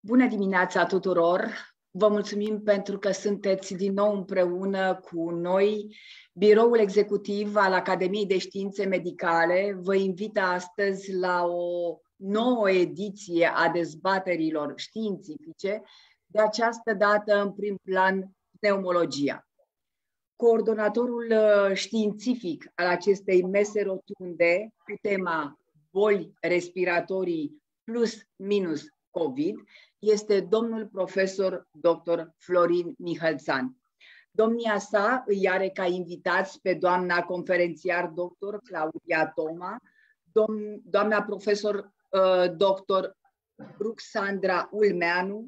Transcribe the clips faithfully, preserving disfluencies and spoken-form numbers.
Bună dimineața tuturor! Vă mulțumim pentru că sunteți din nou împreună cu noi. Biroul executiv al Academiei de Științe Medicale vă invită astăzi la o nouă ediție a dezbaterilor științifice, de această dată în prim plan pneumologia. Coordonatorul științific al acestei mese rotunde cu tema boli respiratorii plus minus COVID este domnul profesor doctor Florin Mihalțan. Domnia sa îi are ca invitați pe doamna conferențiar doctor Claudia Toma, dom doamna profesor uh, doctor Ruxandra Ulmeanu,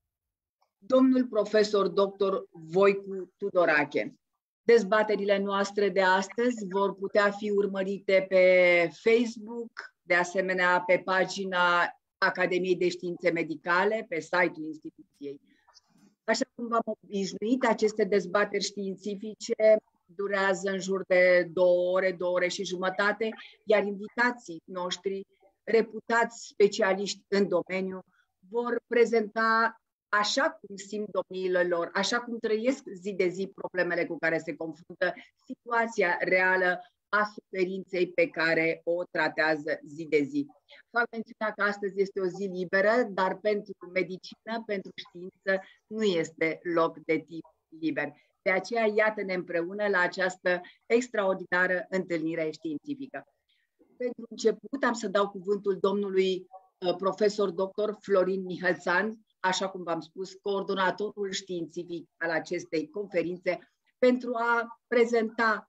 domnul profesor doctor Voicu Tudorache. Dezbaterile noastre de astăzi vor putea fi urmărite pe Facebook, de asemenea pe pagina Academiei de Științe Medicale, pe site-ul instituției. Așa cum v-am obișnuit, aceste dezbateri științifice durează în jur de două ore, două ore și jumătate, iar invitații noștri, reputați specialiști în domeniu, vor prezenta așa cum simt domniile lor, așa cum trăiesc zi de zi problemele cu care se confruntă, situația reală a suferinței pe care o tratează zi de zi. Fac mențiunea că astăzi este o zi liberă, dar pentru medicină, pentru știință, nu este loc de timp liber. De aceea, iată-ne împreună la această extraordinară întâlnire științifică. Pentru început, am să dau cuvântul domnului profesor doctor Florin Mihalțan, așa cum v-am spus, coordonatorul științific al acestei conferințe, pentru a prezenta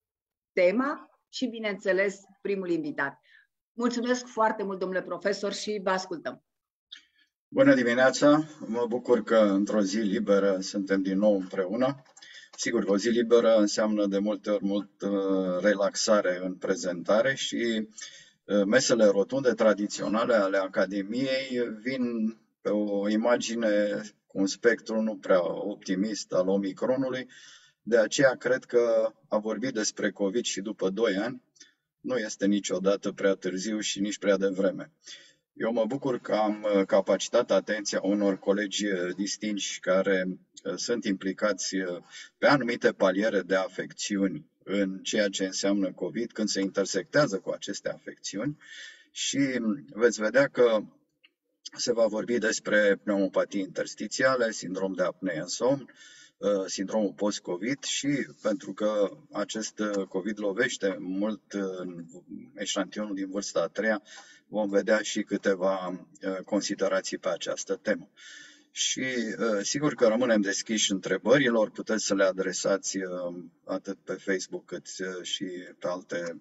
tema și, bineînțeles, primul invitat. Mulțumesc foarte mult, domnule profesor, și vă ascultăm. Bună dimineața! Mă bucur că într-o zi liberă suntem din nou împreună. Sigur că o zi liberă înseamnă de multe ori mult uh, relaxare în prezentare și uh, mesele rotunde tradiționale ale Academiei vin pe o imagine cu un spectru nu prea optimist al Omicronului. De aceea cred că a vorbi despre COVID și după doi ani nu este niciodată prea târziu și nici prea devreme. Eu mă bucur că am capacitat atenția unor colegi distinși care sunt implicați pe anumite paliere de afecțiuni în ceea ce înseamnă COVID, când se intersectează cu aceste afecțiuni, și veți vedea că se va vorbi despre pneumopatii interstițiale, sindrom de apnee în somn, sindromul post-COVID, și pentru că acest COVID lovește mult în eșantionul din vârsta a treia, vom vedea și câteva considerații pe această temă. Și sigur că rămânem deschiși întrebărilor, puteți să le adresați atât pe Facebook cât și pe alte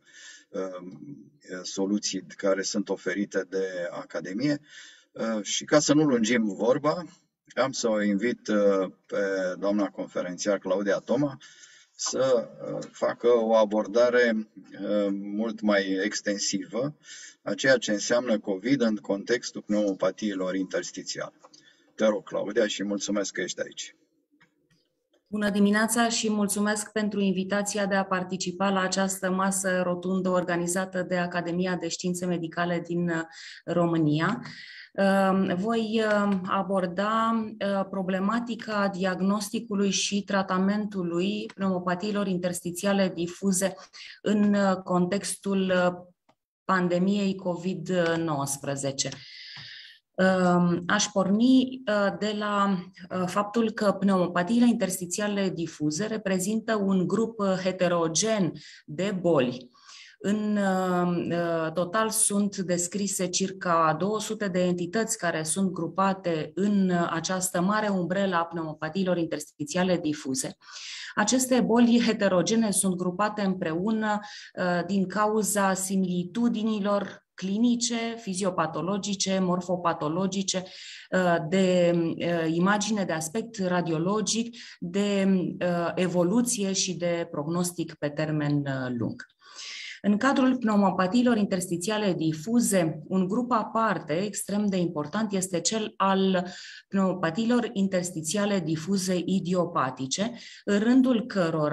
soluții care sunt oferite de Academie. Și ca să nu lungim vorba, am să o invit pe doamna conferențiar Claudia Toma să facă o abordare mult mai extensivă a ceea ce înseamnă COVID în contextul pneumopatiilor interstițiale. Te rog, Claudia, și mulțumesc că ești aici. Bună dimineața și mulțumesc pentru invitația de a participa la această masă rotundă organizată de Academia de Științe Medicale din România. Voi aborda problematica diagnosticului și tratamentului pneumopatiilor interstițiale difuze în contextul pandemiei COVID nouăsprezece. Aș porni de la faptul că pneumopatiile interstițiale difuze reprezintă un grup heterogen de boli. În total sunt descrise circa două sute de entități care sunt grupate în această mare umbrelă a pneumopatiilor interstițiale difuze. Aceste boli heterogene sunt grupate împreună din cauza similitudinilor clinice, fiziopatologice, morfopatologice, de imagine de aspect radiologic, de evoluție și de prognostic pe termen lung. În cadrul pneumopatiilor interstițiale difuze, un grup aparte extrem de important este cel al pneumopatiilor interstițiale difuze idiopatice, în rândul cărora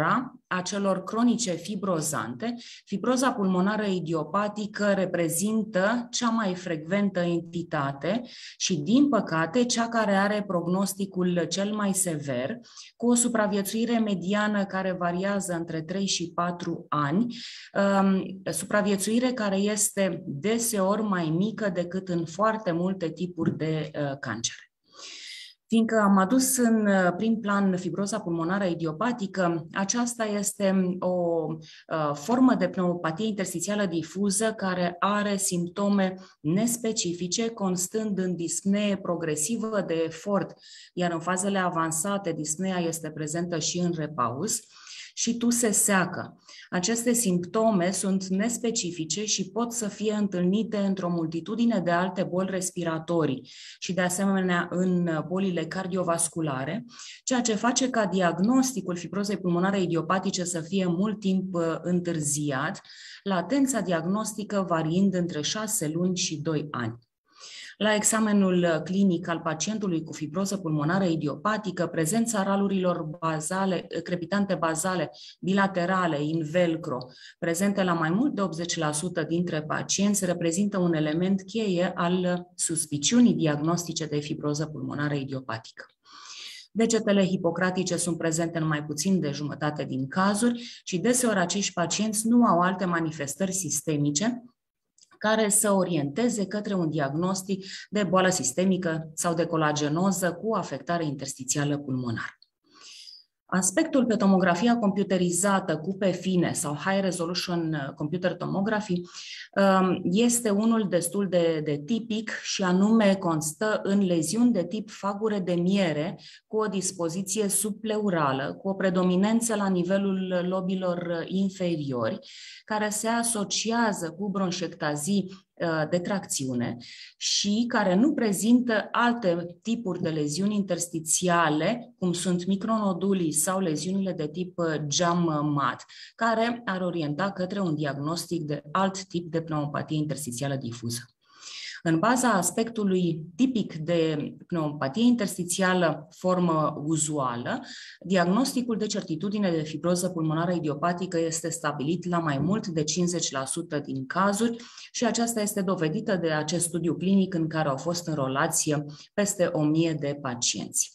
a celor cronice fibrozante, fibroza pulmonară idiopatică reprezintă cea mai frecventă entitate și, din păcate, cea care are prognosticul cel mai sever, cu o supraviețuire mediană care variază între trei și patru ani, supraviețuire care este deseori mai mică decât în foarte multe tipuri de cancere. Fiindcă am adus în prim plan fibroza pulmonară idiopatică, aceasta este o formă de pneumopatie interstițială difuză care are simptome nespecifice, constând în dispnee progresivă de efort, iar în fazele avansate dispneea este prezentă și în repauz, și tuse seacă. Aceste simptome sunt nespecifice și pot să fie întâlnite într-o multitudine de alte boli respiratorii și, de asemenea, în bolile cardiovasculare, ceea ce face ca diagnosticul fibrozei pulmonare idiopatice să fie mult timp întârziat, latența diagnostică variind între șase luni și doi ani. La examenul clinic al pacientului cu fibroză pulmonară idiopatică, prezența ralurilor bazale, crepitante bazale bilaterale in velcro, prezente la mai mult de optzeci la sută dintre pacienți, reprezintă un element cheie al suspiciunii diagnostice de fibroză pulmonară idiopatică. Degetele hipocratice sunt prezente în mai puțin de jumătate din cazuri și deseori acești pacienți nu au alte manifestări sistemice care să orienteze către un diagnostic de boală sistemică sau de colagenoză cu afectare interstițială pulmonară. Aspectul pe tomografia computerizată cu pe fine sau High Resolution Computer Tomography este unul destul de, de tipic și anume constă în leziuni de tip fagure de miere cu o dispoziție subpleurală, cu o predominanță la nivelul lobilor inferiori, care se asociază cu bronșectazii de tracțiune și care nu prezintă alte tipuri de leziuni interstițiale, cum sunt micronodulii sau leziunile de tip geam-mat, care ar orienta către un diagnostic de alt tip de pneumopatie interstițială difuză. În baza aspectului tipic de pneumopatie interstițială formă uzuală, diagnosticul de certitudine de fibroză pulmonară idiopatică este stabilit la mai mult de cincizeci la sută din cazuri și aceasta este dovedită de acest studiu clinic în care au fost înrolați peste o mie de pacienți.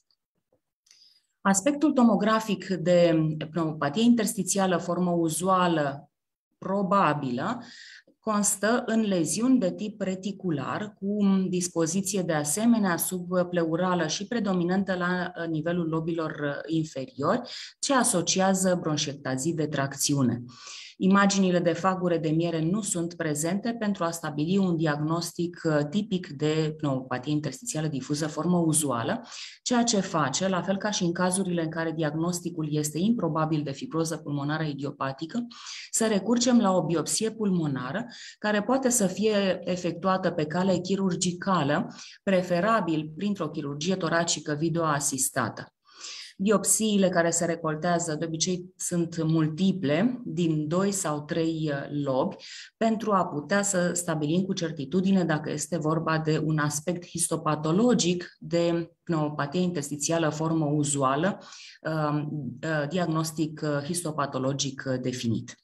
Aspectul tomografic de pneumopatie interstițială formă uzuală probabilă constă în leziuni de tip reticular, cu dispoziție de asemenea subpleurală și predominantă la nivelul lobilor inferiori, ce asociază bronșectazii de tracțiune. Imaginile de fagure de miere nu sunt prezente pentru a stabili un diagnostic tipic de pneumopatie interstițială difuză formă uzuală, ceea ce face, la fel ca și în cazurile în care diagnosticul este improbabil de fibroză pulmonară idiopatică, să recurgem la o biopsie pulmonară, care poate să fie efectuată pe cale chirurgicală, preferabil printr-o chirurgie toracică videoasistată. Biopsiile care se recoltează de obicei sunt multiple, din doi sau trei lobi, pentru a putea să stabilim cu certitudine dacă este vorba de un aspect histopatologic de pneumopatie interstițială formă uzuală, diagnostic histopatologic definit.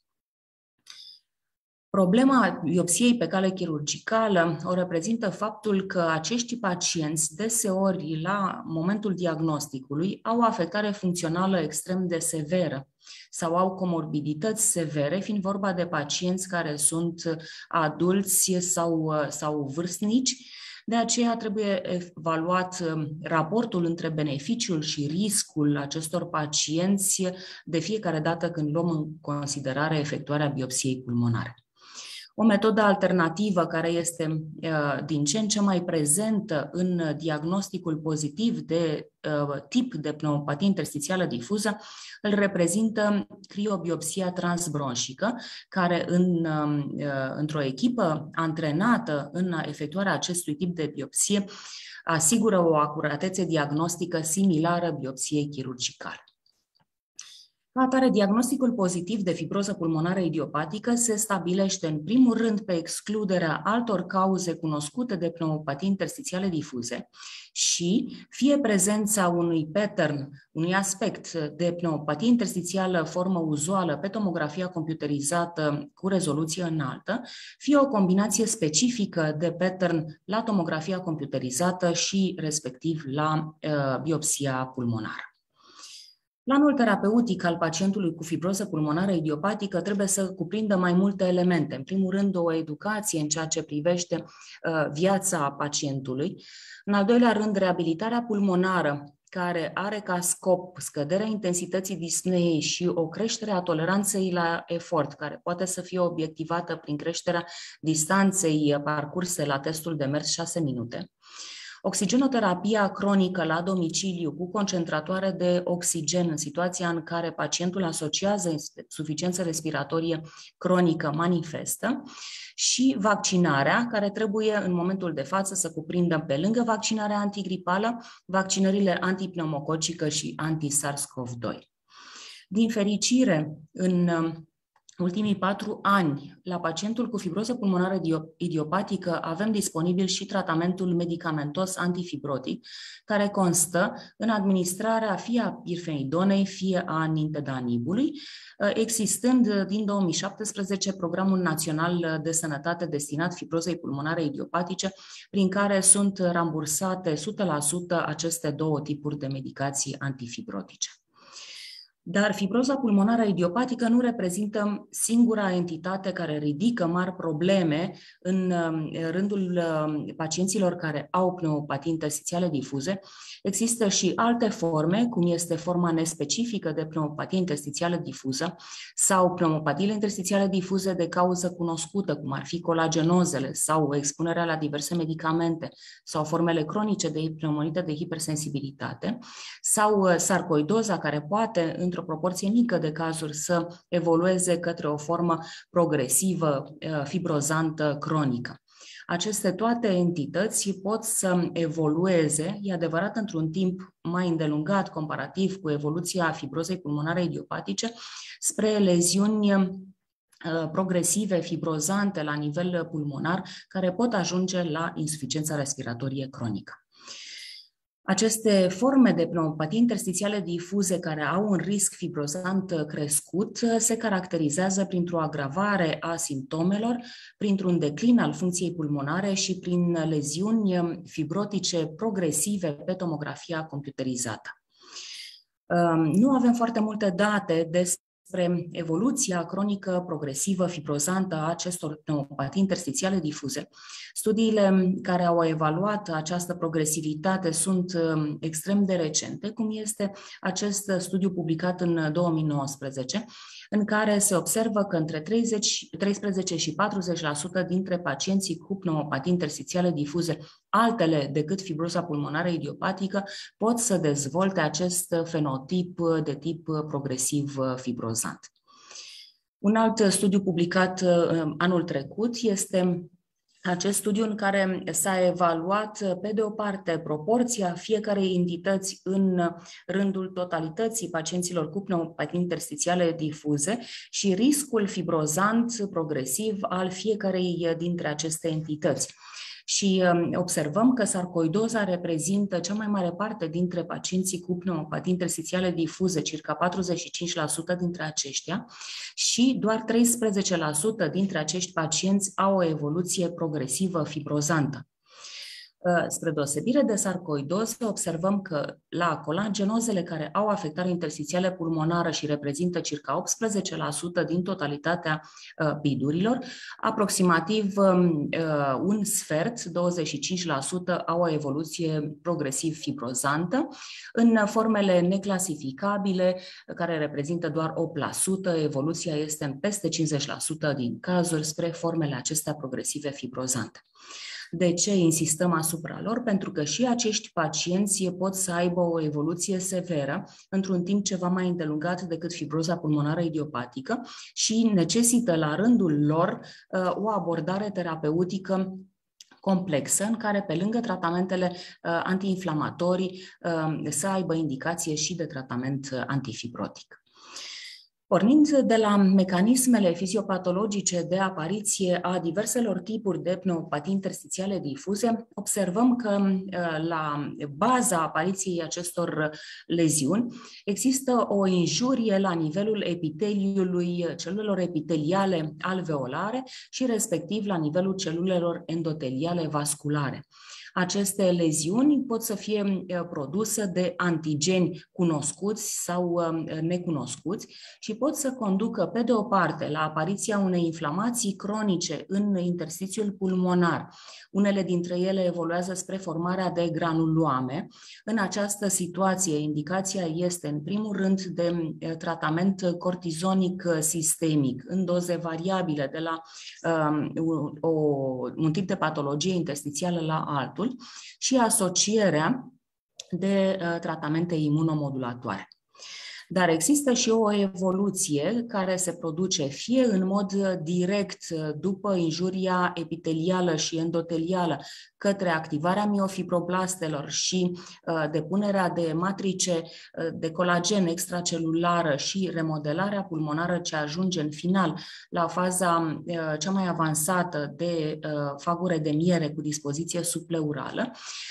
Problema biopsiei pe cale chirurgicală o reprezintă faptul că acești pacienți deseori la momentul diagnosticului au o afectare funcțională extrem de severă sau au comorbidități severe, fiind vorba de pacienți care sunt adulți sau, sau vârstnici. De aceea trebuie evaluat raportul între beneficiul și riscul acestor pacienți de fiecare dată când luăm în considerare efectuarea biopsiei pulmonare. O metodă alternativă care este din ce în ce mai prezentă în diagnosticul pozitiv de tip de pneumopatie interstițială difuză îl reprezintă criobiopsia transbronșică, care în, într-o echipă antrenată în efectuarea acestui tip de biopsie asigură o acuratețe diagnostică similară biopsiei chirurgicale. Ca atare, diagnosticul pozitiv de fibroză pulmonară idiopatică se stabilește în primul rând pe excluderea altor cauze cunoscute de pneumopatii interstițiale difuze și fie prezența unui pattern, unui aspect de pneumopatie interstițială formă uzuală pe tomografia computerizată cu rezoluție înaltă, fie o combinație specifică de pattern la tomografia computerizată și respectiv la uh, biopsia pulmonară. Planul terapeutic al pacientului cu fibroză pulmonară idiopatică trebuie să cuprindă mai multe elemente. În primul rând, o educație în ceea ce privește uh, viața pacientului. În al doilea rând, reabilitarea pulmonară, care are ca scop scăderea intensității dispneei și o creștere a toleranței la efort, care poate să fie obiectivată prin creșterea distanței parcurse la testul de mers șase minute. Oxigenoterapia cronică la domiciliu cu concentratoare de oxigen în situația în care pacientul asociază insuficiență respiratorie cronică manifestă și vaccinarea, care trebuie în momentul de față să cuprindă, pe lângă vaccinarea antigripală, vaccinările antipneumococică și anti-SARS-CoV doi. Din fericire, în ultimii patru ani, la pacientul cu fibroză pulmonară idiopatică avem disponibil și tratamentul medicamentos antifibrotic, care constă în administrarea fie a pirfenidonei, fie a nintedanibului, existând din două mii șaptesprezece Programul Național de Sănătate destinat fibrozei pulmonare idiopatice, prin care sunt rambursate o sută la sută aceste două tipuri de medicații antifibrotice. Dar fibroza pulmonară idiopatică nu reprezintă singura entitate care ridică mari probleme în rândul pacienților care au pneumopatii interstițiale difuze. Există și alte forme, cum este forma nespecifică de pneumopatie interstițială difuză sau pneumopatiile interstițiale difuze de cauză cunoscută, cum ar fi colagenozele sau expunerea la diverse medicamente sau formele cronice de pneumonită de hipersensibilitate sau sarcoidoza, care poate, într-o proporție mică de cazuri, să evolueze către o formă progresivă, fibrozantă, cronică. Aceste toate entități pot să evolueze, e adevărat, într-un timp mai îndelungat comparativ cu evoluția fibrozei pulmonare idiopatice, spre leziuni progresive, fibrozante la nivel pulmonar, care pot ajunge la insuficiență respiratorie cronică. Aceste forme de pneumopatii interstițiale difuze care au un risc fibrozant crescut se caracterizează printr-o agravare a simptomelor, printr-un declin al funcției pulmonare și prin leziuni fibrotice progresive pe tomografia computerizată. Nu avem foarte multe date despre spre evoluția cronică progresivă fibrozantă a acestor pneumopatii interstițiale difuze. Studiile care au evaluat această progresivitate sunt extrem de recente, cum este acest studiu publicat în două mii nouăsprezece, în care se observă că între treisprezece și patruzeci la sută dintre pacienții cu pneumopatii interstițiale difuze, altele decât fibroza pulmonară idiopatică, pot să dezvolte acest fenotip de tip progresiv fibrozant. Un alt studiu publicat anul trecut este acest studiu în care s-a evaluat, pe de o parte, proporția fiecarei entități în rândul totalității pacienților cu pneumopatii interstițiale difuze și riscul fibrozant progresiv al fiecărei dintre aceste entități. Și observăm că sarcoidoza reprezintă cea mai mare parte dintre pacienții cu pneumopatii interstițiale difuze, circa patruzeci și cinci la sută dintre aceștia, și doar treisprezece la sută dintre acești pacienți au o evoluție progresivă fibrozantă. Spre deosebire de sarcoidoză, observăm că la colagenozele care au afectare interstițială pulmonară și reprezintă circa optsprezece la sută din totalitatea pidurilor, aproximativ un sfert, douăzeci și cinci la sută, au o evoluție progresiv fibrozantă. În formele neclasificabile, care reprezintă doar opt la sută, evoluția este în peste cincizeci la sută din cazuri spre formele acestea progresive fibrozante. De ce insistăm asupra lor? Pentru că și acești pacienți pot să aibă o evoluție severă într-un timp ceva mai îndelungat decât fibroza pulmonară idiopatică și necesită la rândul lor o abordare terapeutică complexă, în care, pe lângă tratamentele antiinflamatorii, să aibă indicație și de tratament antifibrotic. Pornind de la mecanismele fiziopatologice de apariție a diverselor tipuri de pneumopatii interstițiale difuze, observăm că la baza apariției acestor leziuni există o injurie la nivelul epiteliului celulelor epiteliale alveolare și respectiv la nivelul celulelor endoteliale vasculare. Aceste leziuni pot să fie produse de antigeni cunoscuți sau necunoscuți și pot să conducă, pe de o parte, la apariția unei inflamații cronice în interstițiul pulmonar. Unele dintre ele evoluează spre formarea de granuloame. În această situație, indicația este, în primul rând, de tratament cortizonic sistemic, în doze variabile, de la um, o, un tip de patologie interstițială la altul, și asocierea de uh, tratamente imunomodulatoare. Dar există și o evoluție care se produce fie în mod direct după injuria epitelială și endotelială către activarea miofibroblastelor și uh, depunerea de matrice uh, de colagen extracelulară și remodelarea pulmonară ce ajunge în final la faza uh, cea mai avansată de uh, fagure de miere cu dispoziție subpleurală,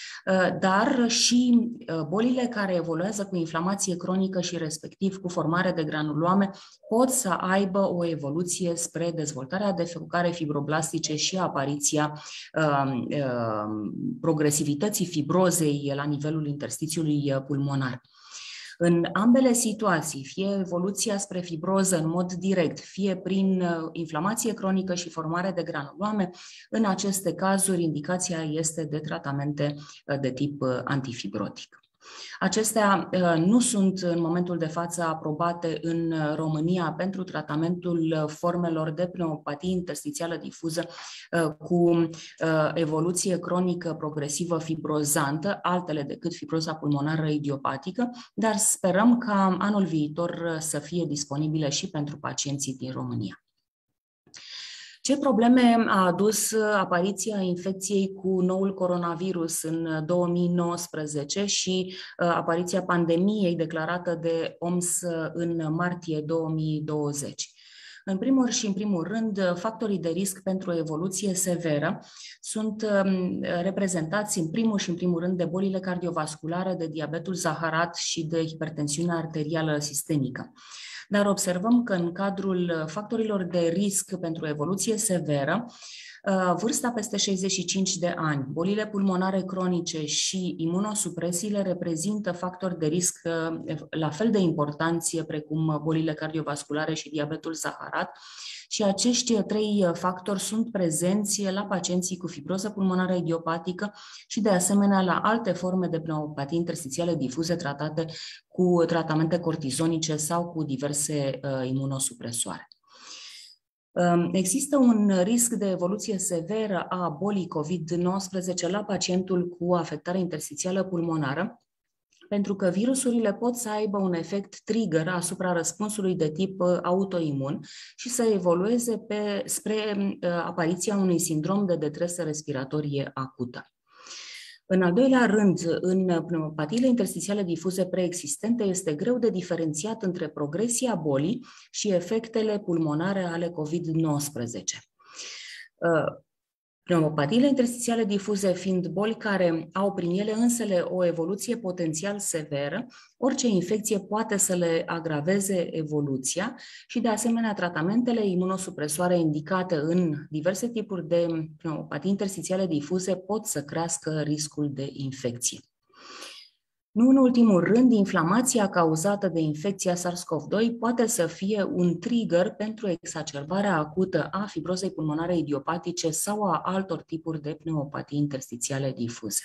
dar și bolile care evoluează cu inflamație cronică și respectiv cu formare de granuloame pot să aibă o evoluție spre dezvoltarea de focare fibroblastice și apariția uh, uh, progresivității fibrozei la nivelul interstițiului pulmonar. În ambele situații, fie evoluția spre fibroză în mod direct, fie prin inflamație cronică și formare de granuloame, în aceste cazuri indicația este de tratamente de tip antifibrotic. Acestea nu sunt în momentul de față aprobate în România pentru tratamentul formelor de pneumopatie interstițială difuză cu evoluție cronică progresivă fibrozantă, altele decât fibroza pulmonară idiopatică, dar sperăm ca anul viitor să fie disponibile și pentru pacienții din România. Ce probleme a adus apariția infecției cu noul coronavirus în două mii nouăsprezece și apariția pandemiei declarată de O M S în martie două mii douăzeci? În primul și în primul rând, factorii de risc pentru evoluție severă sunt reprezentați în primul și în primul rând de bolile cardiovasculare, de diabetul zaharat și de hipertensiunea arterială sistemică. Dar observăm că în cadrul factorilor de risc pentru evoluție severă, vârsta peste șaizeci și cinci de ani, bolile pulmonare cronice și imunosupresiile reprezintă factori de risc la fel de importanți precum bolile cardiovasculare și diabetul zaharat, și acești trei factori sunt prezenți la pacienții cu fibroză pulmonară idiopatică și de asemenea la alte forme de pneumopatii interstițiale difuze tratate cu tratamente cortizonice sau cu diverse uh, imunosupresoare. Există un risc de evoluție severă a bolii COVID nouăsprezece la pacientul cu afectare interstițială pulmonară, pentru că virusurile pot să aibă un efect trigger asupra răspunsului de tip autoimun și să evolueze pe, spre apariția unui sindrom de detresă respiratorie acută. În al doilea rând, în pneumopatiile interstițiale difuze preexistente este greu de diferențiat între progresia bolii și efectele pulmonare ale COVID nouăsprezece. Pneumopatiile interstițiale difuze fiind boli care au prin ele însele o evoluție potențial severă, orice infecție poate să le agraveze evoluția și, de asemenea, tratamentele imunosupresoare indicate în diverse tipuri de pneumopatii interstițiale difuze pot să crească riscul de infecție. Nu în ultimul rând, inflamația cauzată de infecția SARS-CoV doi poate să fie un trigger pentru exacerbarea acută a fibrozei pulmonare idiopatice sau a altor tipuri de pneumopatii interstițiale difuze.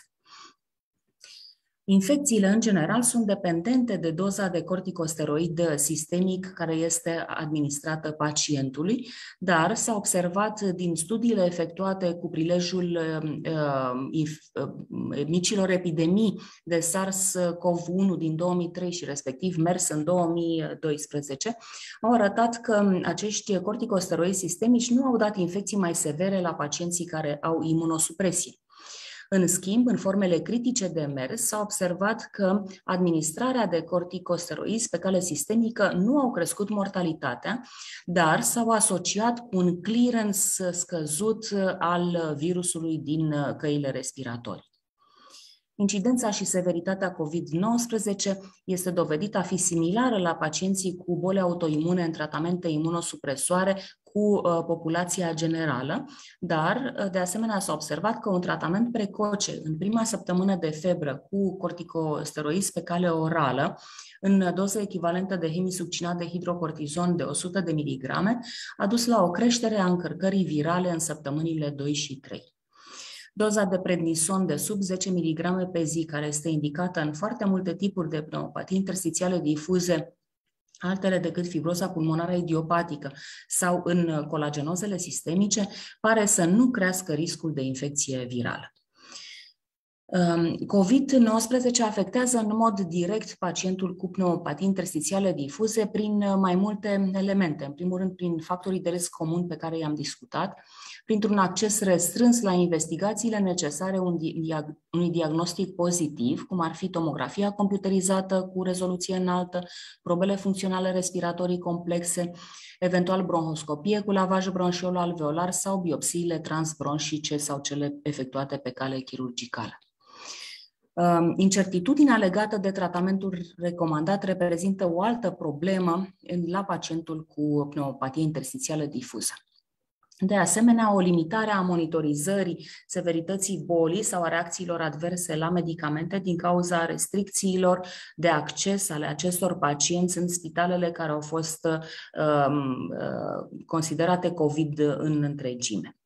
Infecțiile, în general, sunt dependente de doza de corticosteroid sistemic care este administrată pacientului, dar s-a observat din studiile efectuate cu prilejul uh, uh, micilor epidemii de SARS-CoV unu din două mii trei și respectiv MERS în două mii doisprezece, au arătat că acești corticosteroizi sistemici nu au dat infecții mai severe la pacienții care au imunosupresie. În schimb, în formele critice de mers s-a observat că administrarea de corticosteroizi pe cale sistemică nu au crescut mortalitatea, dar s-au asociat cu un clearance scăzut al virusului din căile respiratorii. Incidența și severitatea COVID nouăsprezece este dovedită a fi similară la pacienții cu boli autoimune în tratamente imunosupresoare cu populația generală, dar de asemenea s-a observat că un tratament precoce în prima săptămână de febră cu corticosteroizi pe cale orală, în doză echivalentă de hemisuccinat de hidrocortizon de o sută de miligrame, a dus la o creștere a încărcării virale în săptămânile doi și trei. Doza de prednison de sub zece miligrame pe zi, care este indicată în foarte multe tipuri de pneumopatii interstițiale difuze, altele decât fibroza pulmonară idiopatică sau în colagenozele sistemice, pare să nu crească riscul de infecție virală. COVID nouăsprezece afectează în mod direct pacientul cu pneumopatii interstițiale difuze prin mai multe elemente. În primul rând, prin factorii de risc comun pe care i-am discutat, printr-un acces restrâns la investigațiile necesare unui diagnostic pozitiv, cum ar fi tomografia computerizată cu rezoluție înaltă, probele funcționale respiratorii complexe, eventual bronhoscopie cu lavaj bronșiolo-alveolar sau biopsiile transbronșice sau cele efectuate pe cale chirurgicală. Incertitudinea legată de tratamentul recomandat reprezintă o altă problemă la pacientul cu pneumopatie interstițială difuză. De asemenea, o limitare a monitorizării severității bolii sau a reacțiilor adverse la medicamente din cauza restricțiilor de acces ale acestor pacienți în spitalele care au fost uh, uh, considerate COVID în întregime.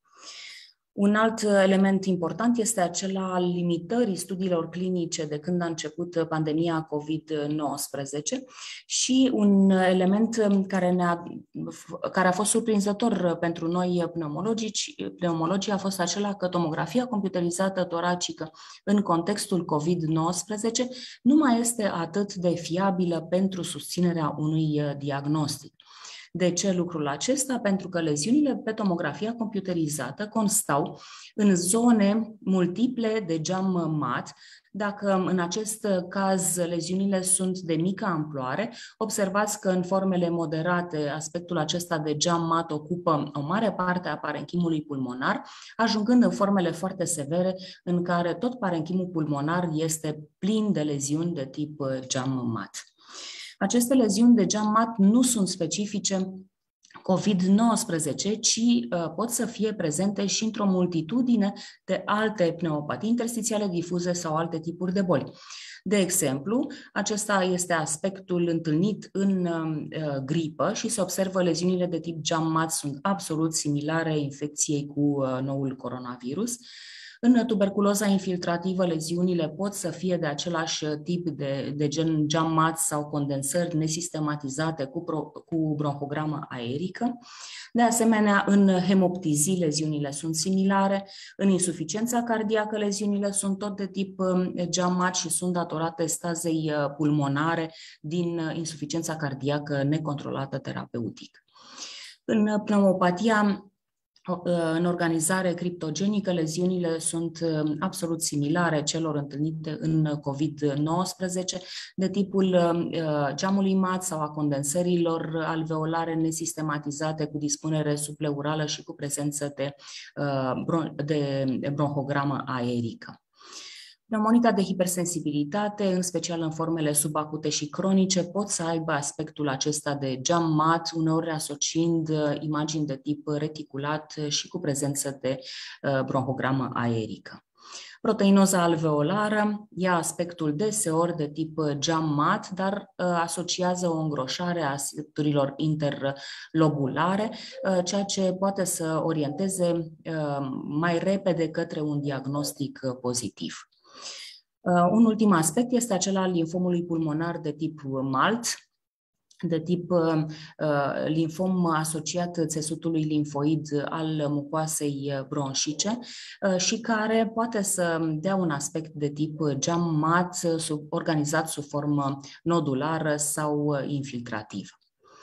Un alt element important este acela al limitării studiilor clinice de când a început pandemia COVID nouăsprezece și un element care, ne-a, care a fost surprinzător pentru noi pneumologici, pneumologii a fost acela că tomografia computerizată toracică în contextul COVID nouăsprezece nu mai este atât de fiabilă pentru susținerea unui diagnostic. De ce lucrul acesta? Pentru că leziunile pe tomografia computerizată constau în zone multiple de geam mat. Dacă în acest caz leziunile sunt de mică amploare, observați că în formele moderate aspectul acesta de geam mat ocupă o mare parte a parenchimului pulmonar, ajungând în formele foarte severe în care tot parenchimul pulmonar este plin de leziuni de tip geam mat. Aceste leziuni de geam mat nu sunt specifice COVID nouăsprezece, ci uh, pot să fie prezente și într-o multitudine de alte pneumopatii interstițiale difuze sau alte tipuri de boli. De exemplu, acesta este aspectul întâlnit în uh, gripă și se observă leziunile de tip geam mat sunt absolut similare infecției cu uh, noul coronavirus. În tuberculoza infiltrativă, leziunile pot să fie de același tip de, de gen geam mat sau condensări nesistematizate cu, pro, cu bronhogramă aerică. De asemenea, în hemoptizii, leziunile sunt similare. În insuficiența cardiacă, leziunile sunt tot de tip geam mat și sunt datorate stazei pulmonare din insuficiența cardiacă necontrolată terapeutic. În pneumopatia în organizare criptogenică, leziunile sunt absolut similare celor întâlnite în COVID nouăsprezece, de tipul geamului mat sau a condensărilor alveolare nesistematizate cu dispunere supleurală și cu prezență de, de bronhogramă aerică. Pneumonita de hipersensibilitate, în special în formele subacute și cronice, pot să aibă aspectul acesta de geam mat, uneori asociind imagini de tip reticulat și cu prezență de bronhogramă aerică. Proteinoza alveolară ia aspectul deseori de tip geam mat, dar asociază o îngroșare a structurilor interlobulare, ceea ce poate să orienteze mai repede către un diagnostic pozitiv. Un ultim aspect este acela al limfomului pulmonar de tip MALT, de tip uh, limfom asociat țesutului limfoid al mucoasei bronșice uh, și care poate să dea un aspect de tip geam mat sub, organizat sub formă nodulară sau infiltrativă.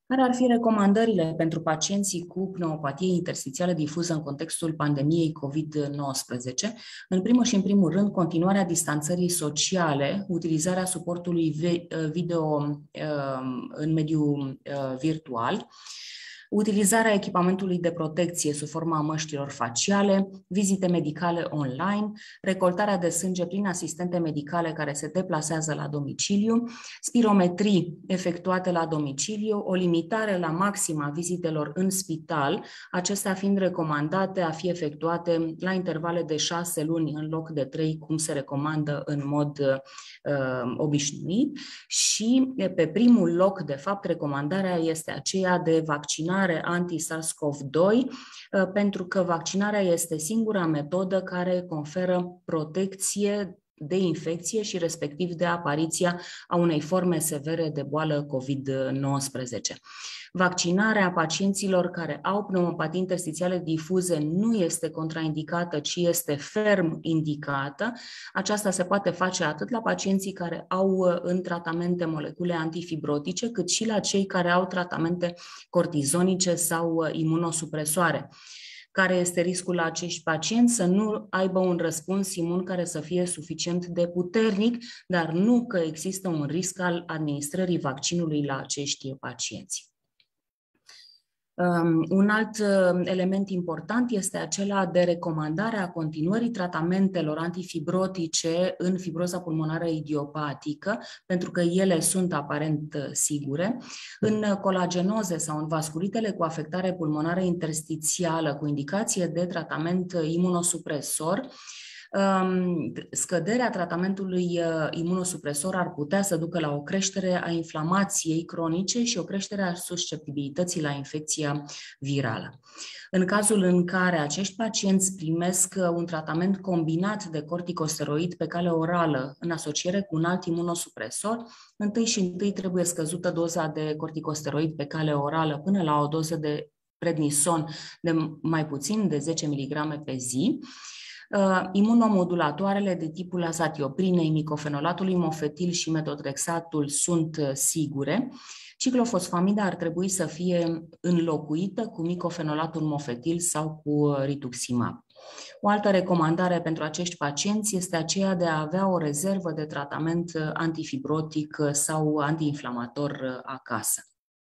Care ar fi recomandările pentru pacienții cu pneumopatie interstițială difuză în contextul pandemiei COVID nouăsprezece? În primul și în primul rând, continuarea distanțării sociale, utilizarea suportului video în mediul virtual, utilizarea echipamentului de protecție sub forma măștilor faciale, vizite medicale online, recoltarea de sânge prin asistente medicale care se deplasează la domiciliu, spirometrii efectuate la domiciliu, o limitare la maximă a vizitelor în spital, acestea fiind recomandate a fi efectuate la intervale de șase luni în loc de trei, cum se recomandă în mod uh, obișnuit. Și pe primul loc, de fapt, recomandarea este aceea de vaccinare anti-SARS-CoV doi, pentru că vaccinarea este singura metodă care conferă protecție de infecție și respectiv de apariția a unei forme severe de boală COVID nouăsprezece. Vaccinarea pacienților care au pneumopatii interstițiale difuze nu este contraindicată, ci este ferm indicată. Aceasta se poate face atât la pacienții care au în tratamente molecule antifibrotice, cât și la cei care au tratamente cortizonice sau imunosupresoare. Care este riscul la acești pacienți? Să nu aibă un răspuns imun care să fie suficient de puternic, dar nu că există un risc al administrării vaccinului la acești pacienți. Um, un alt uh, element important este acela de recomandare a continuării tratamentelor antifibrotice în fibroza pulmonară idiopatică, pentru că ele sunt aparent uh, sigure. În colagenoze sau în vasculitele cu afectare pulmonară interstițială cu indicație de tratament imunosupresor, scăderea tratamentului imunosupresor ar putea să ducă la o creștere a inflamației cronice și o creștere a susceptibilității la infecția virală. În cazul în care acești pacienți primesc un tratament combinat de corticosteroid pe cale orală în asociere cu un alt imunosupresor, întâi și întâi trebuie scăzută doza de corticosteroid pe cale orală până la o doză de prednison de mai puțin de zece miligrame pe zi. Uh, imunomodulatoarele de tipul azatioprinei, micofenolatul imofetil și metotrexatul sunt uh, sigure. Ciclofosfamida ar trebui să fie înlocuită cu micofenolatul mofetil sau cu rituximab. O altă recomandare pentru acești pacienți este aceea de a avea o rezervă de tratament antifibrotic sau antiinflamator acasă.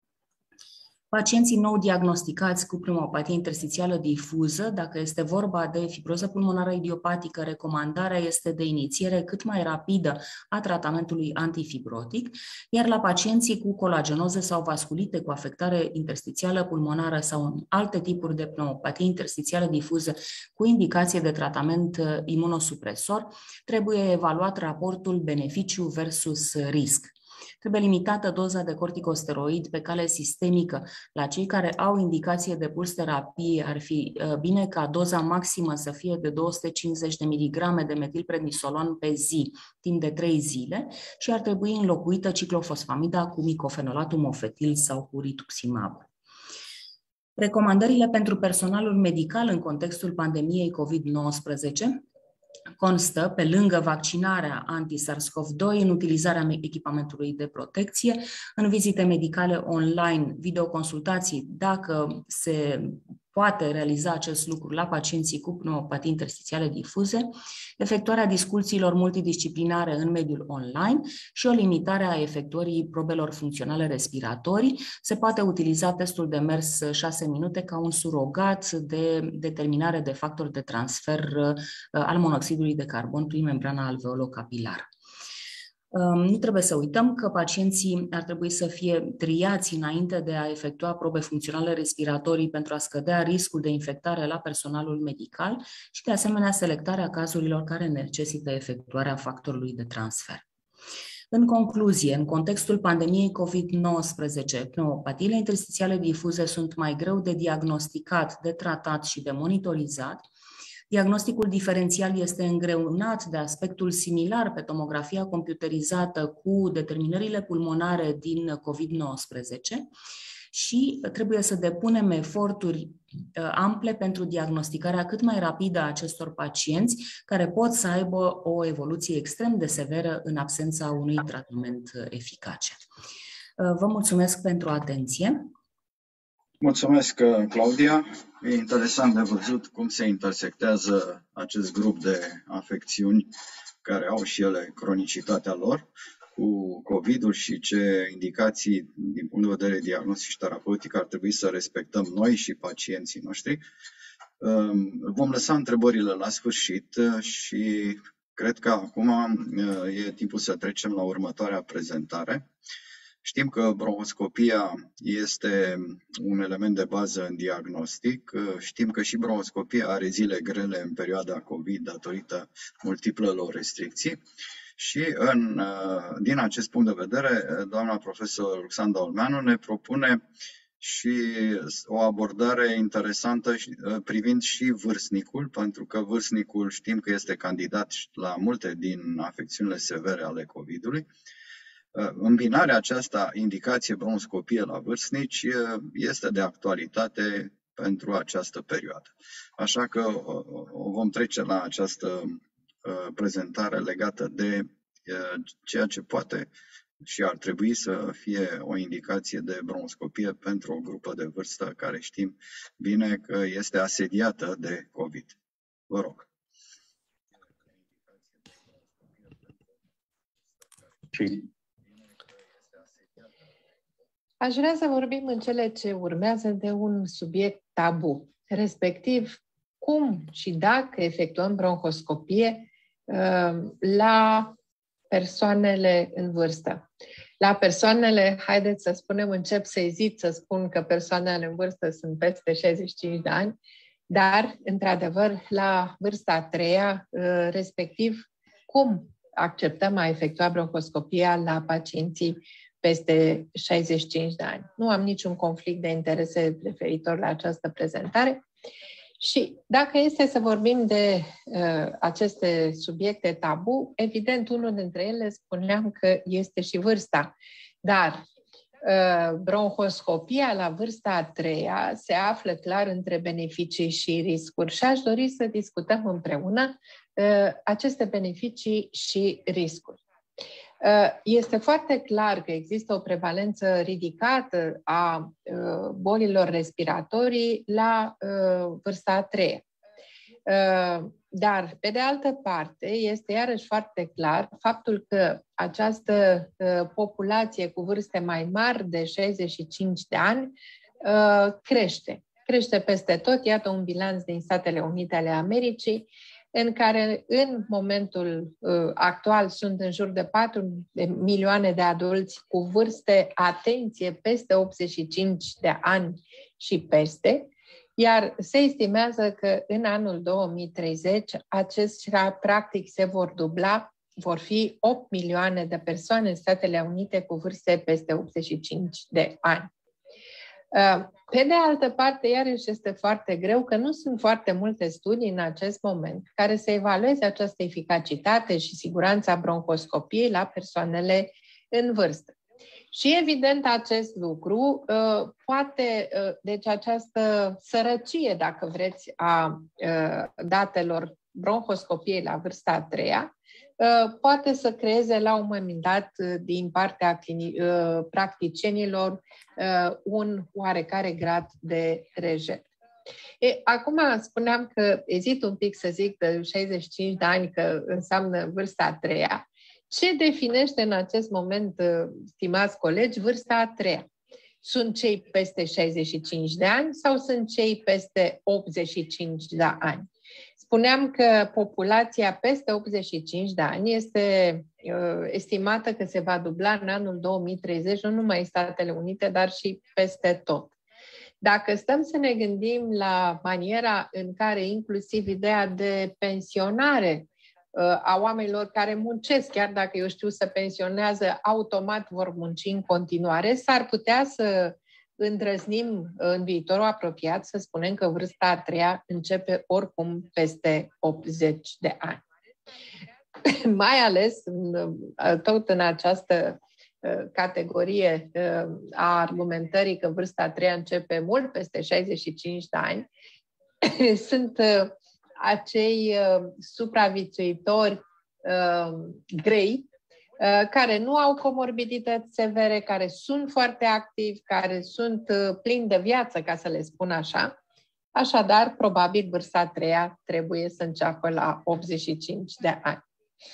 Pacienții nou diagnosticați cu pneumopatie interstițială difuză, dacă este vorba de fibroză pulmonară idiopatică, recomandarea este de inițiere cât mai rapidă a tratamentului antifibrotic, iar la pacienții cu colagenoze sau vasculite cu afectare interstițială pulmonară sau în alte tipuri de pneumopatie interstițială difuză cu indicație de tratament imunosupresor, trebuie evaluat raportul beneficiu versus risc. Trebuie limitată doza de corticosteroid pe cale sistemică. La cei care au indicație de puls terapie ar fi bine ca doza maximă să fie de două sute cincizeci de miligrame de metilprednisolon pe zi, timp de trei zile, și ar trebui înlocuită ciclofosfamida cu micofenolatul mofetil sau cu rituximab. Recomandările pentru personalul medical în contextul pandemiei COVID nouăsprezece constă, pe lângă vaccinarea anti-SARS-CoV doi, în utilizarea echipamentului de protecție, în vizite medicale online, videoconsultații, dacă se poate realiza acest lucru la pacienții cu pneumopatii interstițiale difuze, efectuarea discuțiilor multidisciplinare în mediul online și o limitare a efectuării probelor funcționale respiratorii. Se poate utiliza testul de mers șase minute ca un surogat de determinare de factor de transfer al monoxidului de carbon prin membrana alveolo-capilară. Nu trebuie să uităm că pacienții ar trebui să fie triați înainte de a efectua probe funcționale respiratorii pentru a scădea riscul de infectare la personalul medical și, de asemenea, selectarea cazurilor care necesită efectuarea factorului de transfer. În concluzie, în contextul pandemiei COVID nouăsprezece, pneumopatiile interstițiale difuze sunt mai greu de diagnosticat, de tratat și de monitorizat. Diagnosticul diferențial este îngreunat de aspectul similar pe tomografia computerizată cu determinările pulmonare din COVID nouăsprezece și trebuie să depunem eforturi ample pentru diagnosticarea cât mai rapidă a acestor pacienți care pot să aibă o evoluție extrem de severă în absența unui tratament eficace. Vă mulțumesc pentru atenție. Mulțumesc, Claudia. E interesant de văzut cum se intersectează acest grup de afecțiuni care au și ele cronicitatea lor cu COVID-ul și ce indicații din punct de vedere diagnostic și terapeutic ar trebui să respectăm noi și pacienții noștri. Vom lăsa întrebările la sfârșit și cred că acum e timpul să trecem la următoarea prezentare. Știm că bronhoscopia este un element de bază în diagnostic. Știm că și bronhoscopia are zile grele în perioada COVID datorită multiplelor restricții. Și în, din acest punct de vedere, doamna profesor Ruxandra Olmeanu ne propune și o abordare interesantă privind și vârstnicul, pentru că vârstnicul știm că este candidat la multe din afecțiunile severe ale COVID-ului. Îmbinarea aceasta, indicație bronhoscopie la vârstnici, este de actualitate pentru această perioadă. Așa că o vom trece la această prezentare legată de ceea ce poate și ar trebui să fie o indicație de bronhoscopie pentru o grupă de vârstă care știm bine că este asediată de COVID. Vă rog. Aș vrea să vorbim în cele ce urmează de un subiect tabu, respectiv cum și dacă efectuăm bronhoscopie uh, la persoanele în vârstă. La persoanele, haideți să spunem, încep să ezit să spun că persoanele în vârstă sunt peste șaizeci și cinci de ani, dar, într-adevăr, la vârsta a treia, uh, respectiv, cum acceptăm a efectua bronhoscopia la pacienții peste șaizeci și cinci de ani. Nu am niciun conflict de interese referitor la această prezentare. Și dacă este să vorbim de uh, aceste subiecte tabu, evident, unul dintre ele spuneam că este și vârsta. Dar uh, bronhoscopia la vârsta a treia se află clar între beneficii și riscuri și aș dori să discutăm împreună uh, aceste beneficii și riscuri. Este foarte clar că există o prevalență ridicată a bolilor respiratorii la vârsta a treia. Dar, pe de altă parte, este iarăși foarte clar faptul că această populație cu vârste mai mari de șaizeci și cinci de ani crește. Crește peste tot. Iată un bilanț din Statele Unite ale Americii, în care în momentul uh, actual sunt în jur de patru milioane de adulți cu vârste, atenție, peste optzeci și cinci de ani și peste, iar se estimează că în anul două mii treizeci acestea practic se vor dubla, vor fi opt milioane de persoane în Statele Unite cu vârste peste optzeci și cinci de ani. Pe de altă parte, iarăși este foarte greu că nu sunt foarte multe studii în acest moment care să evalueze această eficacitate și siguranța bronhoscopiei la persoanele în vârstă. Și evident acest lucru poate, deci această sărăcie, dacă vreți, a datelor bronhoscopiei la vârsta a treia, poate să creeze la un moment dat din partea practicienilor un oarecare grad de rejet. E, acum spuneam că ezit un pic să zic de șaizeci și cinci de ani că înseamnă vârsta a treia. Ce definește în acest moment, stimați colegi, vârsta a treia? Sunt cei peste șaizeci și cinci de ani sau sunt cei peste optzeci și cinci de ani? Spuneam că populația peste optzeci și cinci de ani este uh, estimată că se va dubla în anul două mii treizeci, nu numai în Statele Unite, dar și peste tot. Dacă stăm să ne gândim la maniera în care inclusiv ideea de pensionare uh, a oamenilor care muncesc, chiar dacă eu știu să pensionează, automat vor munci în continuare, s-ar putea să îndrăznim în viitorul apropiat să spunem că vârsta a treia începe oricum peste optzeci de ani. Mai ales tot în această categorie a argumentării că vârsta a treia începe mult peste șaizeci și cinci de ani, sunt acei supraviețuitori grei care nu au comorbidități severe, care sunt foarte activi, care sunt plini de viață, ca să le spun așa. Așadar, probabil vârsta a treia trebuie să înceapă la optzeci și cinci de ani.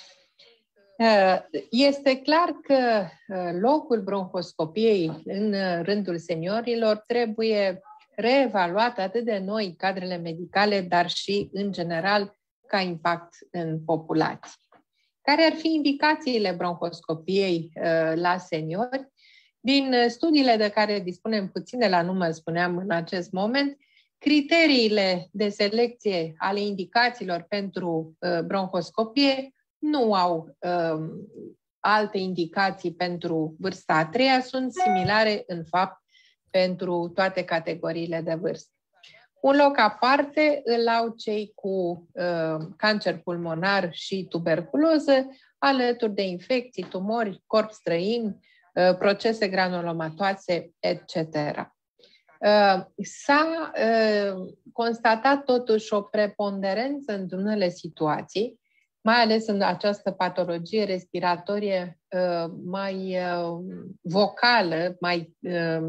Este clar că locul bronhoscopiei în rândul seniorilor trebuie reevaluat atât de noi, cadrele medicale, dar și, în general, ca impact în populație. Care ar fi indicațiile bronhoscopiei la seniori? Din studiile de care dispunem puține la număr, spuneam în acest moment, criteriile de selecție ale indicațiilor pentru bronhoscopie nu au um, alte indicații pentru vârsta a treia, sunt similare în fapt pentru toate categoriile de vârstă. Un loc aparte îl au cei cu uh, cancer pulmonar și tuberculoză, alături de infecții, tumori, corp străin, uh, procese granulomatoase, et cetera. Uh, s-a uh, constatat totuși o preponderență în unele situații, mai ales în această patologie respiratorie uh, mai uh, vocală, mai uh,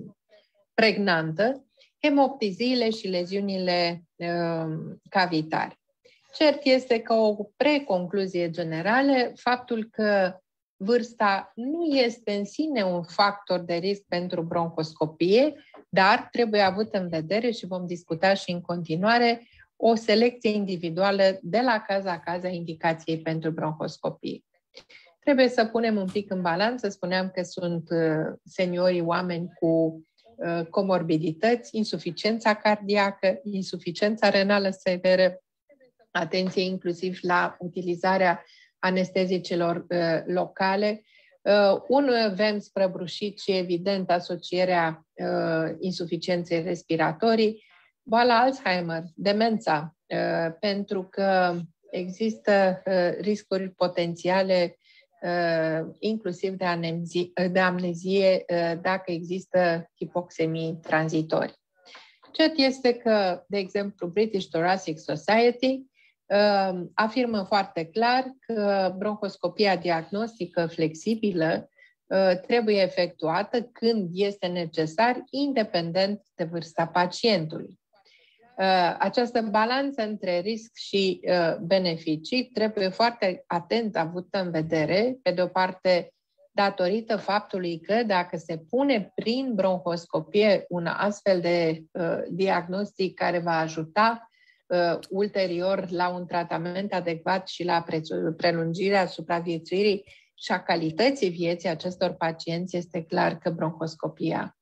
pregnantă, hemoptiziile și leziunile uh, cavitare. Cert este că o preconcluzie generală, faptul că vârsta nu este în sine un factor de risc pentru bronhoscopie, dar trebuie avut în vedere, și vom discuta și în continuare, o selecție individuală de la caz la caz a indicației pentru bronhoscopie. Trebuie să punem un pic în balanță, spuneam că sunt seniorii oameni cu comorbidități, insuficiența cardiacă, insuficiența renală severă, atenție inclusiv la utilizarea anestezicilor locale, un vems prăbușit și evident asocierea insuficienței respiratorii, boala Alzheimer, demența, pentru că există riscuri potențiale inclusiv de amnezie, de amnezie dacă există hipoxemii tranzitorii. Cert este că, de exemplu, British Thoracic Society afirmă foarte clar că bronhoscopia diagnostică flexibilă trebuie efectuată când este necesar, independent de vârsta pacientului. Această balanță între risc și beneficii trebuie foarte atent avută în vedere, pe de o parte datorită faptului că dacă se pune prin bronhoscopie un astfel de diagnostic care va ajuta ulterior la un tratament adecvat și la prelungirea supraviețuirii și a calității vieții acestor pacienți, este clar că bronhoscopia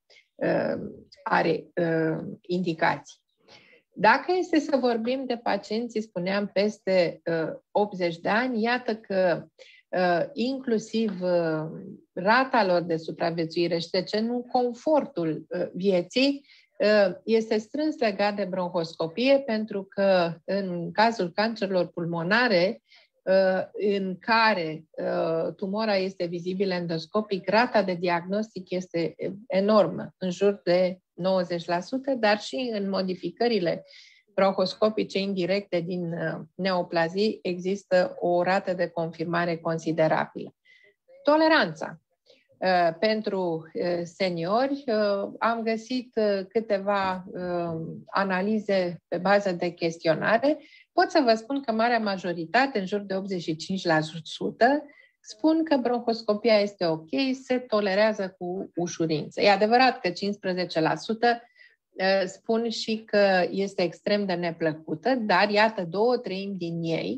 are indicații. Dacă este să vorbim de pacienții, spuneam, peste uh, optzeci de ani, iată că uh, inclusiv uh, rata lor de supraviețuire și, de ce nu, confortul uh, vieții uh, este strâns legat de bronhoscopie, pentru că în cazul cancerelor pulmonare, uh, în care uh, tumora este vizibilă endoscopic, rata de diagnostic este enormă, în jur de nouăzeci la sută, dar și în modificările bronhoscopice indirecte din neoplazii există o rată de confirmare considerabilă. Toleranța. Pentru seniori am găsit câteva analize pe bază de chestionare. Pot să vă spun că marea majoritate, în jur de optzeci și cinci la sută, spun că bronhoscopia este ok, se tolerează cu ușurință. E adevărat că cincisprezece la sută spun și că este extrem de neplăcută, dar iată, două treimi din ei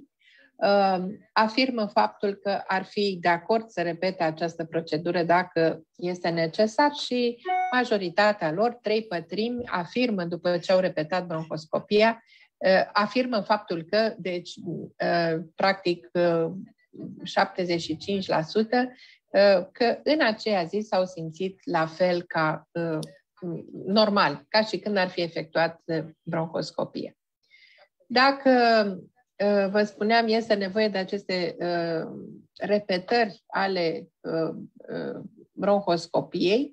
afirmă faptul că ar fi de acord să repete această procedură dacă este necesar și majoritatea lor, trei pătrimi, afirmă, după ce au repetat bronhoscopia, afirmă faptul că, deci, practic, șaptezeci și cinci la sută, că în aceea zi s-au simțit la fel ca normal, ca și când ar fi efectuat bronhoscopie. Dacă, vă spuneam, este nevoie de aceste repetări ale bronhoscopiei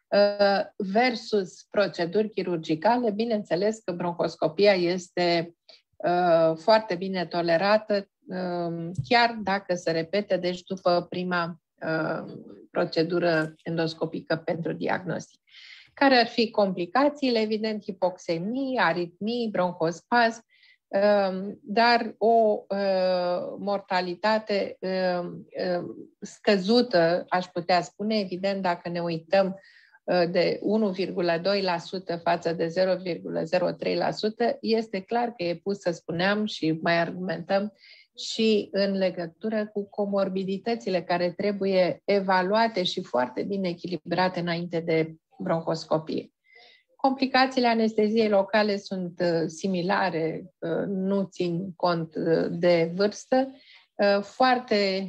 versus proceduri chirurgicale, bineînțeles că bronhoscopia este foarte bine tolerată chiar dacă se repete, deci după prima procedură endoscopică pentru diagnostic. Care ar fi complicațiile? Evident, hipoxemie, aritmii, bronhospaz, dar o mortalitate scăzută, aș putea spune, evident, dacă ne uităm de unu virgulă doi la sută față de zero virgulă zero trei la sută, este clar că e pus, să spuneam și mai argumentăm, și în legătură cu comorbiditățile care trebuie evaluate și foarte bine echilibrate înainte de bronhoscopie. Complicațiile anesteziei locale sunt similare, nu țin cont de vârstă. Foarte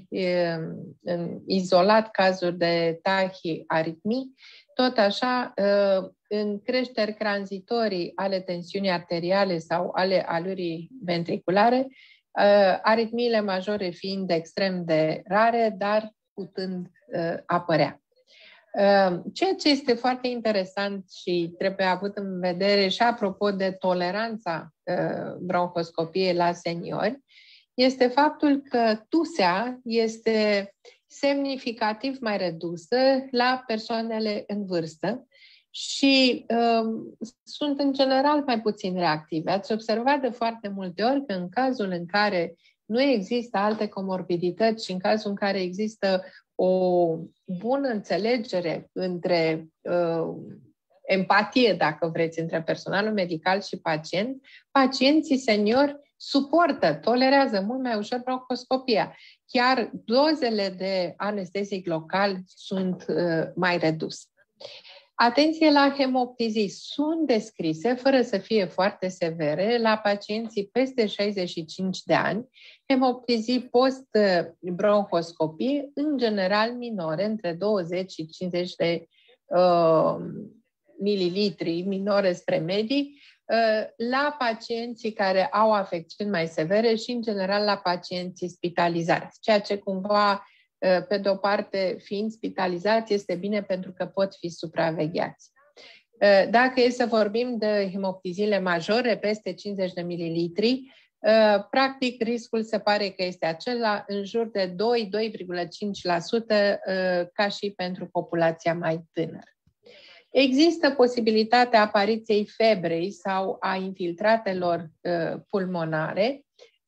izolat cazuri de tahiaritmii, tot așa în creșteri tranzitorii ale tensiunii arteriale sau ale alurii ventriculare, aritmiile majore fiind extrem de rare, dar putând apărea. Ceea ce este foarte interesant și trebuie avut în vedere și apropo de toleranța bronhoscopiei la seniori, este faptul că tusea este semnificativ mai redusă la persoanele în vârstă și um, sunt în general mai puțin reactive. Ați observat de foarte multe ori că în cazul în care nu există alte comorbidități și în cazul în care există o bună înțelegere între uh, empatie, dacă vreți, între personalul medical și pacient, pacienții seniori suportă, tolerează mult mai ușor bronhoscopia. Chiar dozele de anestezic local sunt uh, mai reduse. Atenție la hemoptizii. Sunt descrise, fără să fie foarte severe, la pacienții peste șaizeci și cinci de ani, hemoptizii post-bronhoscopie, în general minore, între douăzeci și cincizeci de uh, mililitri, minore spre medii, uh, la pacienții care au afecțiuni mai severe și, în general, la pacienții spitalizați, ceea ce cumva, pe de o parte, fiind spitalizați, este bine pentru că pot fi supravegheați. Dacă e să vorbim de hemoptiziile majore, peste cincizeci de mililitri, practic riscul se pare că este acela în jur de doi - doi virgulă cinci la sută ca și pentru populația mai tânără. Există posibilitatea apariției febrei sau a infiltratelor pulmonare,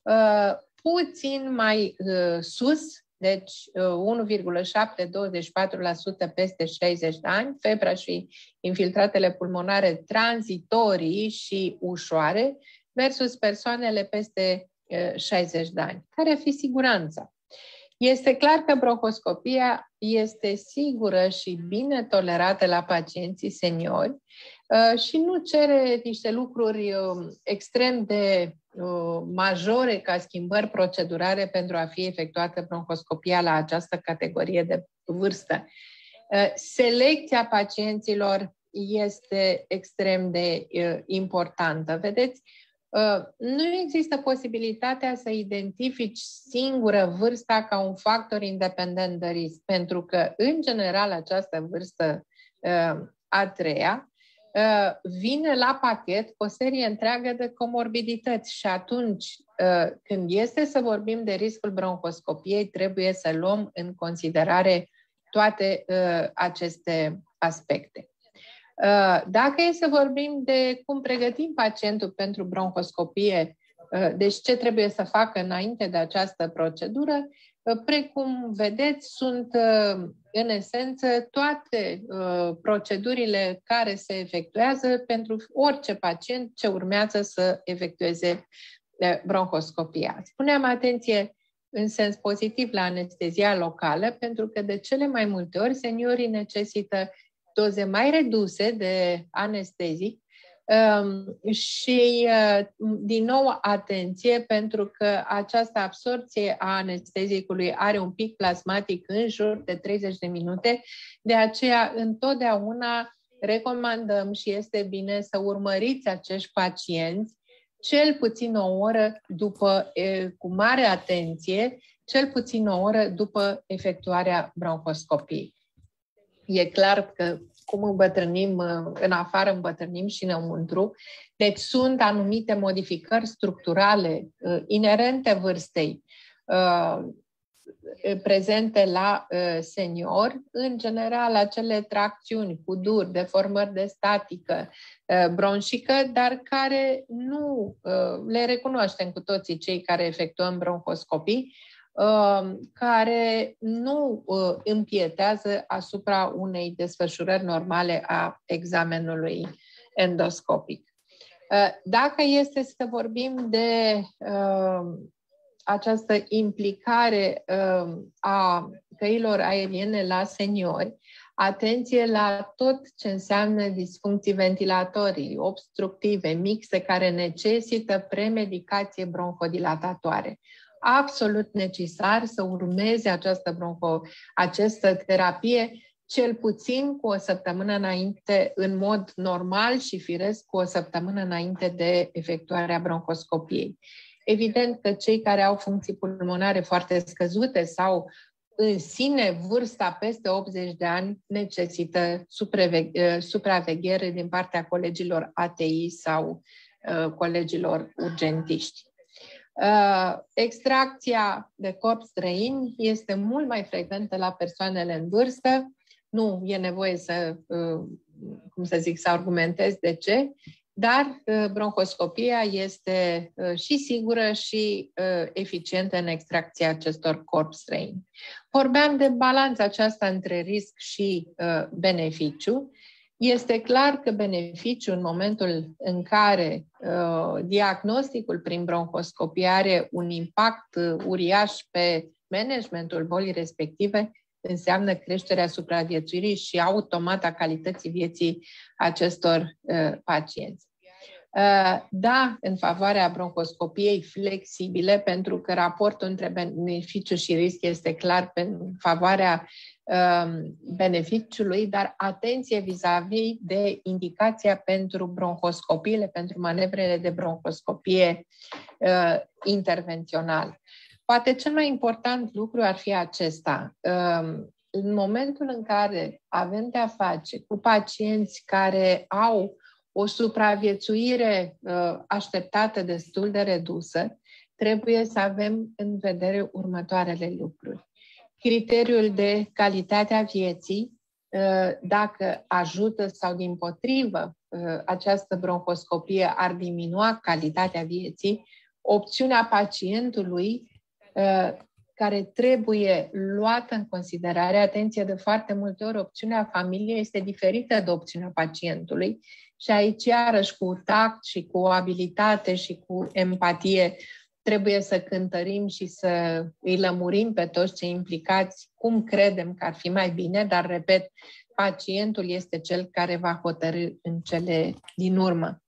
puțin mai sus, deci unu virgulă șapte - douăzeci și patru la sută peste șaizeci de ani, febra și infiltratele pulmonare tranzitorii și ușoare, versus persoanele peste șaizeci de ani. Care ar fi siguranța? Este clar că bronhoscopia este sigură și bine tolerată la pacienții seniori și nu cere niște lucruri extrem de majore ca schimbări procedurale pentru a fi efectuată bronhoscopia la această categorie de vârstă. Selecția pacienților este extrem de importantă. Vedeți, nu există posibilitatea să identifici singură vârsta ca un factor independent de risc, pentru că, în general, această vârstă a treia vine la pachet o serie întreagă de comorbidități și atunci, când este să vorbim de riscul bronhoscopiei, trebuie să luăm în considerare toate aceste aspecte. Dacă e să vorbim de cum pregătim pacientul pentru bronhoscopie, deci ce trebuie să facă înainte de această procedură, precum vedeți, sunt în esență toate procedurile care se efectuează pentru orice pacient ce urmează să efectueze bronhoscopia. Spuneam atenție în sens pozitiv la anestezia locală, pentru că de cele mai multe ori seniorii necesită doze mai reduse de anestezic um, și, uh, din nou, atenție, pentru că această absorție a anestezicului are un pic plasmatic în jur de treizeci de minute, de aceea întotdeauna recomandăm și este bine să urmăriți acești pacienți cel puțin o oră după, e, cu mare atenție, cel puțin o oră după efectuarea bronhoscopiei. E clar că cum îmbătrânim în afară, îmbătrânim și înăuntru. Deci sunt anumite modificări structurale inerente vârstei prezente la seniori, în general acele tracțiuni, puduri, deformări de statică bronșică, dar care nu le recunoaștem cu toții cei care efectuăm bronhoscopii, care nu împietează asupra unei desfășurări normale a examenului endoscopic. Dacă este să vorbim de această implicare a căilor aeriene la seniori, atenție la tot ce înseamnă disfuncții ventilatorii, obstructive, mixte, care necesită premedicație bronhodilatatoare. Absolut necesar să urmeze această, bronho, această terapie cel puțin cu o săptămână înainte, în mod normal și firesc, cu o săptămână înainte de efectuarea bronhoscopiei. Evident că cei care au funcții pulmonare foarte scăzute sau în sine vârsta peste optzeci de ani necesită supraveghere din partea colegilor A T I sau uh, colegilor urgentiști. Uh, extracția de corp străin este mult mai frecventă la persoanele în vârstă. Nu e nevoie să, uh, cum să zic, să argumentez de ce, dar uh, bronhoscopia este uh, și sigură și uh, eficientă în extracția acestor corp străini. Vorbeam de balanța aceasta între risc și uh, beneficiu. Este clar că beneficiul în momentul în care uh, diagnosticul prin bronhoscopie are un impact uh, uriaș pe managementul bolii respective, înseamnă creșterea supraviețuirii și automat a calității vieții acestor uh, pacienți. Uh, da, în favoarea bronhoscopiei flexibile, pentru că raportul între beneficiu și risc este clar în favoarea uh, beneficiului, dar atenție vis-a-vis de indicația pentru bronhoscopiile, pentru manevrele de bronhoscopie uh, intervențională. Poate cel mai important lucru ar fi acesta. În momentul în care avem de-a face cu pacienți care au o supraviețuire așteptată destul de redusă, trebuie să avem în vedere următoarele lucruri. Criteriul de calitate a vieții, dacă ajută sau dimpotrivă această bronhoscopie ar diminua calitatea vieții, opțiunea pacientului care trebuie luată în considerare, atenție, de foarte multe ori opțiunea familiei este diferită de opțiunea pacientului și aici iarăși cu tact și cu abilitate și cu empatie trebuie să cântărim și să îi lămurim pe toți cei implicați cum credem că ar fi mai bine, dar, repet, pacientul este cel care va hotărî în cele din urmă.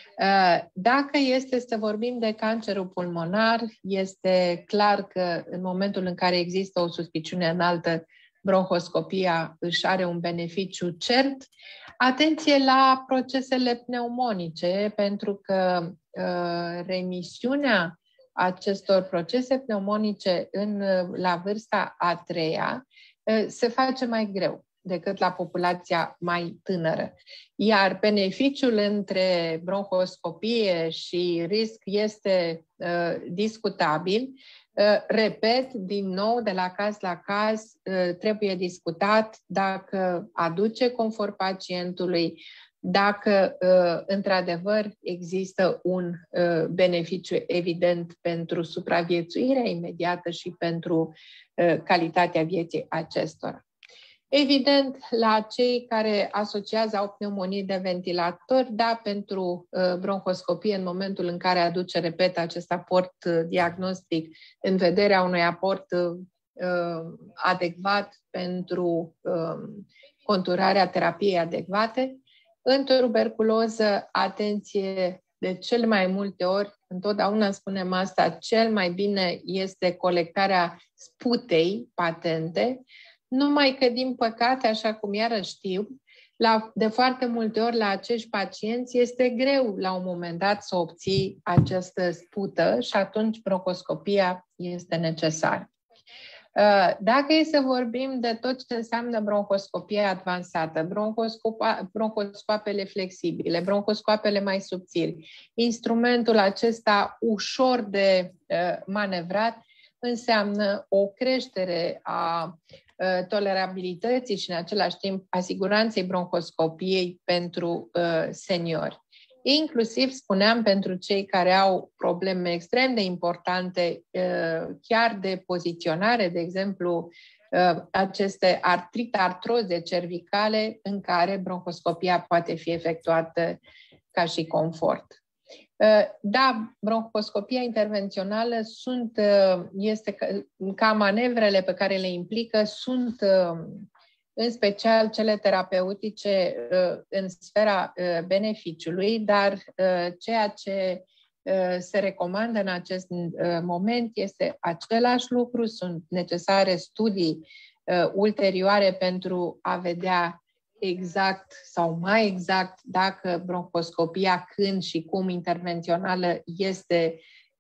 Dacă este să vorbim de cancerul pulmonar, este clar că în momentul în care există o suspiciune înaltă, bronhoscopia își are un beneficiu cert. Atenție la procesele pneumonice, pentru că uh, remisiunea acestor procese pneumonice în, la vârsta a treia uh, se face mai greu decât la populația mai tânără. Iar beneficiul între bronhoscopie și risc este uh, discutabil. Uh, repet, din nou, de la caz la caz, uh, trebuie discutat dacă aduce confort pacientului, dacă uh, într-adevăr există un uh, beneficiu evident pentru supraviețuirea imediată și pentru uh, calitatea vieții acestora. Evident, la cei care asociază au pneumonii de ventilator, da, pentru uh, bronhoscopie, în momentul în care aduce, repet, acest aport uh, diagnostic în vederea unui aport uh, adecvat pentru uh, conturarea terapiei adecvate. În tuberculoză, atenție, de cel mai multe ori, întotdeauna spunem asta, cel mai bine este colectarea sputei patente, numai că, din păcate, așa cum iarăși știu, la, de foarte multe ori la acești pacienți este greu la un moment dat să obții această spută și atunci bronhoscopia este necesară. Dacă e să vorbim de tot ce înseamnă bronhoscopie avansată, bronhoscoapele flexibile, bronhoscoapele mai subțiri, instrumentul acesta ușor de manevrat înseamnă o creștere a tolerabilității și în același timp a siguranței bronhoscopiei pentru seniori. Inclusiv, spuneam, pentru cei care au probleme extrem de importante, chiar de poziționare, de exemplu, aceste artrite, artroze cervicale, în care bronhoscopia poate fi efectuată ca și confort. Da, bronhoscopia intervențională sunt, este ca manevrele pe care le implică, sunt în special cele terapeutice în sfera beneficiului, dar ceea ce se recomandă în acest moment este același lucru, sunt necesare studii ulterioare pentru a vedea exact sau mai exact dacă bronhoscopia, când și cum intervențională este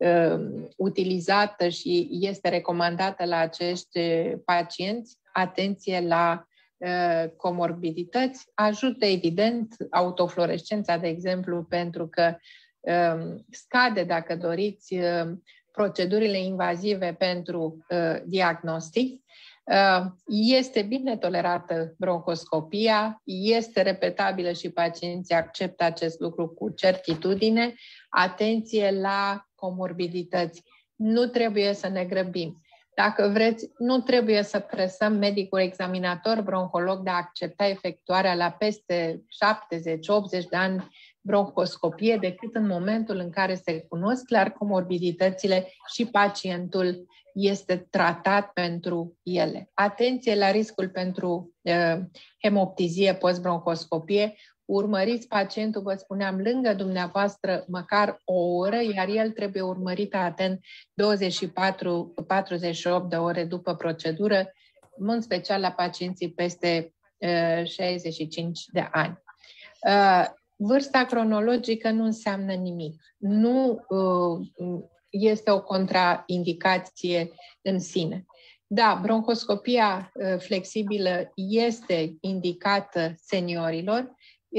utilizată și este recomandată la acești pacienți. Atenție la comorbidități, ajută evident autofluorescența, de exemplu, pentru că um, scade, dacă doriți, um, procedurile invazive pentru uh, diagnostic. Uh, este bine tolerată bronhoscopia, este repetabilă și pacienții acceptă acest lucru cu certitudine. Atenție la comorbidități. Nu trebuie să ne grăbim. Dacă vreți, nu trebuie să presăm medicul examinator bronholog de a accepta efectuarea la peste șaptezeci optzeci de ani bronhoscopie, decât în momentul în care se cunosc clar comorbiditățile și pacientul este tratat pentru ele. Atenție la riscul pentru uh, hemoptizie post-bronhoscopie. Urmăriți pacientul, vă spuneam, lângă dumneavoastră măcar o oră, iar el trebuie urmărit atent douăzeci și patru patruzeci și opt de ore după procedură, în special la pacienții peste uh, șaizeci și cinci de ani. Uh, vârsta cronologică nu înseamnă nimic. Nu uh, este o contraindicație în sine. Da, bronhoscopia uh, flexibilă este indicată seniorilor,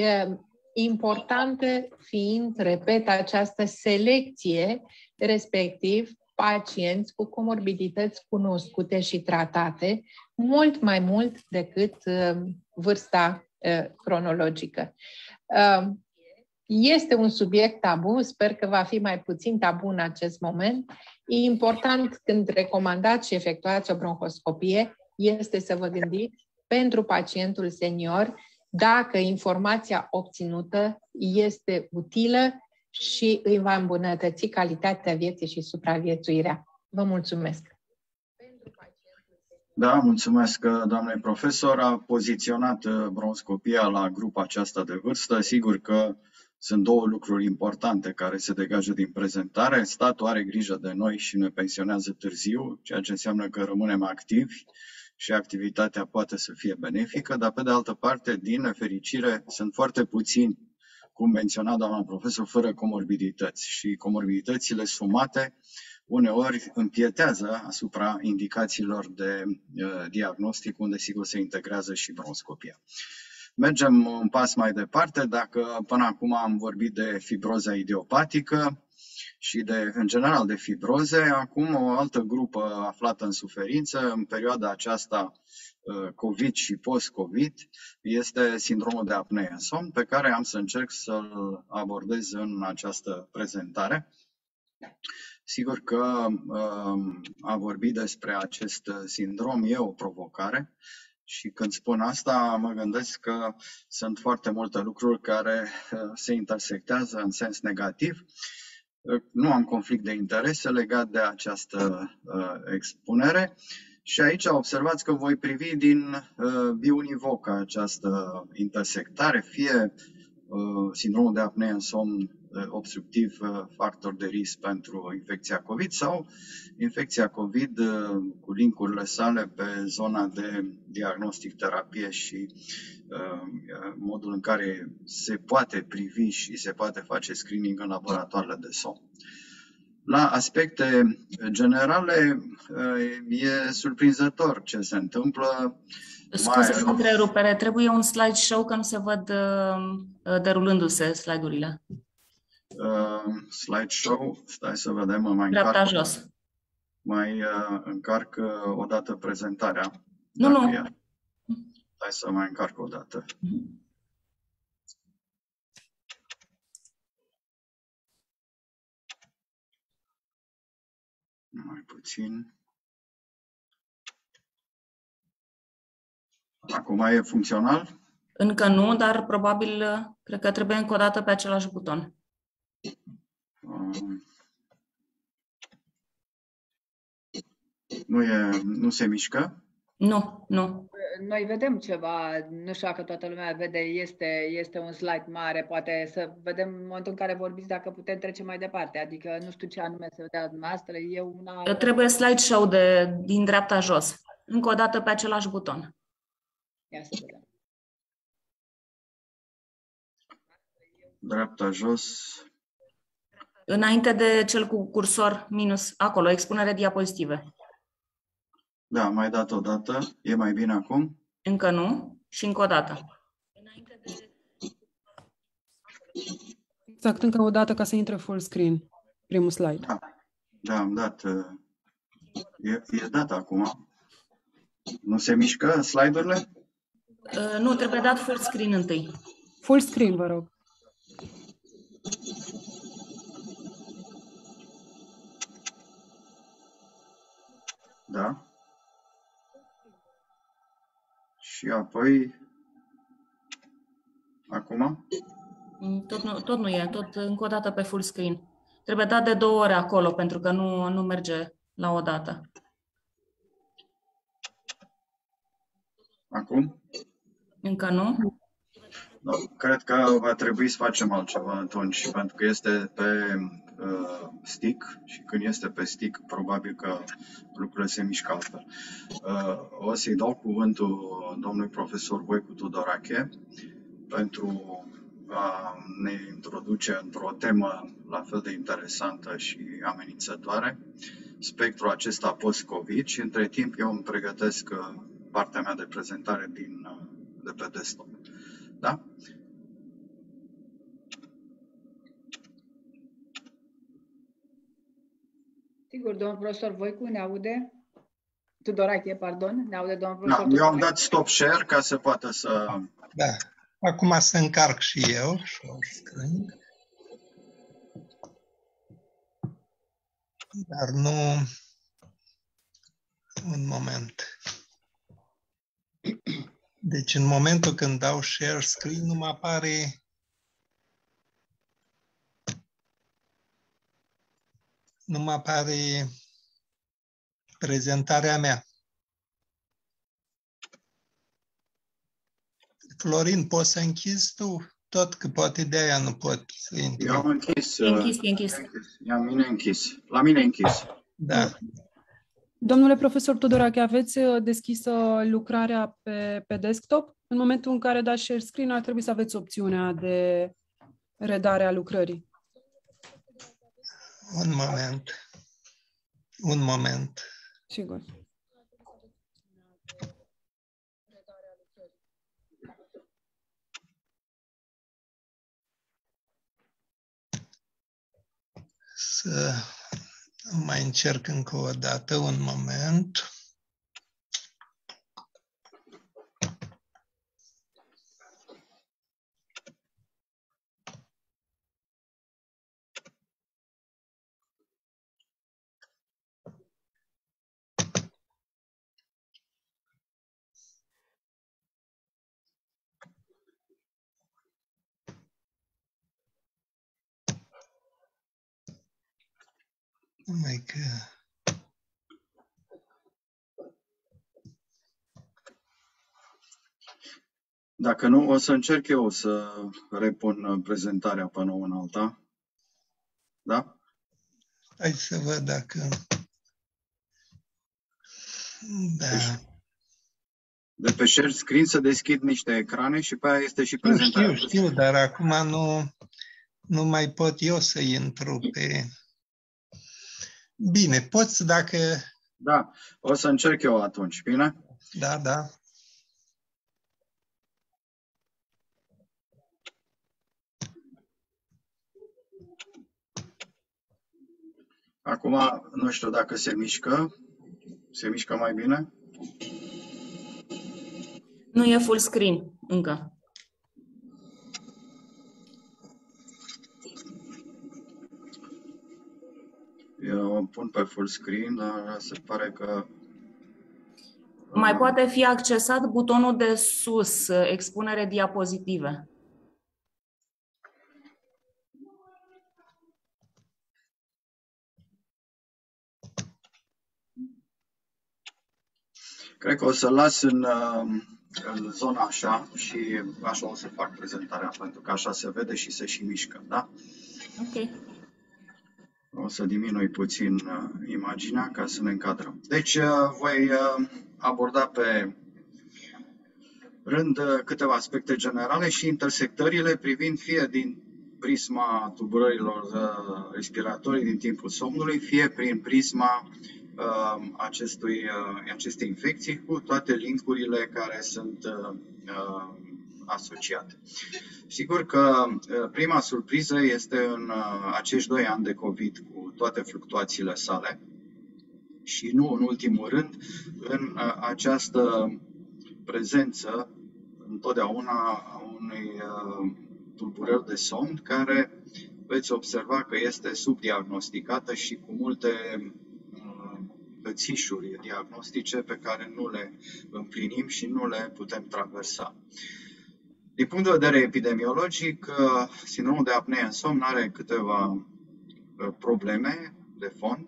importantă fiind, repet, această selecție, respectiv pacienți cu comorbidități cunoscute și tratate, mult mai mult decât vârsta cronologică. Este un subiect tabu, sper că va fi mai puțin tabu în acest moment. E important, când recomandați și efectuați o bronhoscopie, este să vă gândiți pentru pacientul senior dacă informația obținută este utilă și îi va îmbunătăți calitatea vieții și supraviețuirea. Vă mulțumesc! Da, mulțumesc, doamnei profesor. A poziționat bronhoscopia la grupa aceasta de vârstă. Sigur că sunt două lucruri importante care se degajă din prezentare. Statul are grijă de noi și ne pensionează târziu, ceea ce înseamnă că rămânem activi și activitatea poate să fie benefică, dar pe de altă parte, din nefericire, sunt foarte puțini, cum menționa doamna profesor, fără comorbidități și comorbiditățile sumate uneori împietează asupra indicațiilor de uh, diagnostic, unde sigur se integrează și bronhoscopia. Mergem un pas mai departe. Dacă până acum am vorbit de fibroza idiopatică și de, în general, de fibroze, acum o altă grupă aflată în suferință în perioada aceasta COVID și post-COVID este sindromul de apnee în somn, pe care am să încerc să-l abordez în această prezentare. Sigur că a vorbi despre acest sindrom e o provocare și când spun asta mă gândesc că sunt foarte multe lucruri care se intersectează în sens negativ. Nu am conflict de interese legat de această expunere. Și aici observați că voi privi din uh, biunivoc această intersectare, fie uh, sindromul de apnee în somn uh, obstructiv, uh, factor de risc pentru infecția COVID, sau infecția COVID uh, cu linkurile sale pe zona de diagnostic, terapie și uh, modul în care se poate privi și se poate face screening în laboratoarele de somn. La aspecte generale e surprinzător ce se întâmplă. Scuze, mai... întrerupere, trebuie un slideshow că nu se văd uh, derulându-se slide-urile. Uh, slideshow, stai să vedem, mai dreapta încarc, jos. Mai uh, încarc uh, o dată prezentarea. Nu, nu. E. Stai să mai încarc o dată. Mm-hmm. Mai puțin. Acum e funcțional? Încă nu, dar probabil, cred că trebuie încă o dată pe același buton. Um, nu, e, nu se mișcă? Nu, nu. Noi vedem ceva, nu știu dacă toată lumea vede, este, este un slide mare, poate să vedem în momentul în care vorbiți dacă putem trece mai departe, adică nu știu ce anume se vedea dumneavoastră, e una... Trebuie slideshow de, din dreapta jos, încă o dată pe același buton. Ia să vedem. Dreapta jos. Înainte de cel cu cursor minus, acolo, expunere diapozitive. Da, mai dat o dată. E mai bine acum? Încă nu. Și încă o dată. Exact, încă o dată ca să intre full screen. Primul slide. Da, da am dat. E, e dat acum. Nu se mișcă slide-urile? Uh, nu, trebuie dat full screen întâi. Full screen, vă rog. Da. Și apoi, acum? Tot nu, tot nu e, tot încă o dată pe full screen. Trebuie dat de două ori acolo, pentru că nu, nu merge la o dată. Acum? Încă nu? Da, cred că va trebui să facem altceva atunci, pentru că este pe uh, stick și când este pe stick, probabil că lucrurile se mișcă altfel. Uh, o să-i dau cuvântul domnului profesor Voicu Tudorache pentru a ne introduce într-o temă la fel de interesantă și amenințătoare, spectrul acesta post-COVID, și între timp eu îmi pregătesc partea mea de prezentare din, de pe desktop. Da? Sigur, domnul profesor Voicu ne aude? Tudorache, pardon, ne aude domnul profesor? Da, eu am dat stop share ca să poată să... Da, acum să încarc și eu. Dar nu... Un moment. Deci în momentul când dau share screen nu mă apare nu mă apare prezentarea mea. Florin, poți să închizi tu? Tot că poate de aia nu pot să intru. Eu am închis. E închis, e închis. La mine închis. La mine închis. Da. Domnule profesor Tudorache, aveți deschisă lucrarea pe, pe desktop? În momentul în care dați share screen, ar trebui să aveți opțiunea de redare a lucrării. Un moment. Un moment. Sigur. Să mai încerc încă o dată, un moment. Numai că... Dacă nu, o să încerc eu să repun prezentarea până în alta. Da? Hai să văd dacă... Da. De pe share screen să deschid niște ecrane și pe aia este și prezentarea. Știu, știu, dar acum nu, nu mai pot eu să intru pe... Bine, poți dacă... Da, o să încerc eu atunci, bine? Da, da. Acum, nu știu dacă se mișcă. Se mișcă mai bine? Nu e full screen încă. Eu o pun pe full screen, dar se pare că... Mai poate fi accesat butonul de sus, expunere diapozitive. Cred că o să las în, în zona așa și așa o să fac prezentarea, pentru că așa se vede și se și mișcă, da? Ok. O să diminui puțin imaginea ca să ne încadrăm. Deci voi aborda pe rând câteva aspecte generale și intersectările privind fie din prisma tulburărilor respiratorii din timpul somnului, fie prin prisma uh, acestui, uh, acestei infecții cu toate linkurile care sunt uh, asociate. Sigur că uh, prima surpriză este în uh, acești doi ani de COVID cu toate fluctuațiile sale și nu în ultimul rând în uh, această prezență întotdeauna a unei uh, tulburări de somn care veți observa că este subdiagnosticată și cu multe uh, hățișuri diagnostice pe care nu le împlinim și nu le putem traversa. Din punct de vedere epidemiologic, uh, sindromul de apnee în somn are câteva uh, probleme de fond.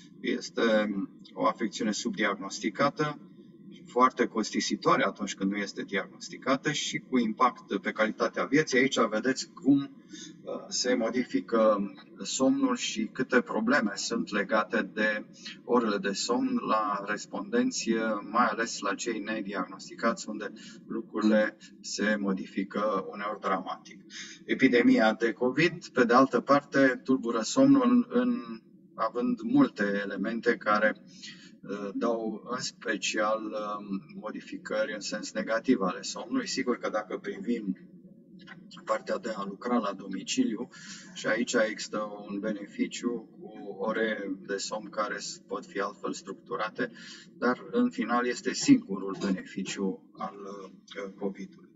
Este o afecțiune subdiagnosticată, foarte costisitoare atunci când nu este diagnosticată și cu impact pe calitatea vieții. Aici vedeți cum se modifică somnul și câte probleme sunt legate de orele de somn la respondenți, mai ales la cei nediagnosticați, unde lucrurile se modifică uneori dramatic. Epidemia de COVID, pe de altă parte, tulbură somnul în, având multe elemente care dau în special modificări în sens negativ ale somnului. Sigur că dacă privim partea de a lucra la domiciliu, și aici există un beneficiu cu ore de somn care pot fi altfel structurate, dar în final este singurul beneficiu al COVID-ului.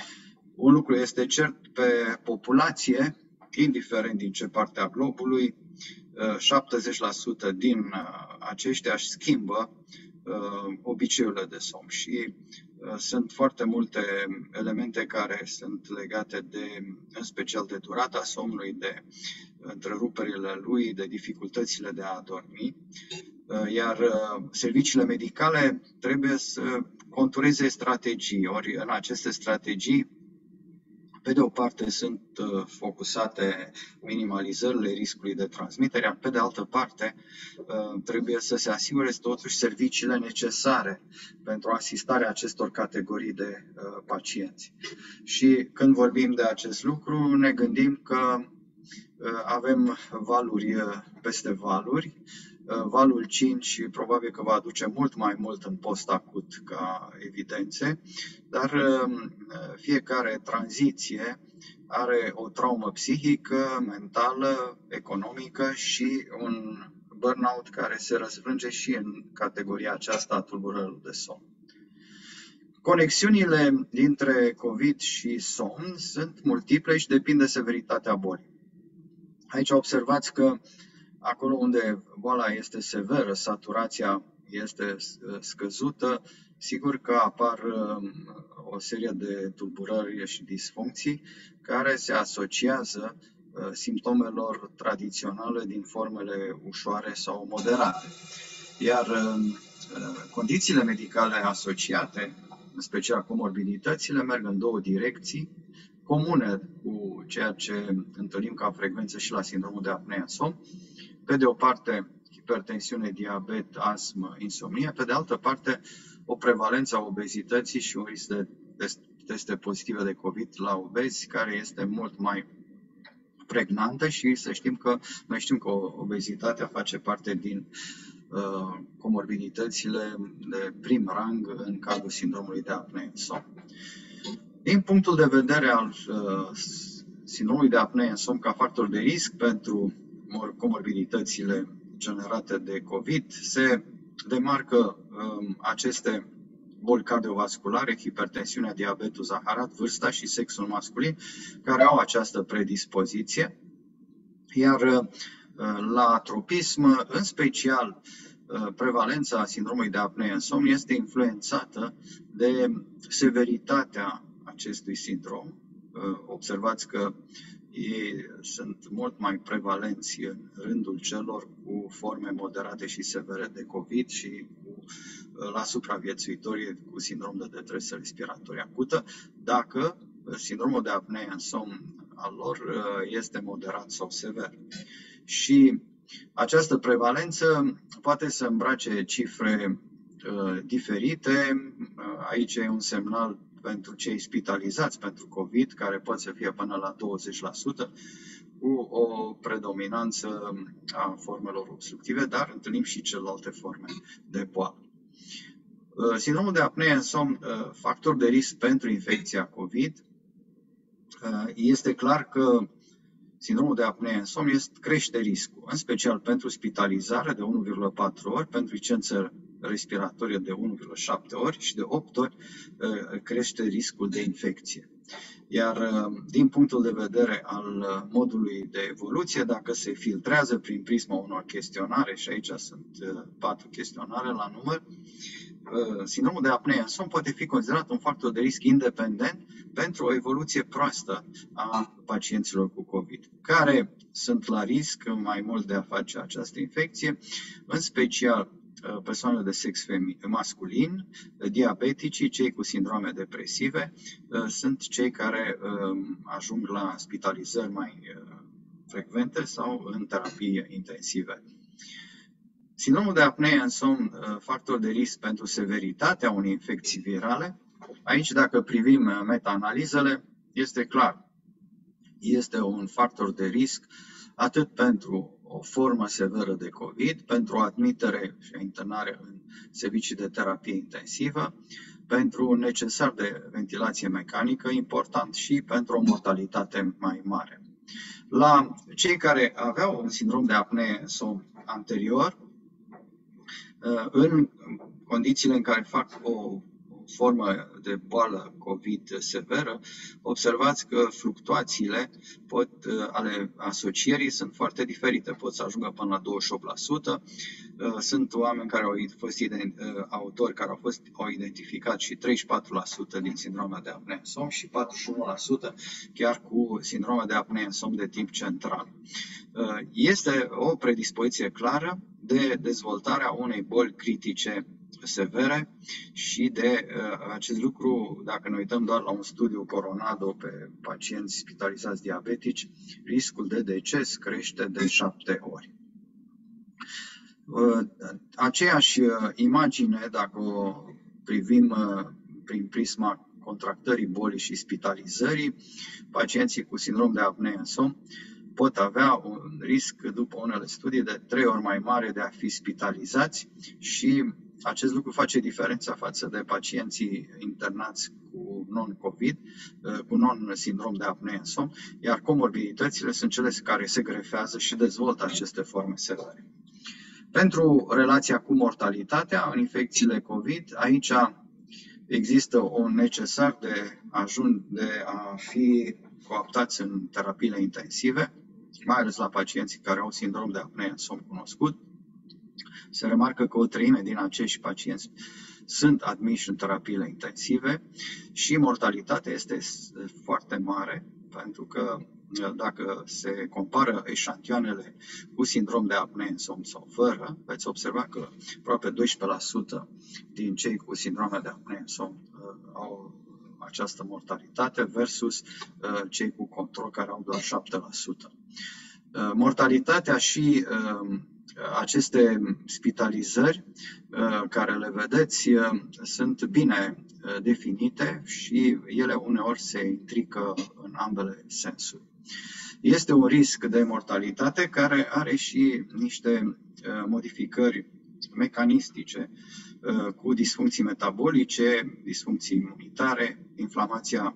Un lucru este cert, pe populație, indiferent din ce parte a globului, șaptezeci la sută din aceștia își schimbă obiceiurile de somn și sunt foarte multe elemente care sunt legate de, în special de durata somnului, de întreruperile lui, de dificultățile de a dormi, iar serviciile medicale trebuie să contureze strategii, ori în aceste strategii pe de o parte sunt focusate minimalizările riscului de transmitere, pe de altă parte trebuie să se asigure totuși serviciile necesare pentru asistarea acestor categorii de pacienți. Și când vorbim de acest lucru, ne gândim că avem valuri peste valuri. Valul cinci probabil că va aduce mult mai mult în post-acut ca evidențe, dar fiecare tranziție are o traumă psihică, mentală, economică și un burnout care se răsfrânge și în categoria aceasta a tulburărilor de somn. Conexiunile dintre COVID și somn sunt multiple și depind de severitatea bolii. Aici observați că acolo unde boala este severă, saturația este scăzută, sigur că apar o serie de tulburări și disfuncții care se asociază simptomelor tradiționale din formele ușoare sau moderate. Iar condițiile medicale asociate, în special comorbiditățile, merg în două direcții comune cu ceea ce întâlnim ca frecvență și la sindromul de apnee în somn. Pe de o parte, hipertensiune, diabet, astmă, insomnie, pe de altă parte, o prevalență a obezității și un risc de teste pozitive de COVID la obezi, care este mult mai pregnantă și să știm că noi știm că obezitatea face parte din uh, comorbiditățile de prim rang în cadrul sindromului de apnee-somn. Din punctul de vedere al uh, sindromului de apnee-somn ca factor de risc pentru comorbiditățile generate de COVID, se demarcă um, aceste boli cardiovasculare, hipertensiunea, diabetul, zaharat, vârsta și sexul masculin, care au această predispoziție. Iar uh, la atropism, în special, uh, prevalența sindromului de apnee-somn este influențată de severitatea acestui sindrom. Uh, observați că ei sunt mult mai prevalenți în rândul celor cu forme moderate și severe de COVID și cu, la supraviețuitorii cu sindrom de detresă respiratorie acută, dacă sindromul de apnee-somn al lor este moderat sau sever. Și această prevalență poate să îmbrace cifre uh, diferite. Aici e un semnal pentru cei spitalizați pentru COVID, care pot să fie până la douăzeci la sută, cu o predominanță a formelor obstructive, dar întâlnim și celelalte forme de boală. Sindromul de apnee-somn, factor de risc pentru infecția COVID, este clar că sindromul de apnee-somn crește riscul, în special pentru spitalizare de unu virgulă patru ori, pentru licență respiratorie de unu virgulă șapte ori și de opt ori crește riscul de infecție. Iar din punctul de vedere al modului de evoluție, dacă se filtrează prin prisma unor chestionare, și aici sunt patru chestionare la număr, sindromul de apnee-somn poate fi considerat un factor de risc independent pentru o evoluție proastă a pacienților cu COVID, care sunt la risc mai mult de a face această infecție, în special persoanele de sex masculin, diabeticii, cei cu sindrome depresive, sunt cei care ajung la spitalizări mai frecvente sau în terapie intensive. Sindromul de apnee-somn, factor de risc pentru severitatea unei infecții virale. Aici, dacă privim meta-analizele, este clar, este un factor de risc atât pentru o formă severă de COVID, pentru o admitere și internare în servicii de terapie intensivă, pentru un necesar de ventilație mecanică important și pentru o mortalitate mai mare. La cei care aveau un sindrom de apnee-somn anterior, în condițiile în care fac o formă de boală COVID severă, observați că fluctuațiile pot, ale asocierii sunt foarte diferite, pot să ajungă până la douăzeci și opt la sută. Sunt oameni care au fost autori care au fost au identificat și treizeci și patru la sută din sindrome de apnee-somn și patruzeci și unu la sută chiar cu sindrome de apnee-somn de tip central. Este o predispoziție clară de dezvoltarea unei boli critice severe și de uh, acest lucru, dacă ne uităm doar la un studiu Coronado pe pacienți spitalizați diabetici, riscul de deces crește de șapte ori. Uh, aceeași uh, imagine, dacă o privim uh, prin prisma contractării bolii și spitalizării, pacienții cu sindrom de apnee-somn pot avea un risc, după unele studii, de trei ori mai mare de a fi spitalizați și acest lucru face diferența față de pacienții internați cu non-COVID, cu non-sindrom de apnee-somn, iar comorbiditățile sunt cele care se grefează și dezvoltă aceste forme severe. Pentru relația cu mortalitatea în infecțiile COVID, aici există un necesar de a, de a fi cooptați în terapiile intensive, mai ales la pacienții care au sindrom de apnee-somn cunoscut. Se remarcă că o treime din acești pacienți sunt admiși în terapiile intensive și mortalitatea este foarte mare, pentru că dacă se compară eșantioanele cu sindrom de apnee-somn sau fără, veți observa că aproape doisprezece la sută din cei cu sindrome de apnee-somn au această mortalitate versus cei cu control care au doar șapte la sută. Mortalitatea și aceste spitalizări care le vedeți sunt bine definite și ele uneori se intrică în ambele sensuri. Este un risc de mortalitate care are și niște modificări mecanistice cu disfuncții metabolice, disfuncții imunitare, inflamația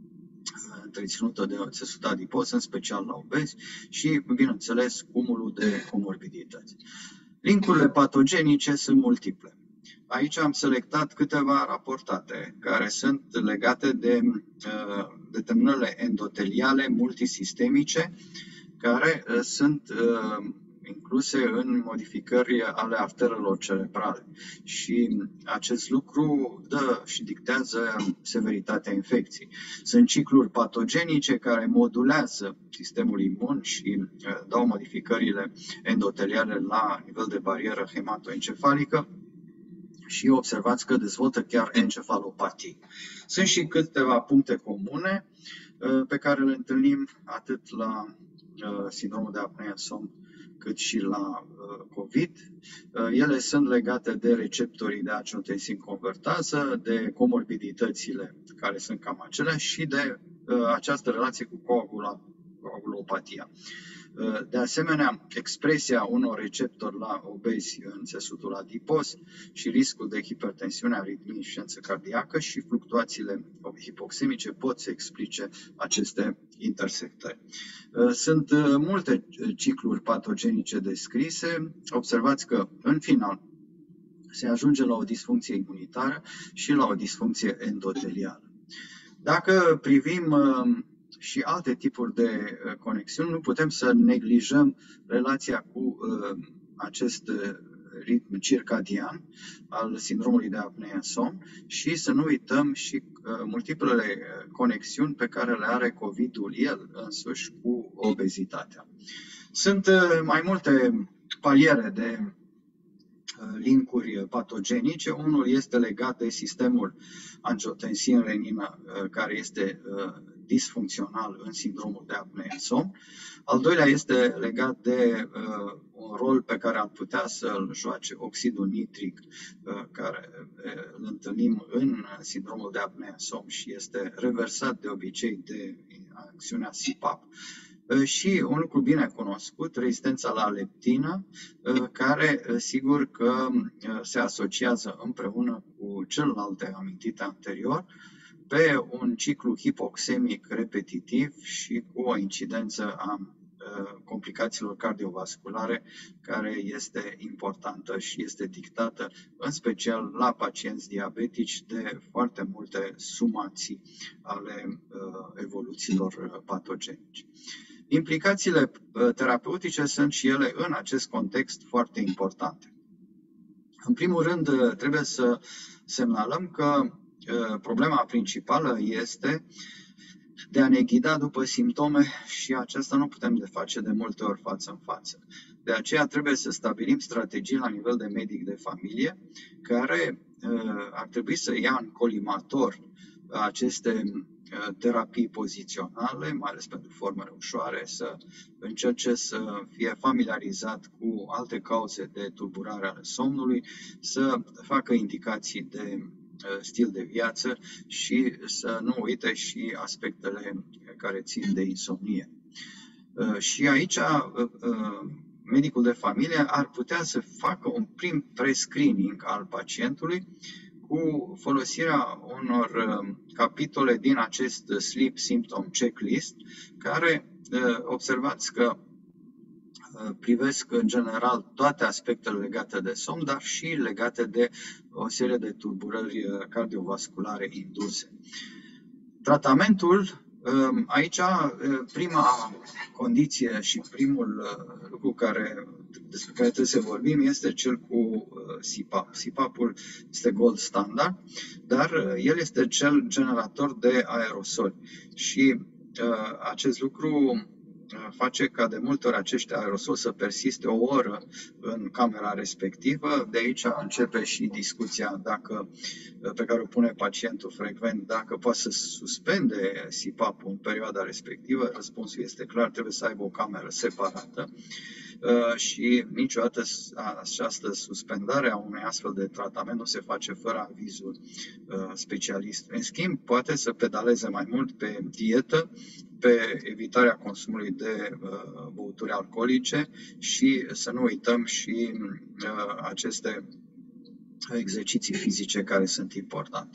întreținută de țesut adipos, în special la obezi și, bineînțeles, cumulul de comorbidități. Linkurile patogenice sunt multiple. Aici am selectat câteva raportate care sunt legate de uh, determinările endoteliale multisistemice care uh, sunt uh, incluse în modificări ale arterelor cerebrale și acest lucru dă și dictează severitatea infecției. Sunt cicluri patogenice care modulează sistemul imun și dau modificările endoteliale la nivel de barieră hematoencefalică și observați că dezvoltă chiar encefalopatii. Sunt și câteva puncte comune pe care le întâlnim atât la sindromul de apnea-somn cât și la COVID. Ele sunt legate de receptorii de angiotensin convertază, de comorbiditățile care sunt cam aceleași și de această relație cu coagula, coagulopatia. De asemenea, expresia unor receptori la obezi în țesutul adipos și riscul de hipertensiune, aritmie, insuficiență cardiacă și fluctuațiile hipoxemice pot să explice aceste intersectări. Sunt multe cicluri patogenice descrise. Observați că, în final, se ajunge la o disfuncție imunitară și la o disfuncție endotelială. Dacă privim și alte tipuri de conexiuni, nu putem să neglijăm relația cu acest ritm circadian al sindromului de apnea-somn și să nu uităm și multiplele conexiuni pe care le are COVID-ul el însuși cu obezitatea. Sunt mai multe paliere de linkuri patogenice. Unul este legat de sistemul angiotensin-renină, care este disfuncțional în sindromul de apnea-somn. Al doilea este legat de uh, un rol pe care ar putea să-l joace oxidul nitric, uh, care uh, îl întâlnim în sindromul de apnea-somn și este reversat de obicei de acțiunea C PAP. Uh, și un lucru bine cunoscut, rezistența la leptină, uh, care uh, sigur că uh, se asociază împreună cu celelalte amintite anterior, pe un ciclu hipoxemic repetitiv și cu o incidență a uh, complicațiilor cardiovasculare care este importantă și este dictată în special la pacienți diabetici de foarte multe sumații ale uh, evoluțiilor patogenice. Implicațiile uh, terapeutice sunt și ele în acest context foarte importante. În primul rând, trebuie să semnalăm că problema principală este de a ne ghida după simptome și aceasta nu putem de face de multe ori față în față. De aceea trebuie să stabilim strategii la nivel de medic de familie care ar trebui să ia în colimator aceste terapii poziționale, mai ales pentru formele ușoare, să încerce să fie familiarizat cu alte cauze de tulburare ale somnului, să facă indicații de stil de viață și să nu uite și aspectele care țin de insomnie. Și aici medicul de familie ar putea să facă un prim prescreening al pacientului cu folosirea unor capitole din acest Sleep Symptom Checklist, care observați că privesc în general toate aspectele legate de somn, dar și legate de o serie de tulburări cardiovasculare induse. Tratamentul, aici prima condiție și primul lucru care, despre care trebuie să vorbim este cel cu C PAP. C PAP-ul este gold standard, dar el este cel generator de aerosoli și acest lucru face ca de multe ori acești aerosoli să persiste o oră în camera respectivă. De aici începe și discuția dacă, pe care o pune pacientul frecvent, dacă poate să suspende C PAP-ul în perioada respectivă. Răspunsul este clar, trebuie să aibă o cameră separată. și niciodată această suspendare a unui astfel de tratament nu se face fără avizul specialistului. În schimb, poate să pedaleze mai mult pe dietă, pe evitarea consumului de băuturi alcoolice și să nu uităm și aceste exerciții fizice care sunt importante.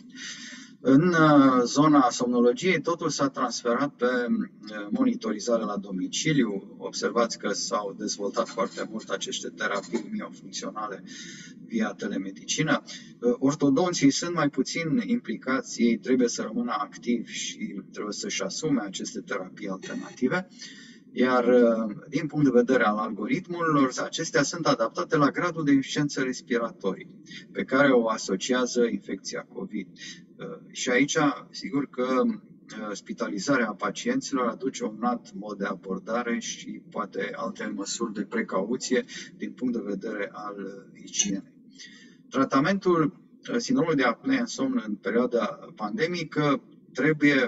În zona somnologiei, totul s-a transferat pe monitorizare la domiciliu. Observați că s-au dezvoltat foarte mult aceste terapii miofuncționale via telemedicină. Ortodonții sunt mai puțin implicați, ei trebuie să rămână activi și trebuie să-și asume aceste terapii alternative. Iar din punct de vedere al algoritmurilor, acestea sunt adaptate la gradul de insuficiență respiratorie pe care o asociază infecția COVID. Și aici, sigur că spitalizarea pacienților aduce un alt mod de abordare și poate alte măsuri de precauție din punct de vedere al igienei. Tratamentul sindromului de apnee-somn în perioada pandemică trebuie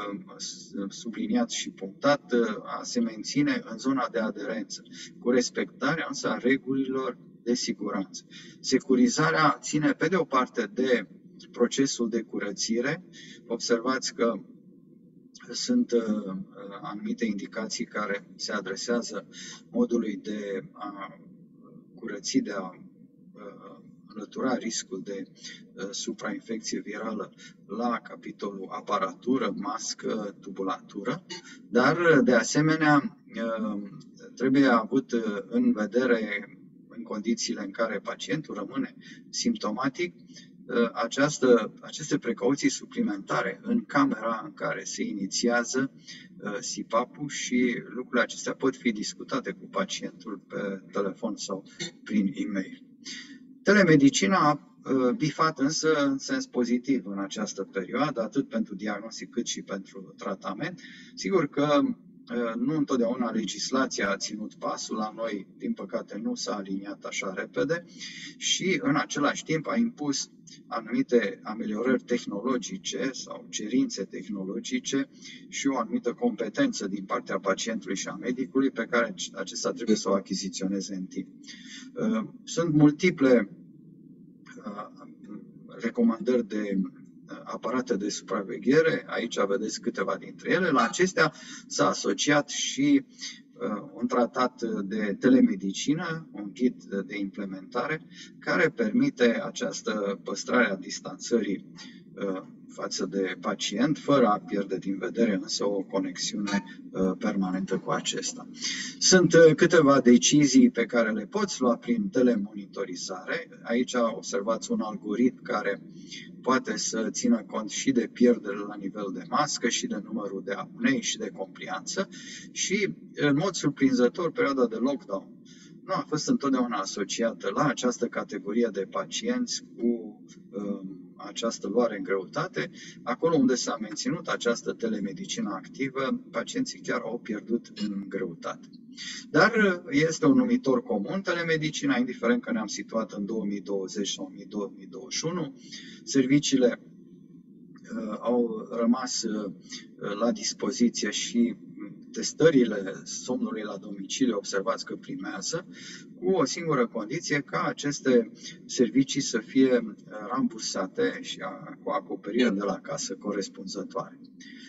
subliniat și punctat a se menține în zona de aderență, cu respectarea însă a regulilor de siguranță. Securizarea ține pe de o parte de procesul de curățire. Observați că sunt anumite indicații care se adresează modului de a curăți, de a înlătura riscul de suprainfecție virală la capitolul aparatură, mască, tubulatură, dar de asemenea trebuie avut în vedere, în condițiile în care pacientul rămâne simptomatic, această, aceste precauții suplimentare în camera în care se inițiază S I P A P-ul și lucrurile acestea pot fi discutate cu pacientul pe telefon sau prin e-mail. Telemedicina a bifat însă în sens pozitiv în această perioadă, atât pentru diagnostic cât și pentru tratament. Sigur că nu întotdeauna legislația a ținut pasul, la noi, din păcate, nu s-a aliniat așa repede și în același timp a impus anumite ameliorări tehnologice sau cerințe tehnologice și o anumită competență din partea pacientului și a medicului pe care acesta trebuie să o achiziționeze în timp. Sunt multiple recomandări de aparate de supraveghere, aici vedeți câteva dintre ele. La acestea s-a asociat și uh, un tratat de telemedicină, un ghid de implementare, care permite această păstrare a distanțării uh, față de pacient, fără a pierde din vedere însă o conexiune uh, permanentă cu acesta. Sunt uh, câteva decizii pe care le poți lua prin telemonitorizare. Aici observați un algoritm care poate să țină cont și de pierdere la nivel de mască, și de numărul de apnei, și de complianță. Și, în mod surprinzător, perioada de lockdown nu a fost întotdeauna asociată la această categorie de pacienți cu um, această luare în greutate. Acolo unde s-a menținut această telemedicină activă, pacienții chiar au pierdut în greutate. Dar este un numitor comun, telemedicina, indiferent că ne-am situat în două mii douăzeci sau două mii douăzeci și unu, serviciile uh, au rămas uh, la dispoziție și testările somnului la domiciliu, observați că primează, cu o singură condiție, ca aceste servicii să fie rambursate și a, cu acoperire de la casă corespunzătoare.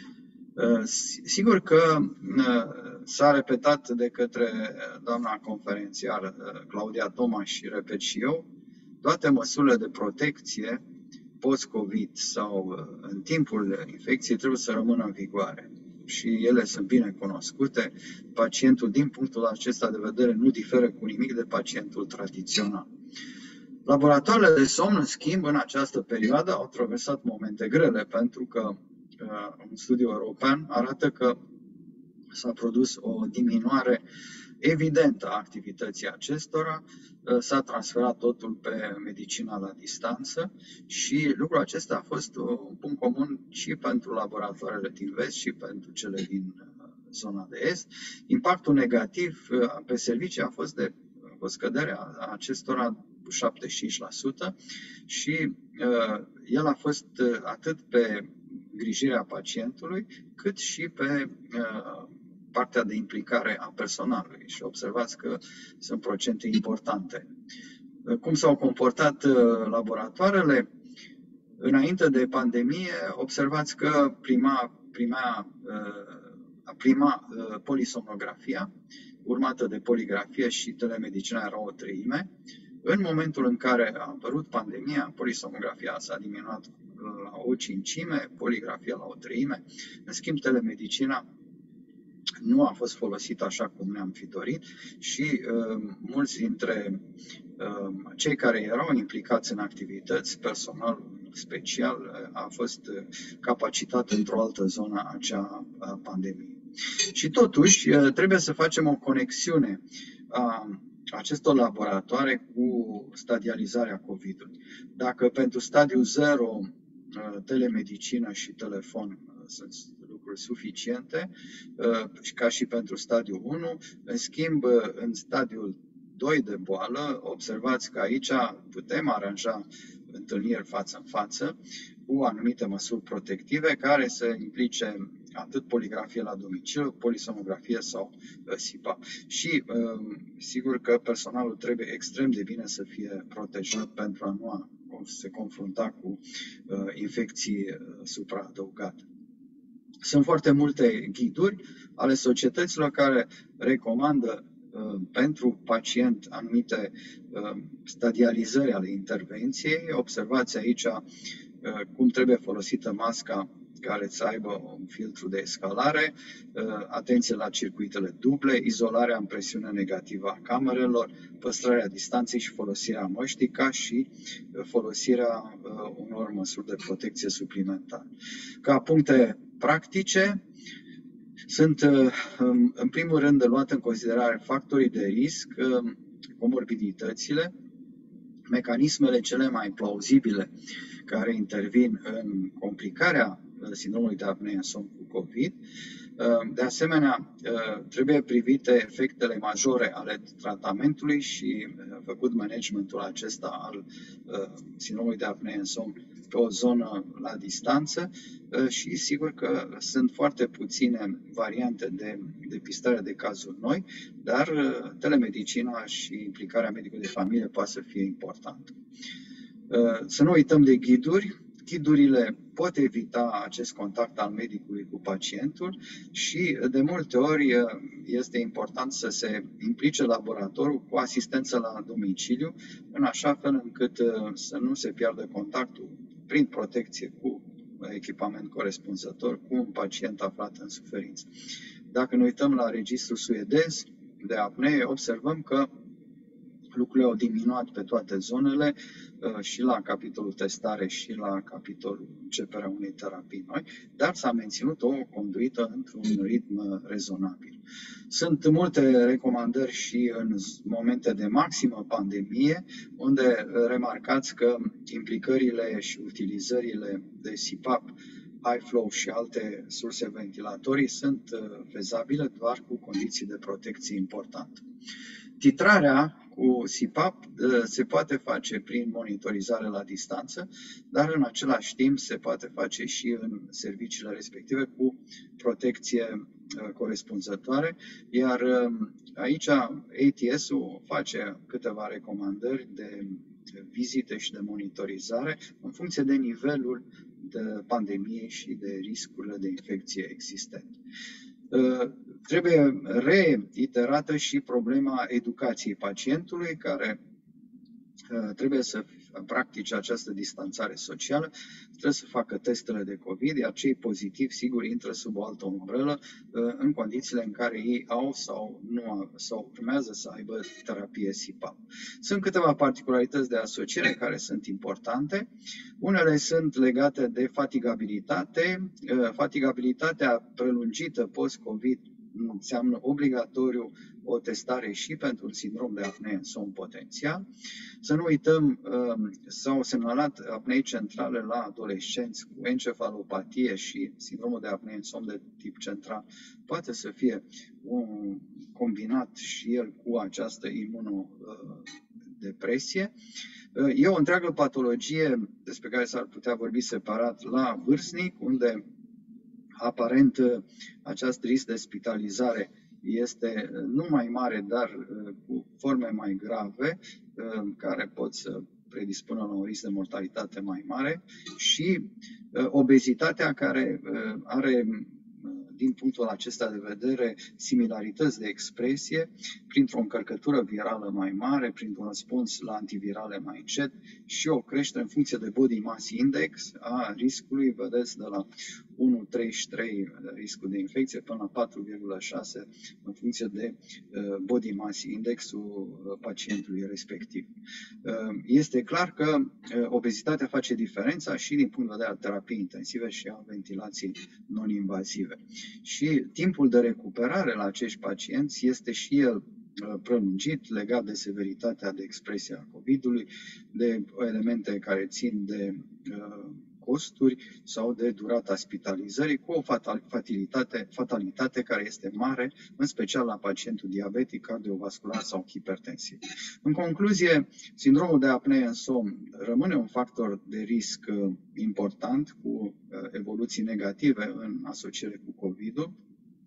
Sigur că s-a repetat de către doamna conferențiar Claudia Toma și repet și eu, toate măsurile de protecție post-COVID sau în timpul infecției trebuie să rămână în vigoare. Și ele sunt bine cunoscute. Pacientul, din punctul acesta de vedere, nu diferă cu nimic de pacientul tradițional. Laboratoarele de somn, în schimb, în această perioadă au traversat momente grele, pentru că uh, un studiu european arată că s-a produs o diminuare evidentă a activității acestora, s-a transferat totul pe medicina la distanță și lucrul acesta a fost un punct comun și pentru laboratoarele din vest și pentru cele din zona de est. Impactul negativ pe servicii a fost de o scădere a acestora cu șaptezeci și cinci la sută și uh, el a fost atât pe îngrijirea pacientului, cât și pe uh, partea de implicare a personalului și observați că sunt procente importante. Cum s-au comportat laboratoarele? Înainte de pandemie, observați că prima, prima, prima polisomnografia, urmată de poligrafie și telemedicina era o treime. În momentul în care a apărut pandemia, polisomografia s-a diminuat la o cincime, poligrafia la o treime. În schimb, telemedicina nu a fost folosită așa cum ne-am fi dorit și uh, mulți dintre uh, cei care erau implicați în activități, personal special, uh, a fost uh, capacitat într-o altă zonă a acea a pandemiei. Și totuși, uh, trebuie să facem o conexiune a acestor laboratoare cu stadializarea COVID-ului. Dacă pentru stadiul zero, uh, telemedicină și telefon uh, sunt lucruri suficiente, ca și pentru stadiul unu. În schimb, în stadiul doi de boală, observați că aici putem aranja întâlniri față în față cu anumite măsuri protective care să implice atât poligrafie la domiciliu, polisomografie sau S I P A P. Și sigur că personalul trebuie extrem de bine să fie protejat pentru a nu se confrunta cu infecții supraadăugate. Sunt foarte multe ghiduri ale societăților care recomandă uh, pentru pacient anumite uh, stadializări ale intervenției. Observați aici uh, cum trebuie folosită masca care să aibă un filtru de escalare, uh, atenție la circuitele duble, izolarea în presiune negativă a camerelor, păstrarea distanței și folosirea măștii, ca și uh, folosirea uh, unor măsuri de protecție suplimentare. Ca puncte practice, sunt în primul rând de luat în considerare factorii de risc, comorbiditățile, mecanismele cele mai plauzibile care intervin în complicarea sindromului de apnee-somn cu COVID. De asemenea, trebuie privite efectele majore ale tratamentului și făcut managementul acesta al sindromului de apnee-somn pe o zonă la distanță și sigur că sunt foarte puține variante de depistare de cazuri noi, dar telemedicina și implicarea medicului de familie poate să fie importantă. Să nu uităm de ghiduri. Ghidurile pot evita acest contact al medicului cu pacientul și de multe ori este important să se implice laboratorul cu asistență la domiciliu, în așa fel încât să nu se piardă contactul prin protecție cu echipament corespunzător cu un pacient aflat în suferință. Dacă ne uităm la registrul suedez de apnee, observăm că lucrurile au diminuat pe toate zonele, și la capitolul testare și la capitolul începerea unei terapii noi, dar s-a menținut o conduită într-un ritm rezonabil. Sunt multe recomandări și în momente de maximă pandemie, unde remarcați că implicările și utilizările de S I P A P, high flow și alte surse ventilatorii sunt fezabile doar cu condiții de protecție importante. Titrarea cu S I P A P se poate face prin monitorizare la distanță, dar în același timp se poate face și în serviciile respective cu protecție corespunzătoare, iar aici A T S-ul face câteva recomandări de vizite și de monitorizare în funcție de nivelul de pandemie și de riscurile de infecție existente. Trebuie reiterată și problema educației pacientului, care trebuie să practice această distanțare socială, trebuie să facă testele de COVID, iar cei pozitivi, sigur, intră sub o altă umbrelă în condițiile în care ei au sau nu sau urmează să aibă terapie S I P A P. Sunt câteva particularități de asociere care sunt importante. Unele sunt legate de fatigabilitate. Fatigabilitatea prelungită post-COVID înseamnă obligatoriu o testare și pentru un sindrom de apnee-somn potențial. Să nu uităm, s-au semnalat apnei centrale la adolescenți cu encefalopatie și sindromul de apnee-somn de tip central poate să fie un combinat și el cu această imunodepresie. E o întreagă patologie despre care s-ar putea vorbi separat la vârstnic, unde aparent acest risc de spitalizare este nu mai mare, dar cu forme mai grave, care pot să predispună la un risc de mortalitate mai mare, și obezitatea, care are, din punctul acesta de vedere, similarități de expresie printr-o încărcătură virală mai mare, printr-un răspuns la antivirale mai încet și o creștere în funcție de body mass index a riscului, vedeți, de la unu virgulă treizeci și trei riscul de infecție până la patru virgulă șase în funcție de body mass index-ul pacientului respectiv. Este clar că obezitatea face diferența și din punct de vedere al terapiei intensive și a ventilației non-invazive. Și timpul de recuperare la acești pacienți este și el prelungit, legat de severitatea de expresie a COVID-ului, de elemente care țin de uh, costuri sau de durata spitalizării, cu o fatalitate, fatalitate care este mare, în special la pacientul diabetic, cardiovascular sau hipertensiv. În concluzie, sindromul de apnee în somn rămâne un factor de risc important, cu evoluții negative în asociere cu COVID-ul.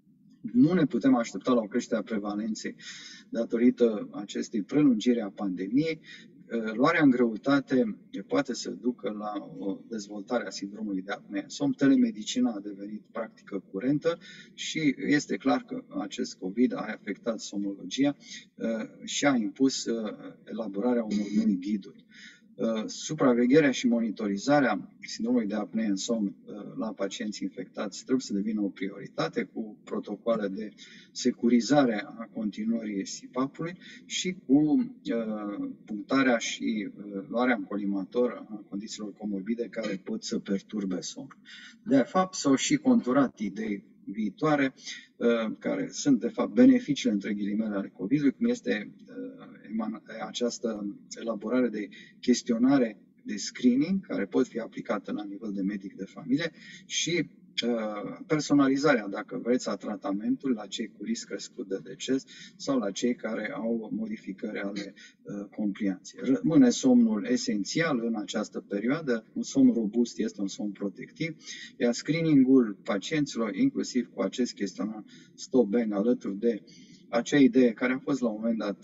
Nu ne putem aștepta la o creștere a prevalenței datorită acestei prelungiri a pandemiei. Luarea în greutate poate să ducă la o dezvoltare a sindromului de apnee în somn. Telemedicina a devenit practică curentă și este clar că acest COVID a afectat somnologia și a impus elaborarea unor noi ghiduri. Supravegherea și monitorizarea sindromului de apnee în somn la pacienți infectați trebuie să devină o prioritate, cu protocoale de securizare a continuării S I P A P-ului și cu punctarea și luarea în colimator a condițiilor comorbide care pot să perturbe somnul. De fapt, s-au și conturat idei viitoare, care sunt, de fapt, beneficiile, între ghilimele, ale COVID-ului, cum este această elaborare de chestionare de screening, care pot fi aplicate la nivel de medic de familie, și personalizarea, dacă vreți, a tratamentului la cei cu risc crescut de deces sau la cei care au modificări ale complianței. Rămâne somnul esențial în această perioadă. Un somn robust este un somn protectiv, iar screeningul pacienților, inclusiv cu acest chestionar Stop-Bang, alături de acea idee care a fost la un moment dat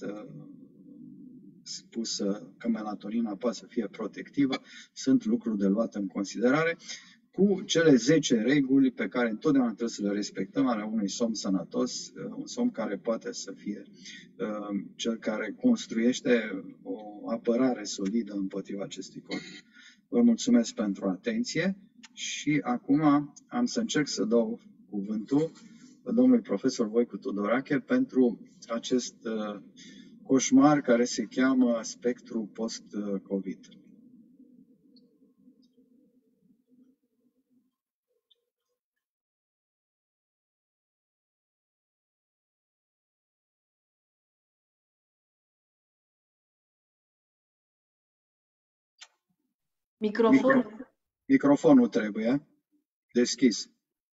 spusă că melatonina poate să fie protectivă, sunt lucruri de luat în considerare, cu cele zece reguli pe care întotdeauna trebuie să le respectăm ale unui somn sănătos, un somn care poate să fie uh, cel care construiește o apărare solidă împotriva acestui COVID. Vă mulțumesc pentru atenție și acum am să încerc să dau cuvântul domnului profesor Voicu Tudorache pentru acest uh, coșmar care se cheamă spectru post-COVID. Microfonul. Microfonul trebuie deschis.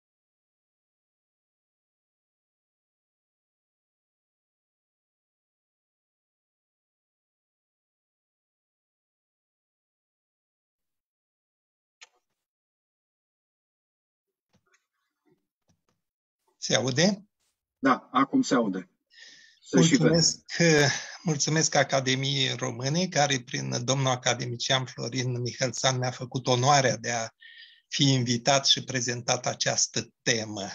Se aude? Da, acum se aude. Se mulțumesc, mulțumesc Academiei Române, care prin domnul academician Florin Mihălțan mi-a făcut onoarea de a fi invitat și prezentat această temă.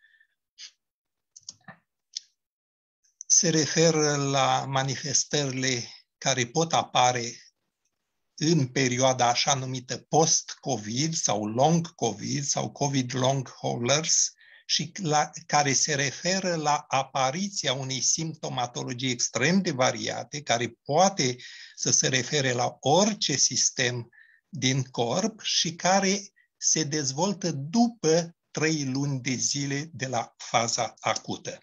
Se referă la manifestările care pot apare în perioada așa numită post-COVID sau long-COVID sau COVID-long haulers, și la, care se referă la apariția unei simptomatologii extrem de variate, care poate să se refere la orice sistem din corp și care se dezvoltă după trei luni de zile de la faza acută.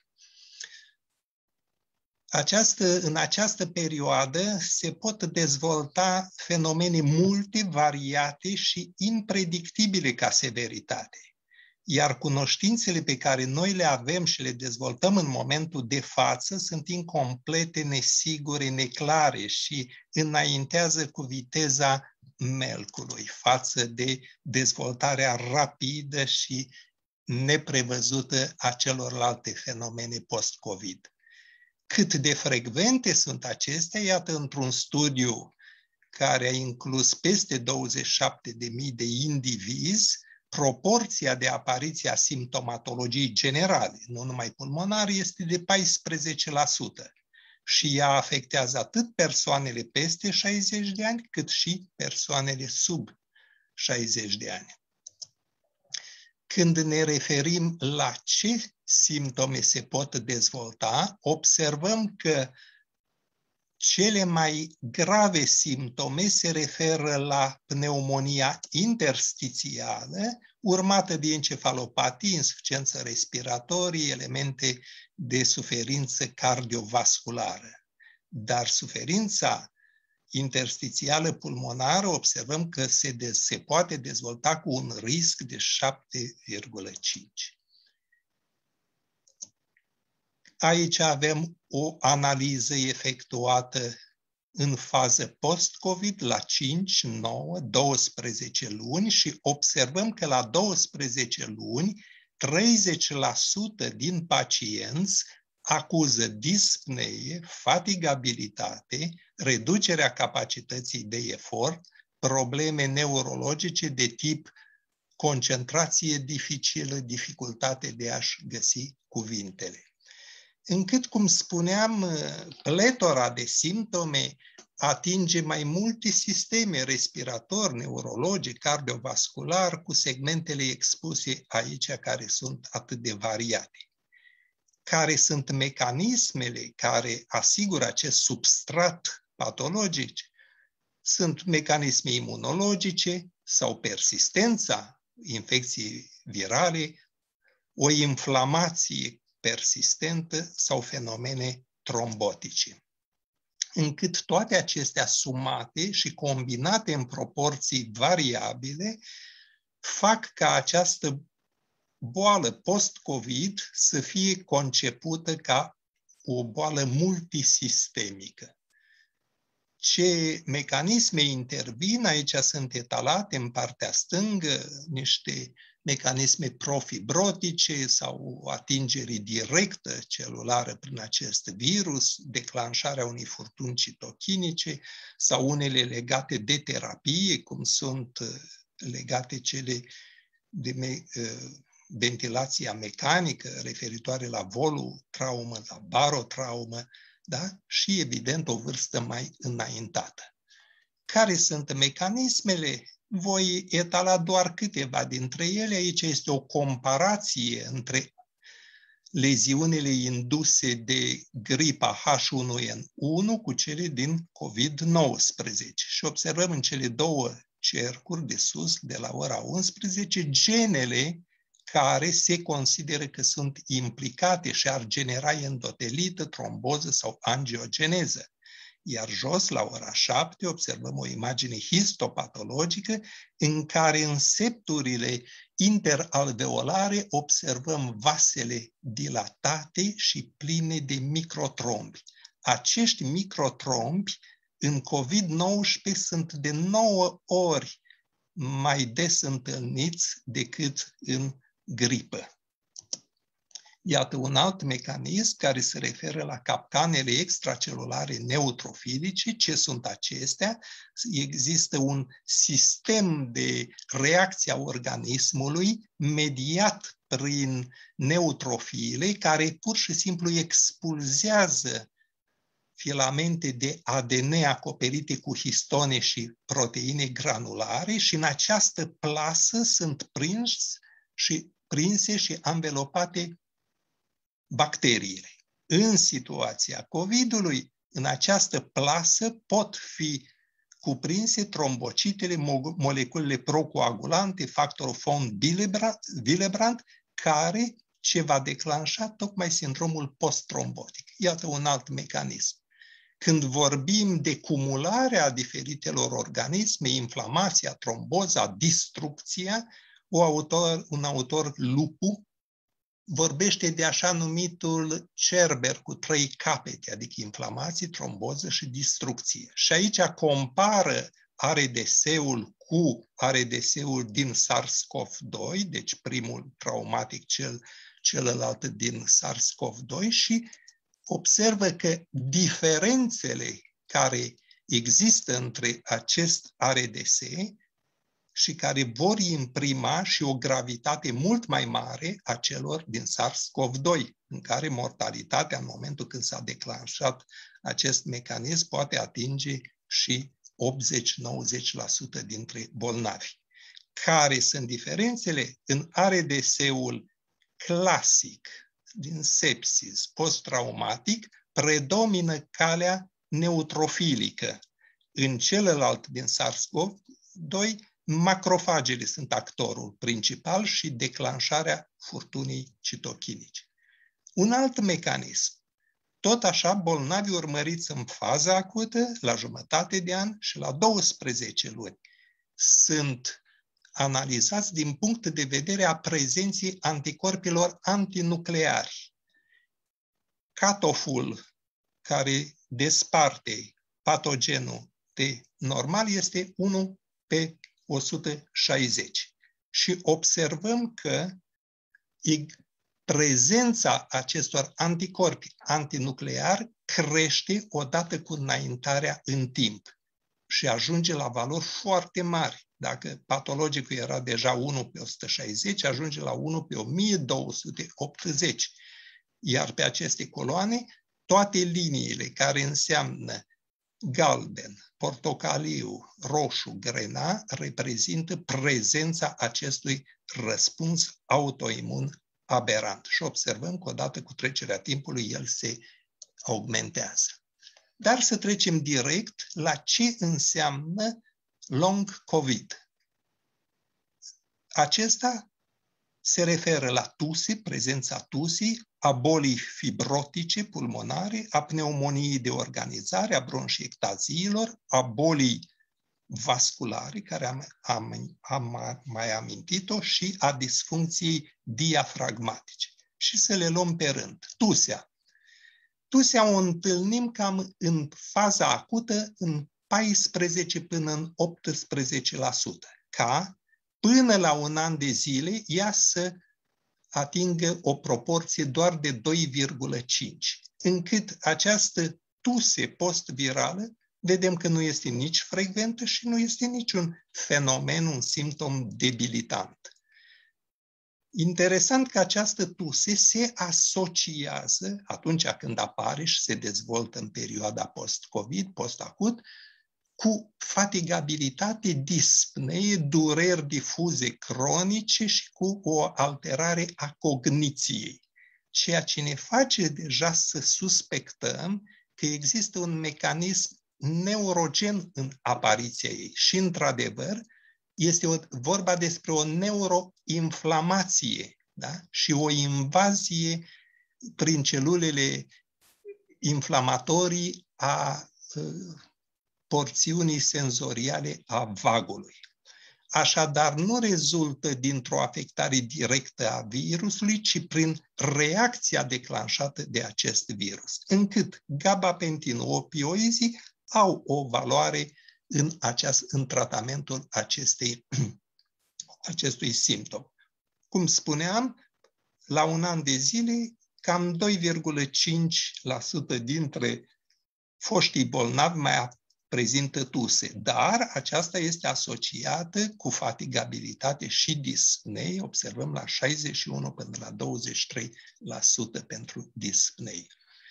Această, în această perioadă se pot dezvolta fenomene multivariate și impredictibile ca severitate. Iar cunoștințele pe care noi le avem și le dezvoltăm în momentul de față sunt incomplete, nesigure, neclare și înaintează cu viteza melcului față de dezvoltarea rapidă și neprevăzută a celorlalte fenomene post-COVID. Cât de frecvente sunt acestea, iată, într-un studiu care a inclus peste douăzeci și șapte de mii de indivizi, proporția de apariție a simptomatologiei generale, nu numai pulmonare, este de paisprezece la sută. Și ea afectează atât persoanele peste șaizeci de ani, cât și persoanele sub șaizeci de ani. Când ne referim la ce simptome se pot dezvolta, observăm că cele mai grave simptome se referă la pneumonia interstițială, urmată de encefalopatii, insuficiență respiratorie, elemente de suferință cardiovasculară. Dar suferința interstițială pulmonară observăm că se, de, se poate dezvolta cu un risc de șapte virgulă cinci. Aici avem o analiză efectuată în fază post-COVID la cinci, nouă, douăsprezece luni și observăm că la douăsprezece luni treizeci la sută din pacienți acuză dispnee, fatigabilitate, reducerea capacității de efort, probleme neurologice de tip concentrație dificilă, dificultate de a-și găsi cuvintele. Încât, cum spuneam, pletora de simptome atinge mai multe sisteme respirator, neurologic, cardiovascular, cu segmentele expuse aici care sunt atât de variate. Care sunt mecanismele care asigură acest substrat patologic? Sunt mecanisme imunologice sau persistența infecției virale, o inflamație persistentă sau fenomene trombotice. Încât toate acestea sumate și combinate în proporții variabile fac ca această boală post-COVID să fie concepută ca o boală multisistemică. Ce mecanisme intervin? Aici sunt etalate în partea stângă niște mecanisme profibrotice sau atingerii directă celulară prin acest virus, declanșarea unei furtuni citochinice sau unele legate de terapie, cum sunt legate cele de me- ventilația mecanică referitoare la volutraumă, la barotraumă, da? Și, evident, o vârstă mai înaintată. Care sunt mecanismele? Voi etala doar câteva dintre ele. Aici este o comparație între leziunile induse de gripa H unu N unu cu cele din COVID nouăsprezece. Și observăm în cele două cercuri de sus, de la ora unsprezece, genele care se consideră că sunt implicate și ar genera endotelită, tromboză sau angiogeneză. Iar jos, la ora șapte, observăm o imagine histopatologică în care în septurile interalveolare observăm vasele dilatate și pline de microtrombi. Acești microtrombi în COVID nouăsprezece sunt de nouă ori mai des întâlniți decât în gripă. Iată un alt mecanism care se referă la capcanele extracelulare neutrofilice. Ce sunt acestea? Există un sistem de reacție a organismului mediat prin neutrofile care pur și simplu expulzează filamente de A D N acoperite cu histone și proteine granulare și în această plasă sunt prins și, prinse și anvelopate bacteriile. În situația COVID-ului, în această plasă pot fi cuprinse trombocitele, moleculele procoagulante, factorul von Willebrand, care ce va declanșa tocmai sindromul post-trombotic. Iată un alt mecanism. Când vorbim de cumularea diferitelor organisme, inflamația, tromboza, distrucția, un autor, un autor Lupu vorbește de așa numitul Cerber cu trei capete, adică inflamație, tromboză și distrucție. Și aici compară A R D S-ul cu A R D S-ul din SARS-CoV doi, deci primul traumatic, cel, celălalt din SARS-CoV doi, și observă că diferențele care există între acest A R D S și care vor imprima și o gravitate mult mai mare a celor din SARS-CoV doi, în care mortalitatea în momentul când s-a declanșat acest mecanism poate atinge și optzeci-nouăzeci la sută dintre bolnavi. Care sunt diferențele? În A R D S-ul clasic, din sepsis post-traumatic, predomină calea neutrofilică. În celălalt din SARS-CoV doi, macrofagele sunt actorul principal și declanșarea furtunii citochinice. Un alt mecanism. Tot așa, bolnavii urmăriți în faza acută, la jumătate de an și la douăsprezece luni, sunt analizați din punct de vedere a prezenței anticorpilor antinucleari. Cut-off-ul care desparte patogenul de normal este unu pe o sută șaizeci. Și observăm că prezența acestor anticorpi antinucleari crește odată cu înaintarea în timp și ajunge la valori foarte mari. Dacă patologicul era deja unu pe o sută șaizeci, ajunge la unu pe o mie două sute optzeci. Iar pe aceste coloane, toate liniile care înseamnă galben, portocaliu, roșu, grena, reprezintă prezența acestui răspuns autoimun aberant. Și observăm că odată cu trecerea timpului el se augmentează. Dar să trecem direct la ce înseamnă long COVID. Acesta se referă la tuse, prezența tusii, a bolii fibrotice pulmonare, a pneumoniei de organizare, a bronșiectaziilor, a bolii vasculare, care am, am, am mai amintit-o, și a disfuncției diafragmatice. Și să le luăm pe rând. Tusea. Tusea o întâlnim cam în faza acută în paisprezece până în optsprezece la sută, ca până la un an de zile ea să atingă o proporție doar de doi virgulă cinci, încât această tuse post-virală vedem că nu este nici frecventă și nu este niciun fenomen, un simptom debilitant. Interesant că această tuse se asociază, atunci când apare și se dezvoltă în perioada post-COVID, post-acut, cu fatigabilitate, dispnee, dureri difuze cronice și cu o alterare a cogniției. Ceea ce ne face deja să suspectăm că există un mecanism neurogen în apariția ei. Și, într-adevăr, este o, vorba despre o neuroinflamație, da? Și o invazie prin celulele inflamatorii a uh, porțiunii senzoriale a vagului. Așadar, nu rezultă dintr-o afectare directă a virusului, ci prin reacția declanșată de acest virus, încât gabapentin-opioizii au o valoare în, aceast, în tratamentul acestei, acestui simptom. Cum spuneam, la un an de zile, cam doi virgulă cinci la sută dintre foștii bolnavi mai prezintă tuse, dar aceasta este asociată cu fatigabilitate și dispnei. Observăm la șaizeci și unu până la douăzeci și trei la sută pentru dispnei.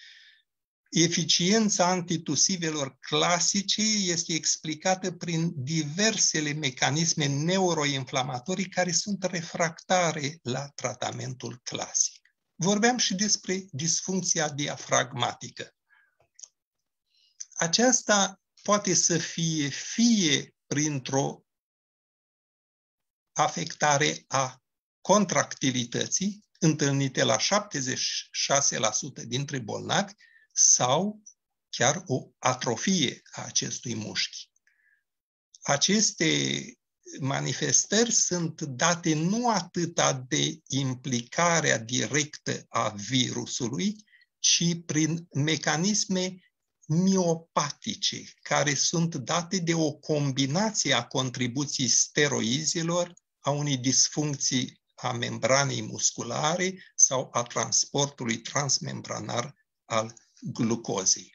Eficiența antitusivelor clasice este explicată prin diversele mecanisme neuroinflamatorii care sunt refractare la tratamentul clasic. Vorbeam și despre disfuncția diafragmatică. Aceasta poate să fie fie printr-o afectare a contractilității, întâlnite la șaptezeci și șase la sută dintre bolnavi, sau chiar o atrofie a acestui mușchi. Aceste manifestări sunt date nu atât de implicarea directă a virusului, ci prin mecanisme miopatice, care sunt date de o combinație a contribuției steroizilor, a unei disfuncții a membranei musculare sau a transportului transmembranar al glucozei.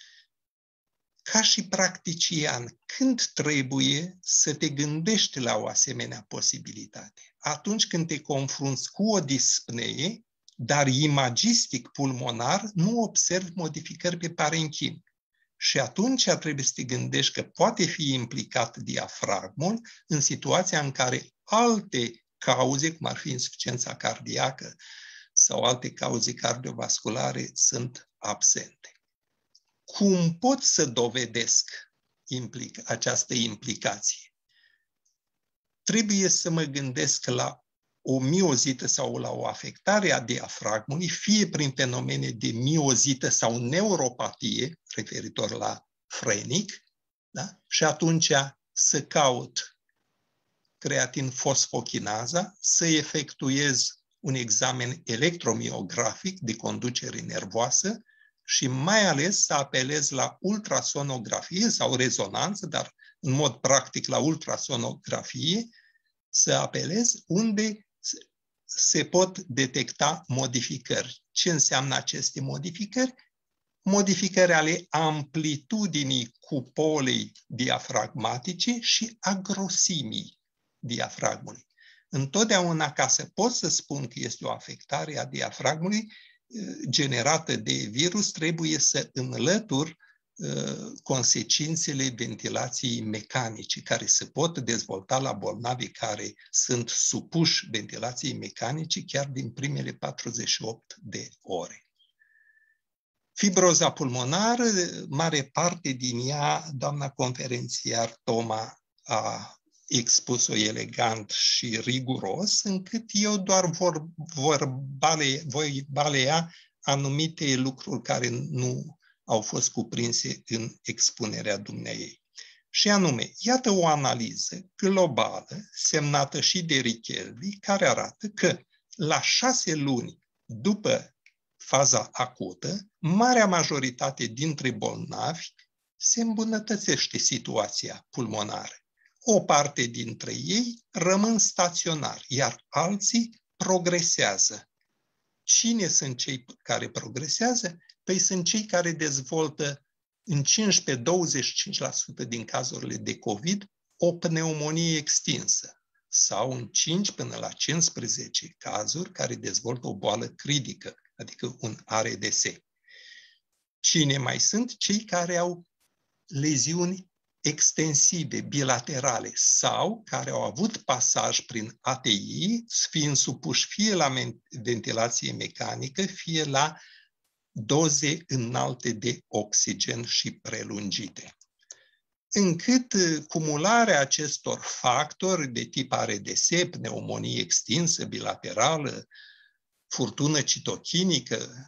Ca și practician, când trebuie să te gândești la o asemenea posibilitate? Atunci când te confrunți cu o dispnee, dar imagistic pulmonar nu observi modificări pe parenchim. Și atunci trebuie să te gândești că poate fi implicat diafragmul în situația în care alte cauze, cum ar fi insuficiența cardiacă sau alte cauze cardiovasculare, sunt absente. Cum pot să dovedesc implic- această implicație? Trebuie să mă gândesc la o miozită sau la o afectare a diafragmului, fie prin fenomene de miozită sau neuropatie, referitor la frenic, da? Și atunci să caut creatin fosfochinază, să efectuez un examen electromiografic de conducere nervoasă și mai ales să apelez la ultrasonografie sau rezonanță, dar în mod practic la ultrasonografie, să apelez unde se pot detecta modificări. Ce înseamnă aceste modificări? Modificări ale amplitudinii cupolei diafragmatice și a grosimii diafragmului. Întotdeauna, ca să pot să spun că este o afectare a diafragmului generată de virus, trebuie să înlătur consecințele ventilației mecanice, care se pot dezvolta la bolnavi care sunt supuși ventilației mecanice chiar din primele patruzeci și opt de ore. Fibroza pulmonară, mare parte din ea, doamna conferențiar Toma a expus-o elegant și riguros, încât eu doar vor, vor, bale, voi balea anumite lucruri care nu au fost cuprinse în expunerea dumneaei. Și anume, iată o analiză globală, semnată și de Richeldi, care arată că la șase luni după faza acută, marea majoritate dintre bolnavi se îmbunătățește situația pulmonară. O parte dintre ei rămân staționari, iar alții progresează. Cine sunt cei care progresează? Păi sunt cei care dezvoltă în cincisprezece - douăzeci și cinci la sută din cazurile de COVID o pneumonie extinsă sau în cinci până la cincisprezece cazuri care dezvoltă o boală critică, adică un A R D S. Cine mai sunt? Cei care au leziuni extensive, bilaterale sau care au avut pasaj prin A T I, fiind supuși fie la ventilație mecanică, fie la doze înalte de oxigen și prelungite. Încât cumularea acestor factori de tip A R D S, pneumonie extinsă, bilaterală, furtună citochinică,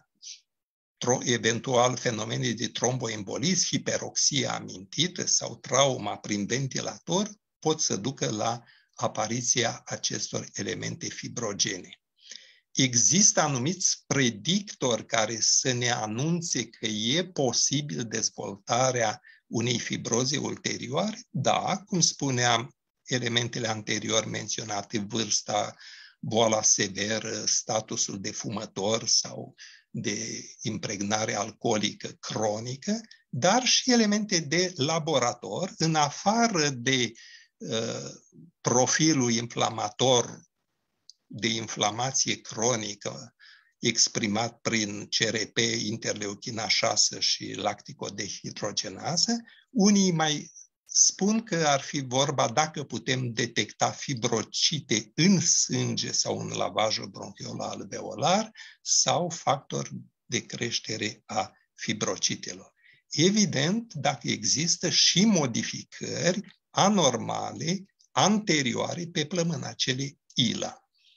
eventual fenomene de tromboembolism, hiperoxie amintită sau trauma prin ventilator, pot să ducă la apariția acestor elemente fibrogene. Există anumiți predictori care să ne anunțe că e posibil dezvoltarea unei fibroze ulterioare? Da, cum spuneam, elementele anterior menționate, vârsta, boala severă, statusul de fumător sau de impregnare alcoolică cronică, dar și elemente de laborator, în afară de uh, profilul inflamator de inflamație cronică exprimat prin C R P, interleuchina șase și lacticodehidrogenază, unii mai spun că ar fi vorba dacă putem detecta fibrocite în sânge sau în lavajul bronchiol-alveolar sau factori de creștere a fibrocitelor. Evident, dacă există și modificări anormale anterioare pe plămâna celei I L A.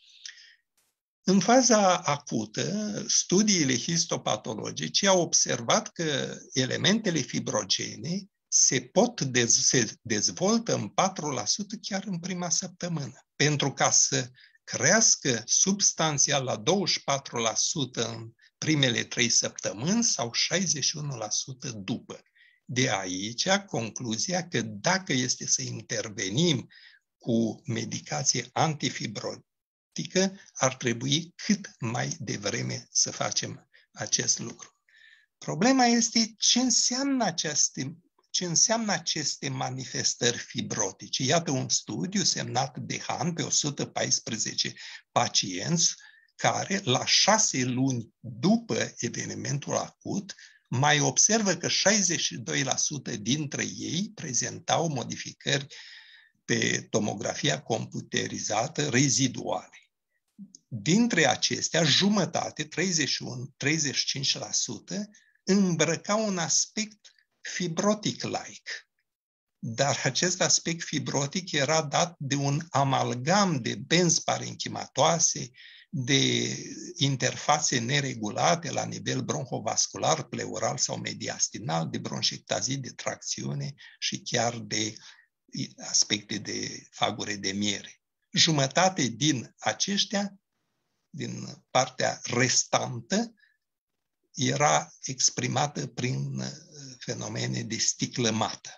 În faza acută, studiile histopatologice au observat că elementele fibrogene se pot dez- se dezvoltă în patru la sută chiar în prima săptămână. Pentru ca să crească substanțial la douăzeci și patru la sută în primele trei săptămâni sau șaizeci și unu la sută după. De aici concluzia că dacă este să intervenim cu medicație antifibrotică, ar trebui cât mai devreme să facem acest lucru. Problema este ce înseamnă aceste, ce înseamnă aceste manifestări fibrotice. Iată un studiu semnat de Han pe o sută paisprezece pacienți care, la șase luni după evenimentul acut, mai observă că șaizeci și doi la sută dintre ei prezentau modificări pe tomografia computerizată reziduale. Dintre acestea, jumătate, treizeci și unu - treizeci și cinci la sută, îmbrăcau un aspect fibrotic-like. Dar acest aspect fibrotic era dat de un amalgam de benzi parenchimatoase, de interfațe neregulate la nivel bronhovascular, pleural sau mediastinal, de bronșectazii, de tracțiune și chiar de aspecte de fagure de miere. Jumătate din aceștia, din partea restantă, era exprimată prin fenomene de sticlă mată.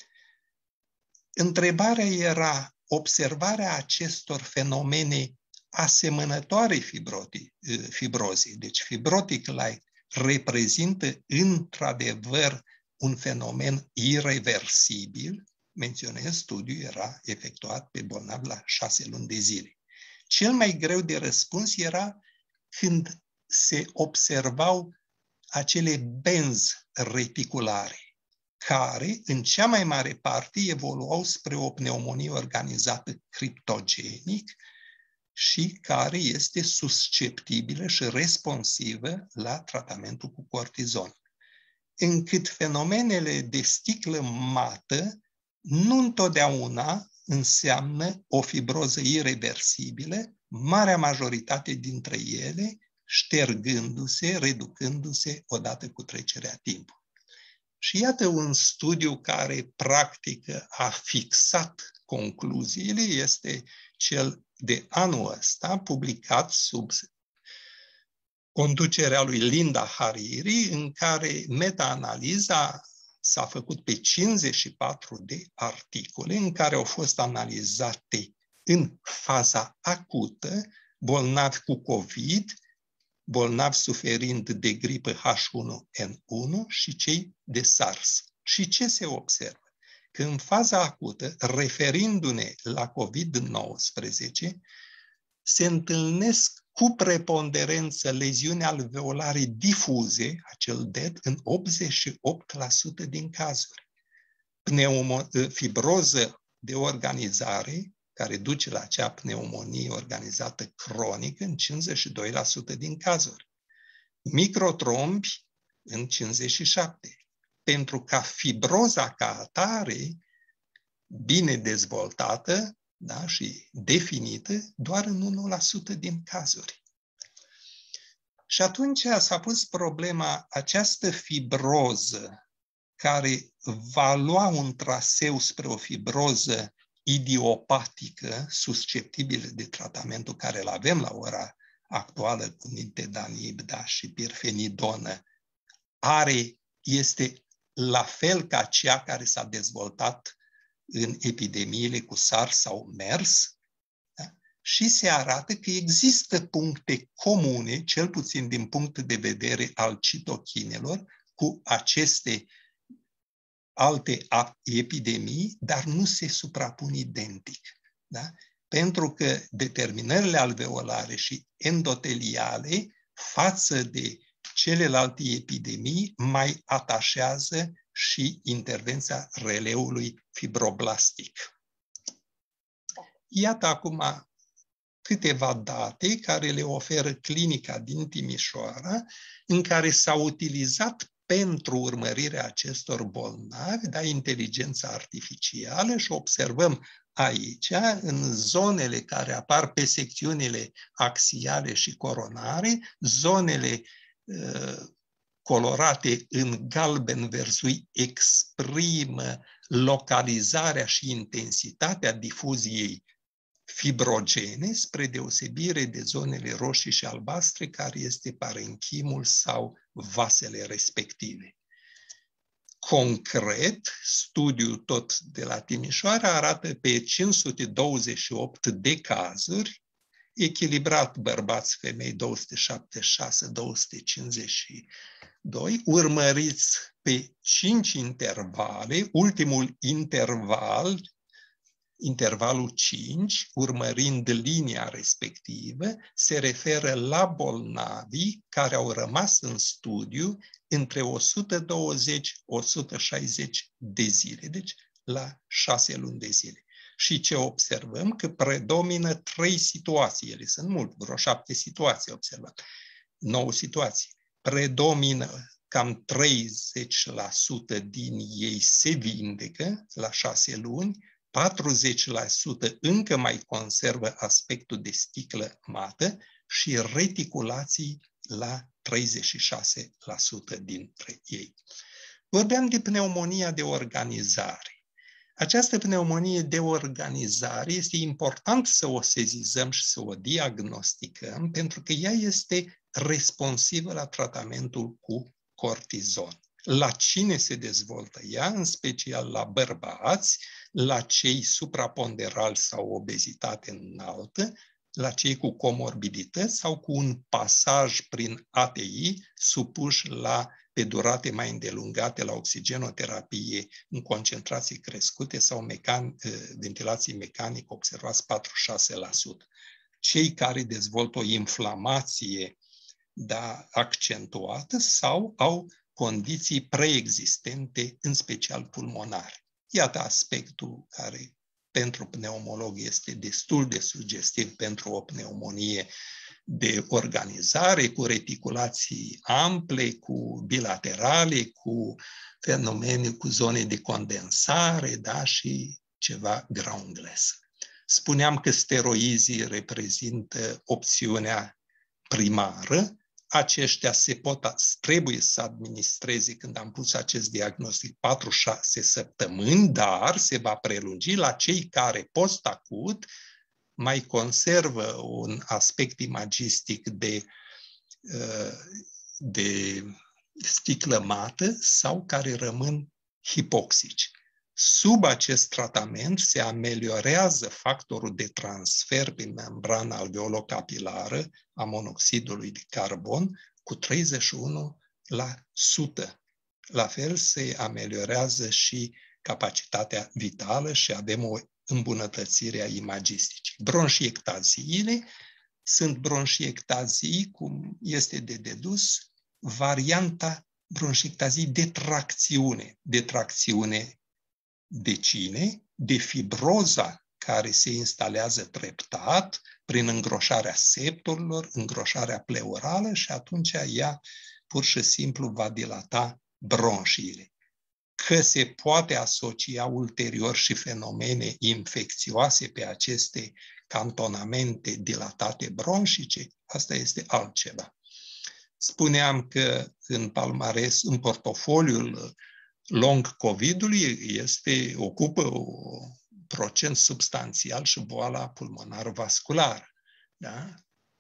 Întrebarea era observarea acestor fenomene asemănătoare fibrozii. Deci fibrotic-like reprezintă într-adevăr un fenomen irreversibil. Menționez, studiul era efectuat pe bolnavi la șase luni de zile. Cel mai greu de răspuns era când se observau acele benzi reticulare, care, în cea mai mare parte, evoluau spre o pneumonie organizată criptogenic și care este susceptibilă și responsivă la tratamentul cu cortizon. Încât fenomenele de sticlă mată nu întotdeauna înseamnă o fibroză irreversibilă, marea majoritate dintre ele ștergându-se, reducându-se odată cu trecerea timpului. Și iată un studiu care practic a fixat concluziile, este cel de anul ăsta, publicat sub conducerea lui Linda Hariri, în care meta-analiza s-a făcut pe cincizeci și patru de articole în care au fost analizate în faza acută bolnavi cu COVID, bolnavi suferind de gripă H unu N unu și cei de SARS. Și ce se observă? Că în faza acută, referindu-ne la COVID nouăsprezece, se întâlnesc cu preponderență leziuni alveolare difuze, acel D E D, în optzeci și opt la sută din cazuri. Pneumo, fibroză de organizare, care duce la acea pneumonie organizată cronică, în cincizeci și doi la sută din cazuri. Microtrombi în cincizeci și șapte la sută. Pentru ca fibroza ca atare, bine dezvoltată, da, și definită, doar în unu la sută din cazuri. Și atunci s-a pus problema, această fibroză care va lua un traseu spre o fibroză idiopatică, susceptibilă de tratamentul care îl avem la ora actuală cu nintedanib, da, și pirfenidonă, are, este la fel ca cea care s-a dezvoltat în epidemiile cu SARS sau MERS, da? Și se arată că există puncte comune, cel puțin din punct de vedere al citochinelor, cu aceste alte epidemii, dar nu se suprapun identic. Da? Pentru că determinările alveolare și endoteliale față de celelalte epidemii mai atașează și intervenția releului fibroblastic. Iată acum câteva date care le oferă clinica din Timișoara, în care s-a utilizat pentru urmărirea acestor bolnavi, da, inteligența artificială, și observăm aici, în zonele care apar pe secțiunile axiale și coronare, zonele uh, colorate în galben-verzui exprimă localizarea și intensitatea difuziei fibrogene, spre deosebire de zonele roșii și albastre, care este parenchimul sau vasele respective. Concret, studiul tot de la Timișoara arată pe cinci sute douăzeci și opt de cazuri, echilibrat bărbați-femei două sute șaptezeci și șase două sute cincizeci și doi, urmăriți pe cinci intervale, ultimul interval, intervalul cinci, urmărind linia respectivă, se referă la bolnavii care au rămas în studiu între o sută douăzeci - o sută șaizeci de zile, deci la șase luni de zile. Și ce observăm? Că predomină trei situații, ele sunt mult, vreo șapte situații observate, nouă situații. Predomină cam treizeci la sută din ei se vindecă la șase luni, patruzeci la sută încă mai conservă aspectul de sticlă mată și reticulații la treizeci și șase la sută dintre ei. Vorbeam de pneumonia de organizare. Această pneumonie de organizare este important să o sezizăm și să o diagnosticăm, pentru că ea este responsivă la tratamentul cu cortizon. La cine se dezvoltă ea? În special la bărbați, la cei supraponderali sau obezitate înaltă, la cei cu comorbidități sau cu un pasaj prin A T I supuși la, pe durate mai îndelungate la oxigenoterapie în concentrații crescute sau mecan, ventilații mecanică observați patruzeci și șase la sută. Cei care dezvoltă o inflamație da, accentuată sau au condiții preexistente, în special pulmonare. Iată aspectul care pentru pneumolog este destul de sugestiv pentru o pneumonie de organizare, cu reticulații ample, cu bilaterale, cu fenomene, cu zone de condensare, da, și ceva groundless. Spuneam că steroizii reprezintă opțiunea primară. Aceștia se pot, trebuie să administreze, când am pus acest diagnostic, patruzeci și șase săptămâni, dar se va prelungi la cei care post-acut mai conservă un aspect imagistic de, de sticlă mată sau care rămân hipoxici. Sub acest tratament se ameliorează factorul de transfer pe membrana alveolocapilară a monoxidului de carbon cu treizeci și unu la sută. La fel se ameliorează și capacitatea vitală și avem o îmbunătățire a imagisticii. Bronșiectaziile sunt bronșiectazii, cum este de dedus, varianta bronșiectazii de tracțiune, de tracțiune de cine? De fibroza care se instalează treptat prin îngroșarea septurilor, îngroșarea pleurală și atunci ea pur și simplu va dilata bronșiile. Că se poate asocia ulterior și fenomene infecțioase pe aceste cantonamente dilatate bronșice, asta este altceva. Spuneam că în palmares, în portofoliul long COVID-ului este, ocupă un procent substanțial și boala pulmonar-vasculară. Da?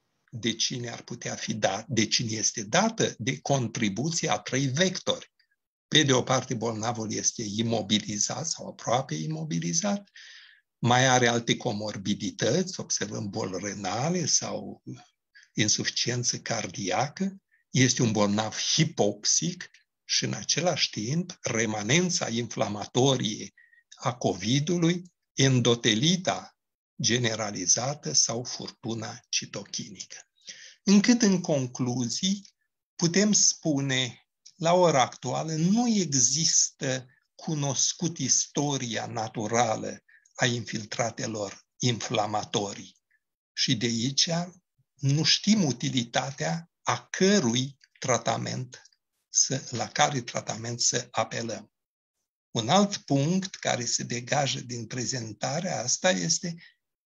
De cine ar putea fi dat? De cine este dată? De contribuția a trei vectori. Pe de o parte, bolnavul este imobilizat sau aproape imobilizat, mai are alte comorbidități, observăm boli renale sau insuficiență cardiacă, este un bolnav hipoxic și în același timp remanența inflamatorie a COVID-ului, endotelita generalizată sau furtuna citochinică. Încât în concluzii putem spune, la ora actuală nu există cunoscut istoria naturală a infiltratelor inflamatorii și de aici nu știm utilitatea a cărui tratament să, la care tratament să apelăm. Un alt punct care se degajă din prezentarea asta este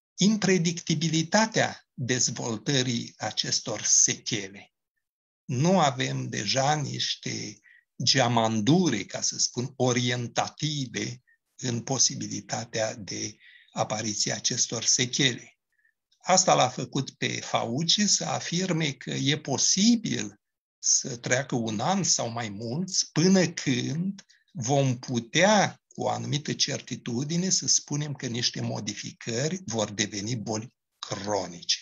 impredictibilitatea dezvoltării acestor sechele. Nu avem deja niște geamandure, ca să spun, orientative în posibilitatea de apariția acestor sechele. Asta l-a făcut pe Fauci să afirme că e posibil să treacă un an sau mai mulți până când vom putea cu o anumită certitudine să spunem că niște modificări vor deveni boli cronice.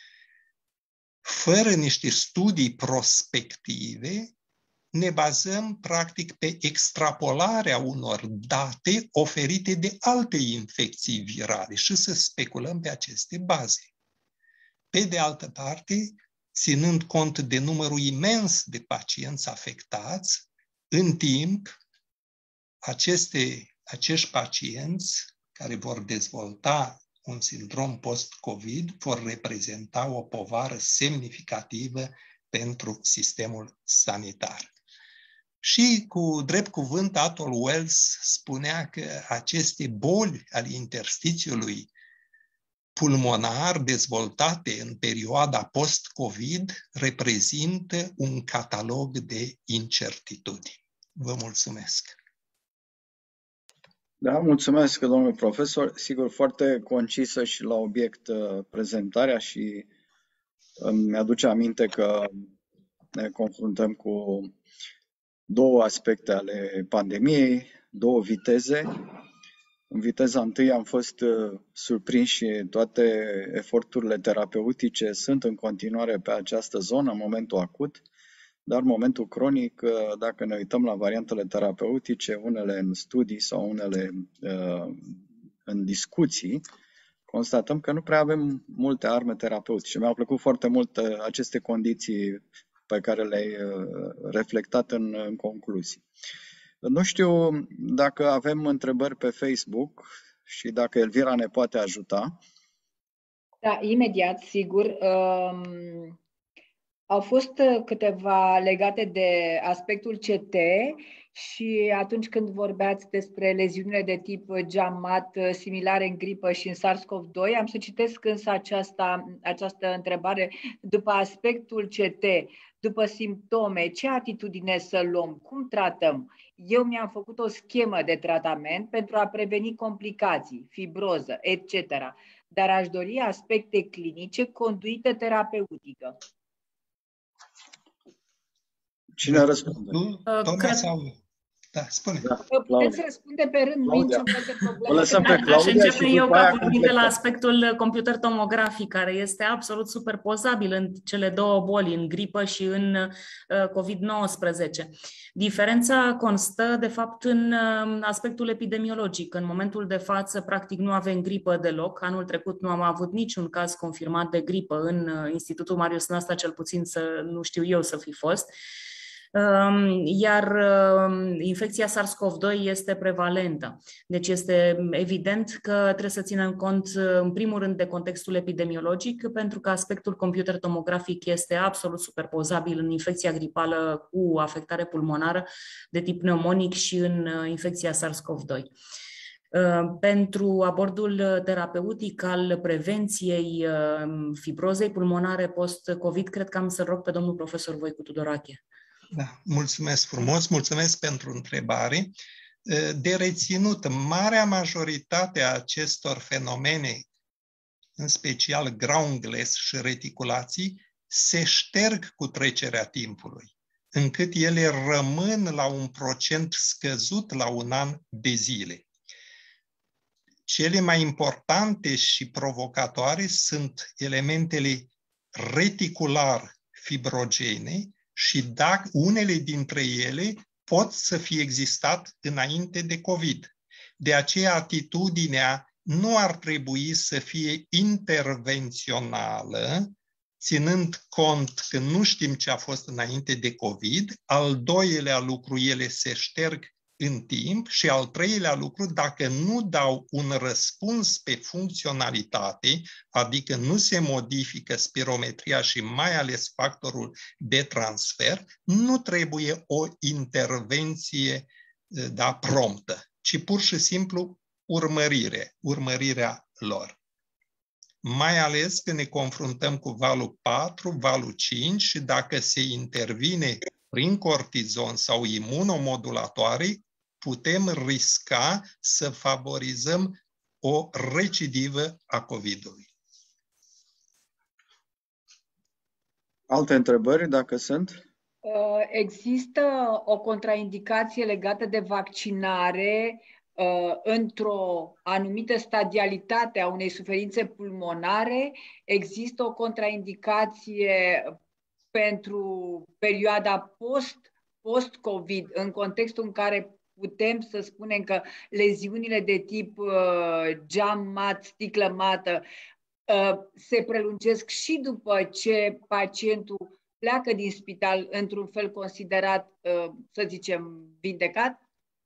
Fără niște studii prospective, ne bazăm practic pe extrapolarea unor date oferite de alte infecții virale și să speculăm pe aceste baze. Pe de altă parte, ținând cont de numărul imens de pacienți afectați, în timp, aceste, acești pacienți care vor dezvolta un sindrom post-COVID vor reprezenta o povară semnificativă pentru sistemul sanitar. Și cu drept cuvânt, Atul Wells spunea că aceste boli ale interstițiului pulmonar dezvoltate în perioada post-COVID reprezintă un catalog de incertitudini. Vă mulțumesc! Da, mulțumesc, domnule profesor. Sigur, foarte concisă și la obiect prezentarea și îmi aduce aminte că ne confruntăm cu două aspecte ale pandemiei, două viteze. În viteza întâi am fost surprinși și toate eforturile terapeutice sunt în continuare pe această zonă, în momentul acut, dar în momentul cronic, dacă ne uităm la variantele terapeutice, unele în studii sau unele uh, în discuții, constatăm că nu prea avem multe arme terapeutice. Mi-au plăcut foarte mult aceste condiții pe care le-ai reflectat în, în concluzii. Nu știu dacă avem întrebări pe Facebook și dacă Elvira ne poate ajuta. Da, imediat, sigur. Um, au fost câteva legate de aspectul C T și atunci când vorbeați despre leziunile de tip GAMMAT similare în gripă și în SARS-CoV doi, am să citesc însă aceasta, această întrebare. După aspectul C T, după simptome, ce atitudine să luăm? Cum tratăm? Eu mi-am făcut o schemă de tratament pentru a preveni complicații, fibroză, et cetera. Dar aș dori aspecte clinice, conduită terapeutică. Cine răspunde? Tocmai sau... Da, spune. Da, puteți răspunde pe rând, nu nicio altă problemă. Lăsăm pe Claudia. Aș începe și eu după ca aia vorbind de la aspectul computer tomografic, care este absolut superpozabil în cele două boli, în gripă și în uh, COVID nouăsprezece. Diferența constă, de fapt, în uh, aspectul epidemiologic. În momentul de față, practic, nu avem gripă deloc. Anul trecut nu am avut niciun caz confirmat de gripă în uh, Institutul Marius Năsta, cel puțin să nu știu eu să fi fost. Iar infecția SARS-CoV doi este prevalentă. Deci este evident că trebuie să ținem cont în primul rând de contextul epidemiologic, pentru că aspectul computer tomografic este absolut superpozabil în infecția gripală cu afectare pulmonară de tip pneumonic și în infecția SARS-CoV doi. Pentru abordul terapeutic al prevenției fibrozei pulmonare post-COVID, cred că am să rog pe domnul profesor Voicu Tudorache. Da, mulțumesc frumos, mulțumesc pentru întrebare. De reținut, marea majoritate a acestor fenomene, în special ground glass și reticulații, se șterg cu trecerea timpului, încât ele rămân la un procent scăzut la un an de zile. Cele mai importante și provocatoare sunt elementele reticular-fibrogene, și dacă unele dintre ele pot să fie existat înainte de COVID. De aceea atitudinea nu ar trebui să fie intervențională, ținând cont că nu știm ce a fost înainte de COVID. Al doilea lucru, ele se șterg în timp și al treilea lucru, dacă nu dau un răspuns pe funcționalitate, adică nu se modifică spirometria și mai ales factorul de transfer, nu trebuie o intervenție da, promptă, ci pur și simplu urmărire, urmărirea lor. Mai ales când ne confruntăm cu valul patru, valul cinci și dacă se intervine prin cortizon sau imunomodulatoare, putem risca să favorizăm o recidivă a COVID-ului. Alte întrebări, dacă sunt? Există o contraindicație legată de vaccinare într-o anumită stadialitate a unei suferințe pulmonare? Există o contraindicație pentru perioada post, post-COVID, în contextul în care putem să spunem că leziunile de tip uh, geam mat, sticlă mată, uh, se prelungesc și după ce pacientul pleacă din spital într-un fel considerat, uh, să zicem, vindecat?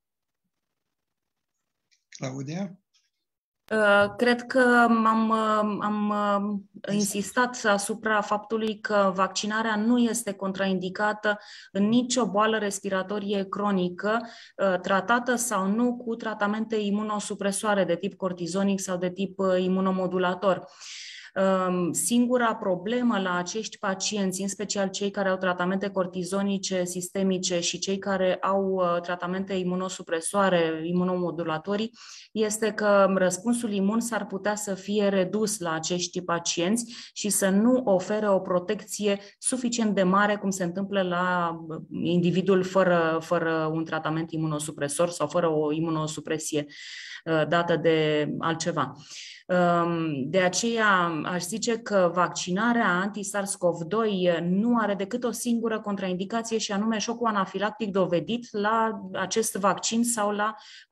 Claudia? Cred că am, am insistat asupra faptului că vaccinarea nu este contraindicată în nicio boală respiratorie cronică, tratată sau nu cu tratamente imunosupresoare de tip cortizonic sau de tip imunomodulator. Singura problemă la acești pacienți, în special cei care au tratamente cortizonice sistemice și cei care au tratamente imunosupresoare, imunomodulatorii, este că răspunsul imun s-ar putea să fie redus la acești pacienți și să nu ofere o protecție suficient de mare, cum se întâmplă la individul fără, fără un tratament imunosupresor sau fără o imunosupresie dată de altceva. De aceea aș zice că vaccinarea anti-SARS-CoV doi nu are decât o singură contraindicație și anume șocul anafilactic dovedit la acest vaccin sau la,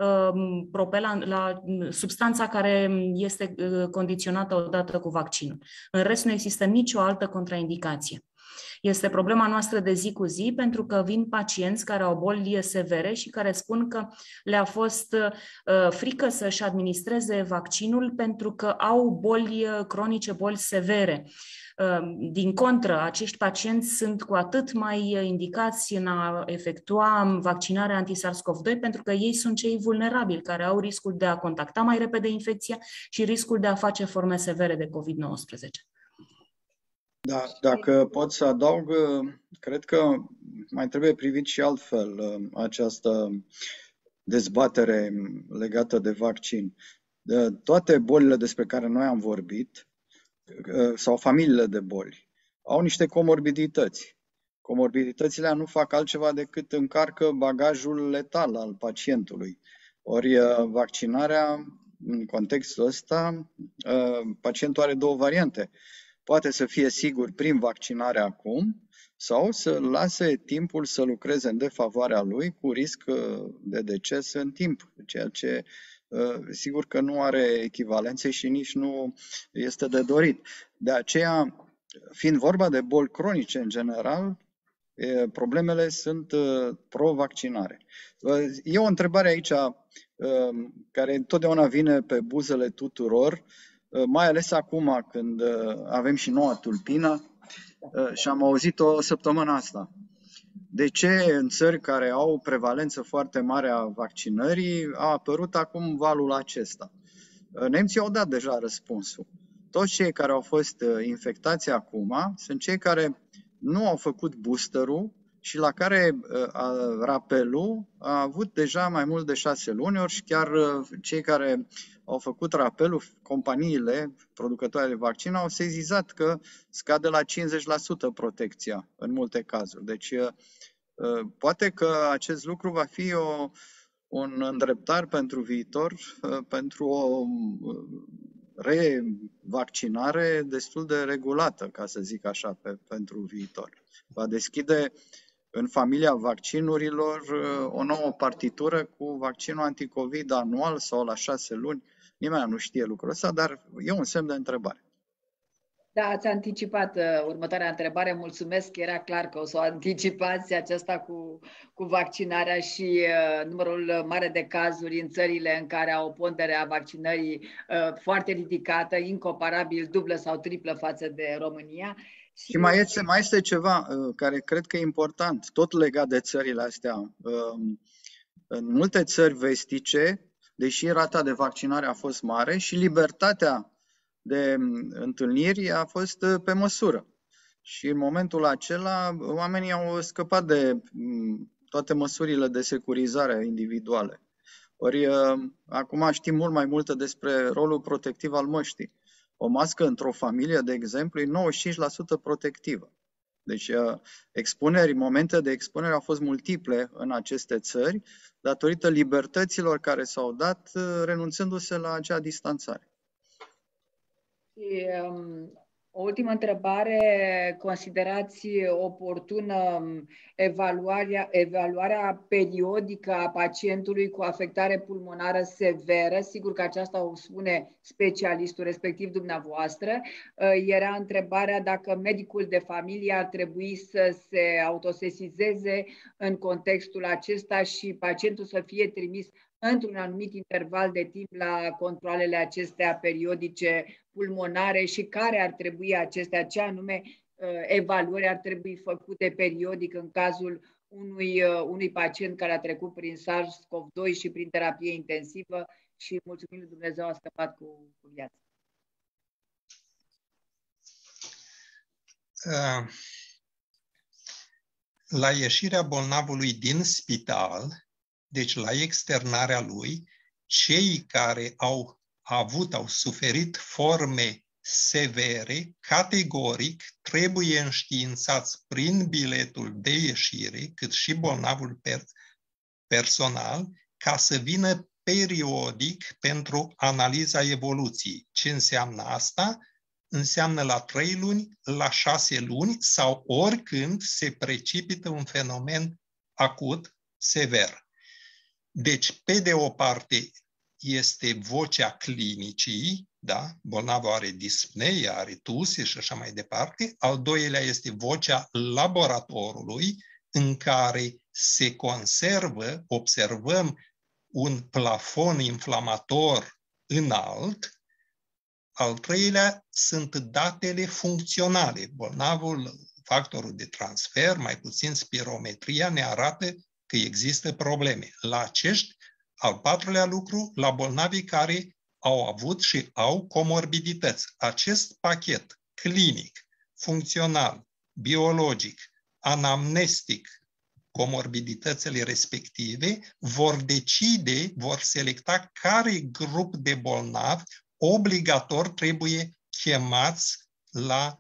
la substanța care este condiționată odată cu vaccinul. În rest nu există nicio altă contraindicație. Este problema noastră de zi cu zi, pentru că vin pacienți care au boli severe și care spun că le-a fost uh, frică să-și administreze vaccinul pentru că au boli cronice, boli severe. Uh, din contră, acești pacienți sunt cu atât mai indicați în a efectua vaccinarea anti-SARS-CoV doi pentru că ei sunt cei vulnerabili care au riscul de a contacta mai repede infecția și riscul de a face forme severe de COVID nouăsprezece. Da, dacă pot să adaug, cred că mai trebuie privit și altfel această dezbatere legată de vaccin. Toate bolile despre care noi am vorbit, sau familiile de boli, au niște comorbidități. Comorbiditățile nu fac altceva decât încarcă bagajul letal al pacientului. Ori vaccinarea, în contextul ăsta, pacientul are două variante. Poate să fie sigur prin vaccinare acum sau să lase timpul să lucreze în defavoarea lui cu risc de deces în timp, ceea ce sigur că nu are echivalențe și nici nu este de dorit. De aceea, fiind vorba de boli cronice în general, problemele sunt pro-vaccinare. E o întrebare aici care întotdeauna vine pe buzele tuturor, mai ales acum când avem și noua tulpină și am auzit-o săptămâna asta. De ce în țări care au o prevalență foarte mare a vaccinării a apărut acum valul acesta? Nemții au dat deja răspunsul. Toți cei care au fost infectați acum sunt cei care nu au făcut boosterul și la care rapelul a avut deja mai mult de șase luni, ori și chiar cei care au făcut rapelul, companiile producătoare de vaccin, au sezizat că scade la cincizeci la sută protecția în multe cazuri. Deci poate că acest lucru va fi o, un îndreptar pentru viitor, pentru o revaccinare destul de regulată, ca să zic așa, pe, pentru viitor. Va deschide în familia vaccinurilor o nouă partitură cu vaccinul anticovid anual sau la șase luni. Nimeni nu știe lucrul ăsta, dar e un semn de întrebare. Da, ați anticipat uh, următoarea întrebare. Mulțumesc, era clar că o să o anticipați aceasta cu, cu vaccinarea și uh, numărul mare de cazuri în țările în care au o pondere a vaccinării uh, foarte ridicată, incomparabil dublă sau triplă față de România. Și, și mai, este, mai este ceva uh, care cred că e important, tot legat de țările astea. Uh, în multe țări vestice, deși rata de vaccinare a fost mare și libertatea de întâlniri a fost pe măsură. Și în momentul acela oamenii au scăpat de toate măsurile de securizare individuale. Ori acum știm mult mai multe despre rolul protectiv al măștii. O mască într-o familie, de exemplu, e nouăzeci și cinci la sută protectivă. Deci expuneri, momente de expunere au fost multiple în aceste țări, datorită libertăților care s-au dat, renunțându-se la acea distanțare. Și, um, o ultimă întrebare, considerați oportună evaluarea, evaluarea periodică a pacientului cu afectare pulmonară severă? Sigur că aceasta o spune specialistul, respectiv dumneavoastră. Era întrebarea dacă medicul de familie ar trebui să se autosesizeze în contextul acesta și pacientul să fie trimis într-un anumit interval de timp la controalele acestea periodice pulmonare și care ar trebui acestea, ce anume evaluări ar trebui făcute periodic în cazul unui, unui pacient care a trecut prin SARS-CoV doi și prin terapie intensivă și mulțumim lui Dumnezeu a scăpat cu, cu viața. La ieșirea bolnavului din spital, deci la externarea lui, cei care au avut, au suferit forme severe, categoric trebuie înștiințați prin biletul de ieșire, cât și bolnavul per personal, ca să vină periodic pentru analiza evoluției. Ce înseamnă asta? Înseamnă la trei luni, la șase luni sau oricând se precipită un fenomen acut, sever. Deci, pe de o parte, este vocea clinicii, da? Bolnavul are dispnee, are tuse și așa mai departe. Al doilea este vocea laboratorului, în care se conservă, observăm un plafon inflamator înalt. Al treilea sunt datele funcționale. Bolnavul, factorul de transfer, mai puțin spirometria, ne arată că există probleme. La acești, al patrulea lucru, la bolnavii care au avut și au comorbidități. Acest pachet clinic, funcțional, biologic, anamnestic, comorbiditățile respective, vor decide, vor selecta care grup de bolnavi obligator trebuie chemați la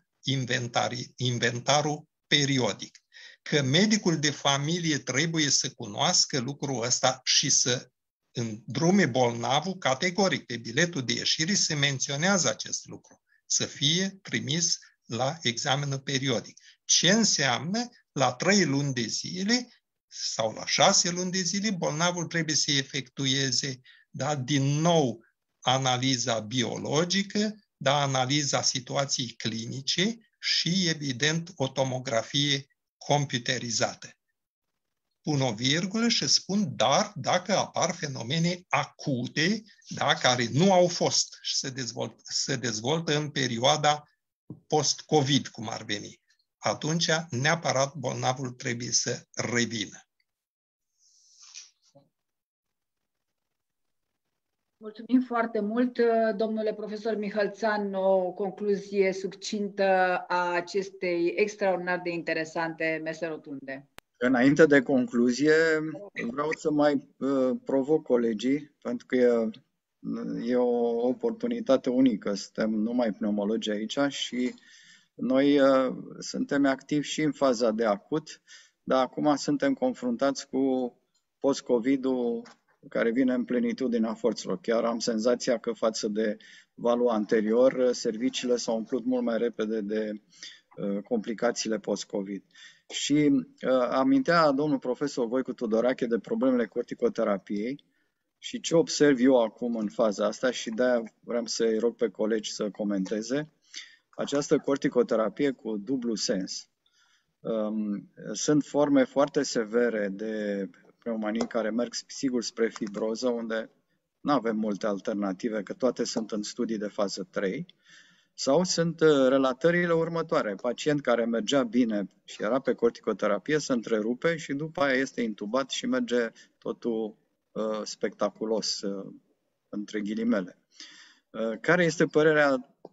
inventarul periodic. Că medicul de familie trebuie să cunoască lucrul ăsta și să îndrume bolnavul categoric. Pe biletul de ieșire se menționează acest lucru. Să fie trimis la examenul periodic. Ce înseamnă? La trei luni de zile sau la șase luni de zile, bolnavul trebuie să efectueze, da, din nou analiza biologică, da, analiza situației clinice și, evident, o tomografie computerizată. Pun o virgulă și spun, dar dacă apar fenomene acute, da, care nu au fost și se dezvoltă, se dezvoltă în perioada post-COVID, cum ar veni, atunci neapărat bolnavul trebuie să revină. Mulțumim foarte mult, domnule profesor Mihălțan, o concluzie succintă a acestei extraordinar de interesante mese rotunde. Înainte de concluzie, vreau să mai uh, provoc colegii, pentru că e, e o oportunitate unică. Suntem numai pneumologi aici și noi uh, suntem activi și în faza de acut, dar acum suntem confruntați cu post-COVID-ul care vine în plenitudinea forțelor. Chiar am senzația că față de valul anterior, serviciile s-au umplut mult mai repede de uh, complicațiile post-COVID. Și uh, amintea domnul profesor Voicu Tudorache de problemele corticoterapiei și ce observ eu acum în faza asta și de-aia vreau să-i rog pe colegi să comenteze. Această corticoterapie cu dublu sens. Um, sunt forme foarte severe de pneumanii care merg sigur spre fibroză, unde nu avem multe alternative, că toate sunt în studii de fază trei. Sau sunt relatările următoare. Pacient care mergea bine și era pe corticoterapie se întrerupe și după aia este intubat și merge totul uh, spectaculos, uh, între ghilimele. Uh, care este părerea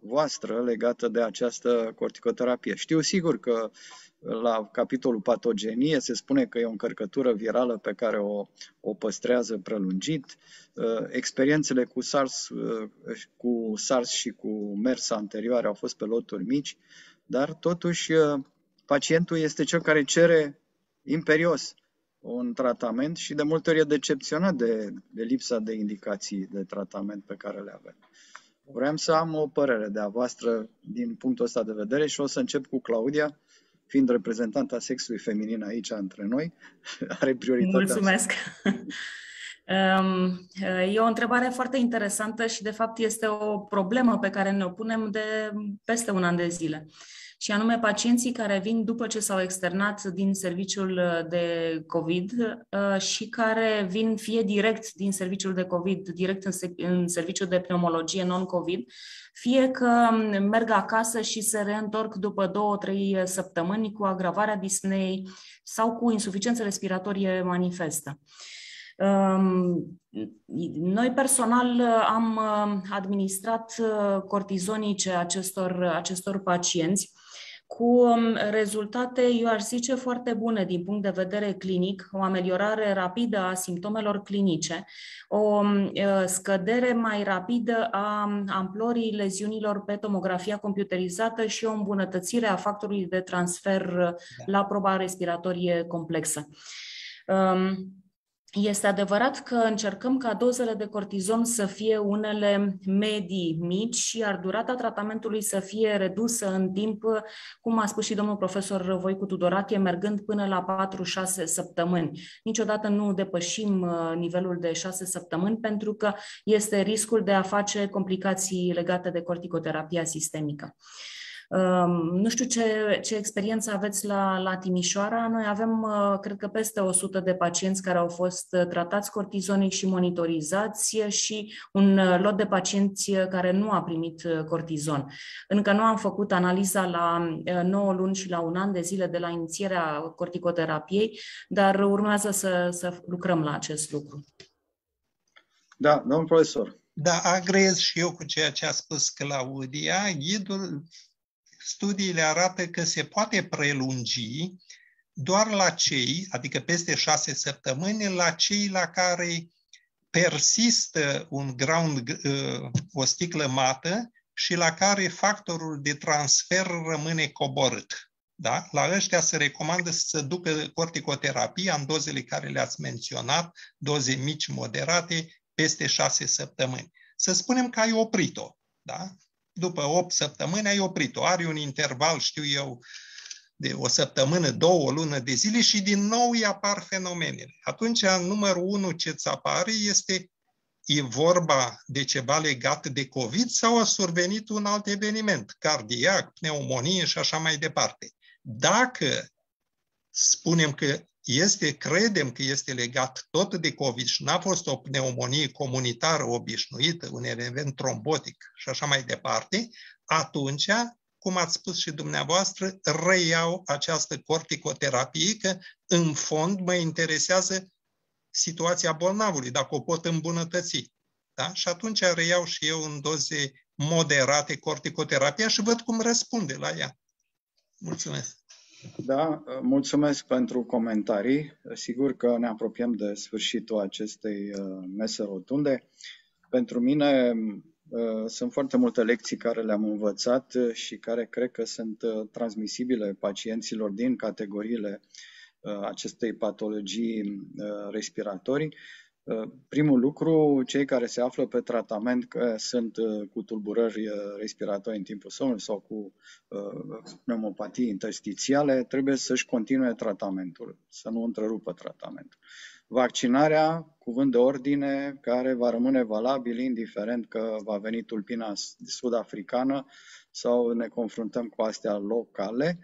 voastră legată de această corticoterapie. Știu sigur că la capitolul patogenie se spune că e o încărcătură virală pe care o, o păstrează prelungit. Experiențele cu SARS, cu SARS și cu MERS anterioare au fost pe loturi mici, dar totuși pacientul este cel care cere imperios un tratament și de multe ori e decepționat de, de lipsa de indicații de tratament pe care le avem. Vreau să am o părere de a voastră din punctul ăsta de vedere și o să încep cu Claudia, fiind reprezentanta sexului feminin aici între noi, are prioritatea. Mulțumesc! E o întrebare foarte interesantă și de fapt este o problemă pe care ne o punem de peste un an de zile. Și anume pacienții care vin după ce s-au externat din serviciul de COVID și care vin fie direct din serviciul de COVID, direct în serviciul de pneumologie non-COVID, fie că merg acasă și se reîntorc după două, trei săptămâni cu agravarea dispneei sau cu insuficiență respiratorie manifestă. Noi personal am administrat cortizonice acestor, acestor pacienți cu rezultate, eu aș zice, foarte bune din punct de vedere clinic, o ameliorare rapidă a simptomelor clinice, o scădere mai rapidă a amplorii leziunilor pe tomografia computerizată și o îmbunătățire a factorului de transfer la proba respiratorie complexă. Este adevărat că încercăm ca dozele de cortizon să fie unele medii mici, iar durata tratamentului să fie redusă în timp, cum a spus și domnul profesor Voicu Tudorache, mergând până la patru șase săptămâni. Niciodată nu depășim nivelul de șase săptămâni pentru că este riscul de a face complicații legate de corticoterapia sistemică. Nu știu ce, ce experiență aveți la, la Timișoara. Noi avem, cred că, peste o sută de pacienți care au fost tratați cortizonic și monitorizați și un lot de pacienți care nu a primit cortizon. Încă nu am făcut analiza la nouă luni și la un an de zile de la inițierea corticoterapiei, dar urmează să, să lucrăm la acest lucru. Da, domnul profesor. Da, agreez și eu cu ceea ce a spus Claudia. Ghidul Studiile arată că se poate prelungi doar la cei, adică peste șase săptămâni, la cei la care persistă un ground, o sticlă mată și la care factorul de transfer rămâne coborât. Da? La ăștia se recomandă să ducă corticoterapia în dozele care le-ați menționat, doze mici, moderate, peste șase săptămâni. Să spunem că ai oprit-o. Da? După opt săptămâni ai oprit-o. Are un interval, știu eu, de o săptămână, două, o lună de zile și din nou îi apar fenomenele. Atunci, numărul unu ce-ți apare este, e vorba de ceva legat de COVID sau a survenit un alt eveniment, cardiac, pneumonie și așa mai departe. Dacă spunem că este, credem că este legat tot de COVID și n-a fost o pneumonie comunitară obișnuită, un event trombotic și așa mai departe, atunci, cum ați spus și dumneavoastră, reiau această corticoterapie, că în fond mă interesează situația bolnavului, dacă o pot îmbunătăți. Da? Și atunci reiau și eu în doze moderate corticoterapia și văd cum răspunde la ea. Mulțumesc! Da, mulțumesc pentru comentarii. Sigur că ne apropiem de sfârșitul acestei mese rotunde. Pentru mine sunt foarte multe lecții care le-am învățat și care cred că sunt transmisibile pacienților din categoriile acestei patologii respiratorii. Primul lucru, cei care se află pe tratament, că sunt cu tulburări respiratorii în timpul somnului sau cu pneumopatii interstițiale, trebuie să-și continue tratamentul, să nu întrerupă tratamentul. Vaccinarea, cuvânt de ordine, care va rămâne valabil indiferent că va veni tulpina sud-africană sau ne confruntăm cu astea locale.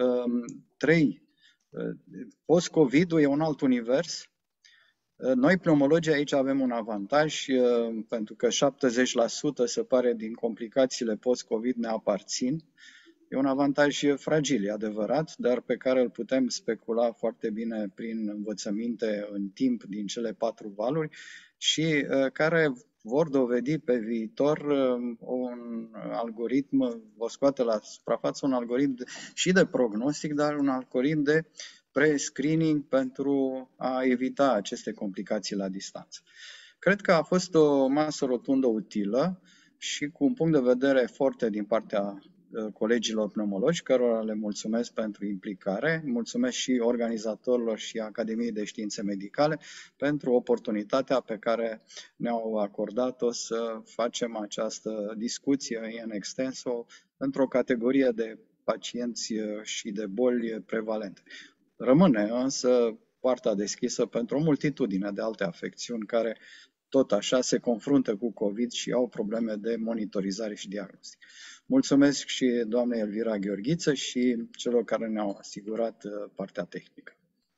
Trei, post-COVID-ul e un alt univers. Noi, pneumologii, aici avem un avantaj, pentru că șaptezeci la sută se pare din complicațiile post-COVID ne aparțin. E un avantaj fragil, e adevărat, dar pe care îl putem specula foarte bine prin învățăminte în timp din cele patru valuri și care vor dovedi pe viitor un algoritm, vă scoate la suprafață un algoritm și de prognostic, dar un algoritm de pre-screening pentru a evita aceste complicații la distanță. Cred că a fost o masă rotundă utilă și cu un punct de vedere foarte din partea colegilor pneumologi, cărora le mulțumesc pentru implicare, mulțumesc și organizatorilor și Academiei de Științe Medicale pentru oportunitatea pe care ne-au acordat-o să facem această discuție în extenso într-o categorie de pacienți și de boli prevalente. Rămâne însă poarta deschisă pentru o multitudine de alte afecțiuni care tot așa se confruntă cu COVID și au probleme de monitorizare și diagnostic. Mulțumesc și doamnei Elvira Gheorghiță și celor care ne-au asigurat partea tehnică.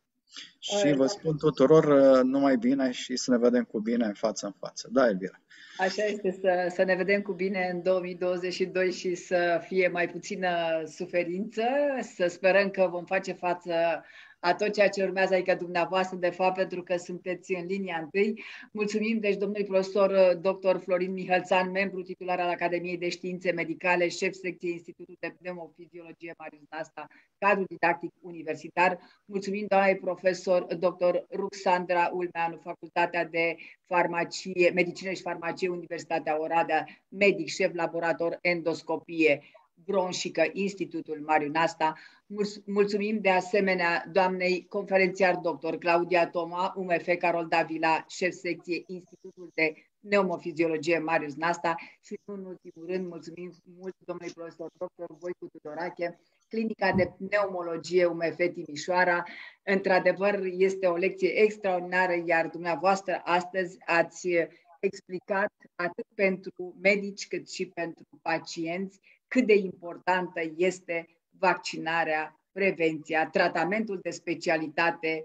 Și vă spun tuturor numai bine și să ne vedem cu bine față în față. Da, Elvira. Așa este, să, să ne vedem cu bine în două mii douăzeci și doi și să fie mai puțină suferință, să sperăm că vom face față a tot ceea ce urmează, adică dumneavoastră, de fapt, pentru că sunteți în linia întâi. Mulțumim, deci, domnului profesor doctor Florin Mihălțan, membru titular al Academiei de Științe Medicale, șef secție Institutul de Pneumofiziologie Marius Nasta, cadru didactic universitar. Mulțumim, doamnei profesor doctor Ruxandra Ulmeanu, Facultatea de Farmacie, Medicină și Farmacie, Universitatea Oradea, medic, șef laborator endoscopie bronșică, Institutul Marius Nasta. Mulțumim de asemenea doamnei conferențiar doctor Claudia Toma, U M F Carol Davila, șef secție Institutul de Pneumofiziologie Marius Nasta și, în ultimul rând, mulțumim mult domnului profesor doctor Voicu Tudorache, Clinica de Pneumologie U M F Timișoara. Într-adevăr, este o lecție extraordinară, iar dumneavoastră astăzi ați explicat atât pentru medici cât și pentru pacienți cât de importantă este vaccinarea, prevenția, tratamentul de specialitate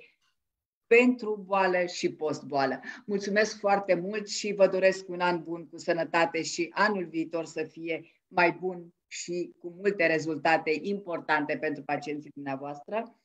pentru boală și post-boală. Mulțumesc foarte mult și vă doresc un an bun cu sănătate și anul viitor să fie mai bun și cu multe rezultate importante pentru pacienții dumneavoastră.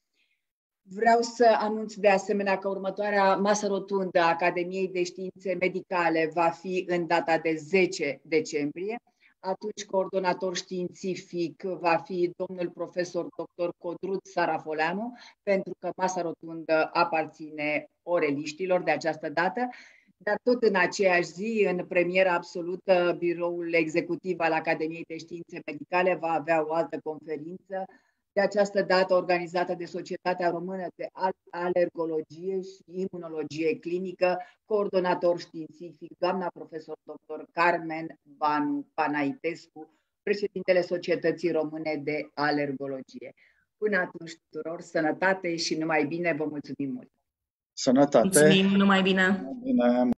Vreau să anunț de asemenea că următoarea masă rotundă a Academiei de Științe Medicale va fi în data de zece decembrie. Atunci, coordonator științific va fi domnul profesor doctor Codruț Sarafoleanu, pentru că masa rotundă aparține oreliștilor de această dată, dar tot în aceeași zi, în premieră absolută, biroul executiv al Academiei de Științe Medicale va avea o altă conferință, de această dată organizată de Societatea Română de Alergologie și Imunologie Clinică, coordonator științific, doamna profesor doctor Carmen Banu Panaitescu, președintele Societății Române de Alergologie. Până atunci tuturor, sănătate și numai bine, vă mulțumim mult! Sănătate! Mulțumim, numai bine! Bine.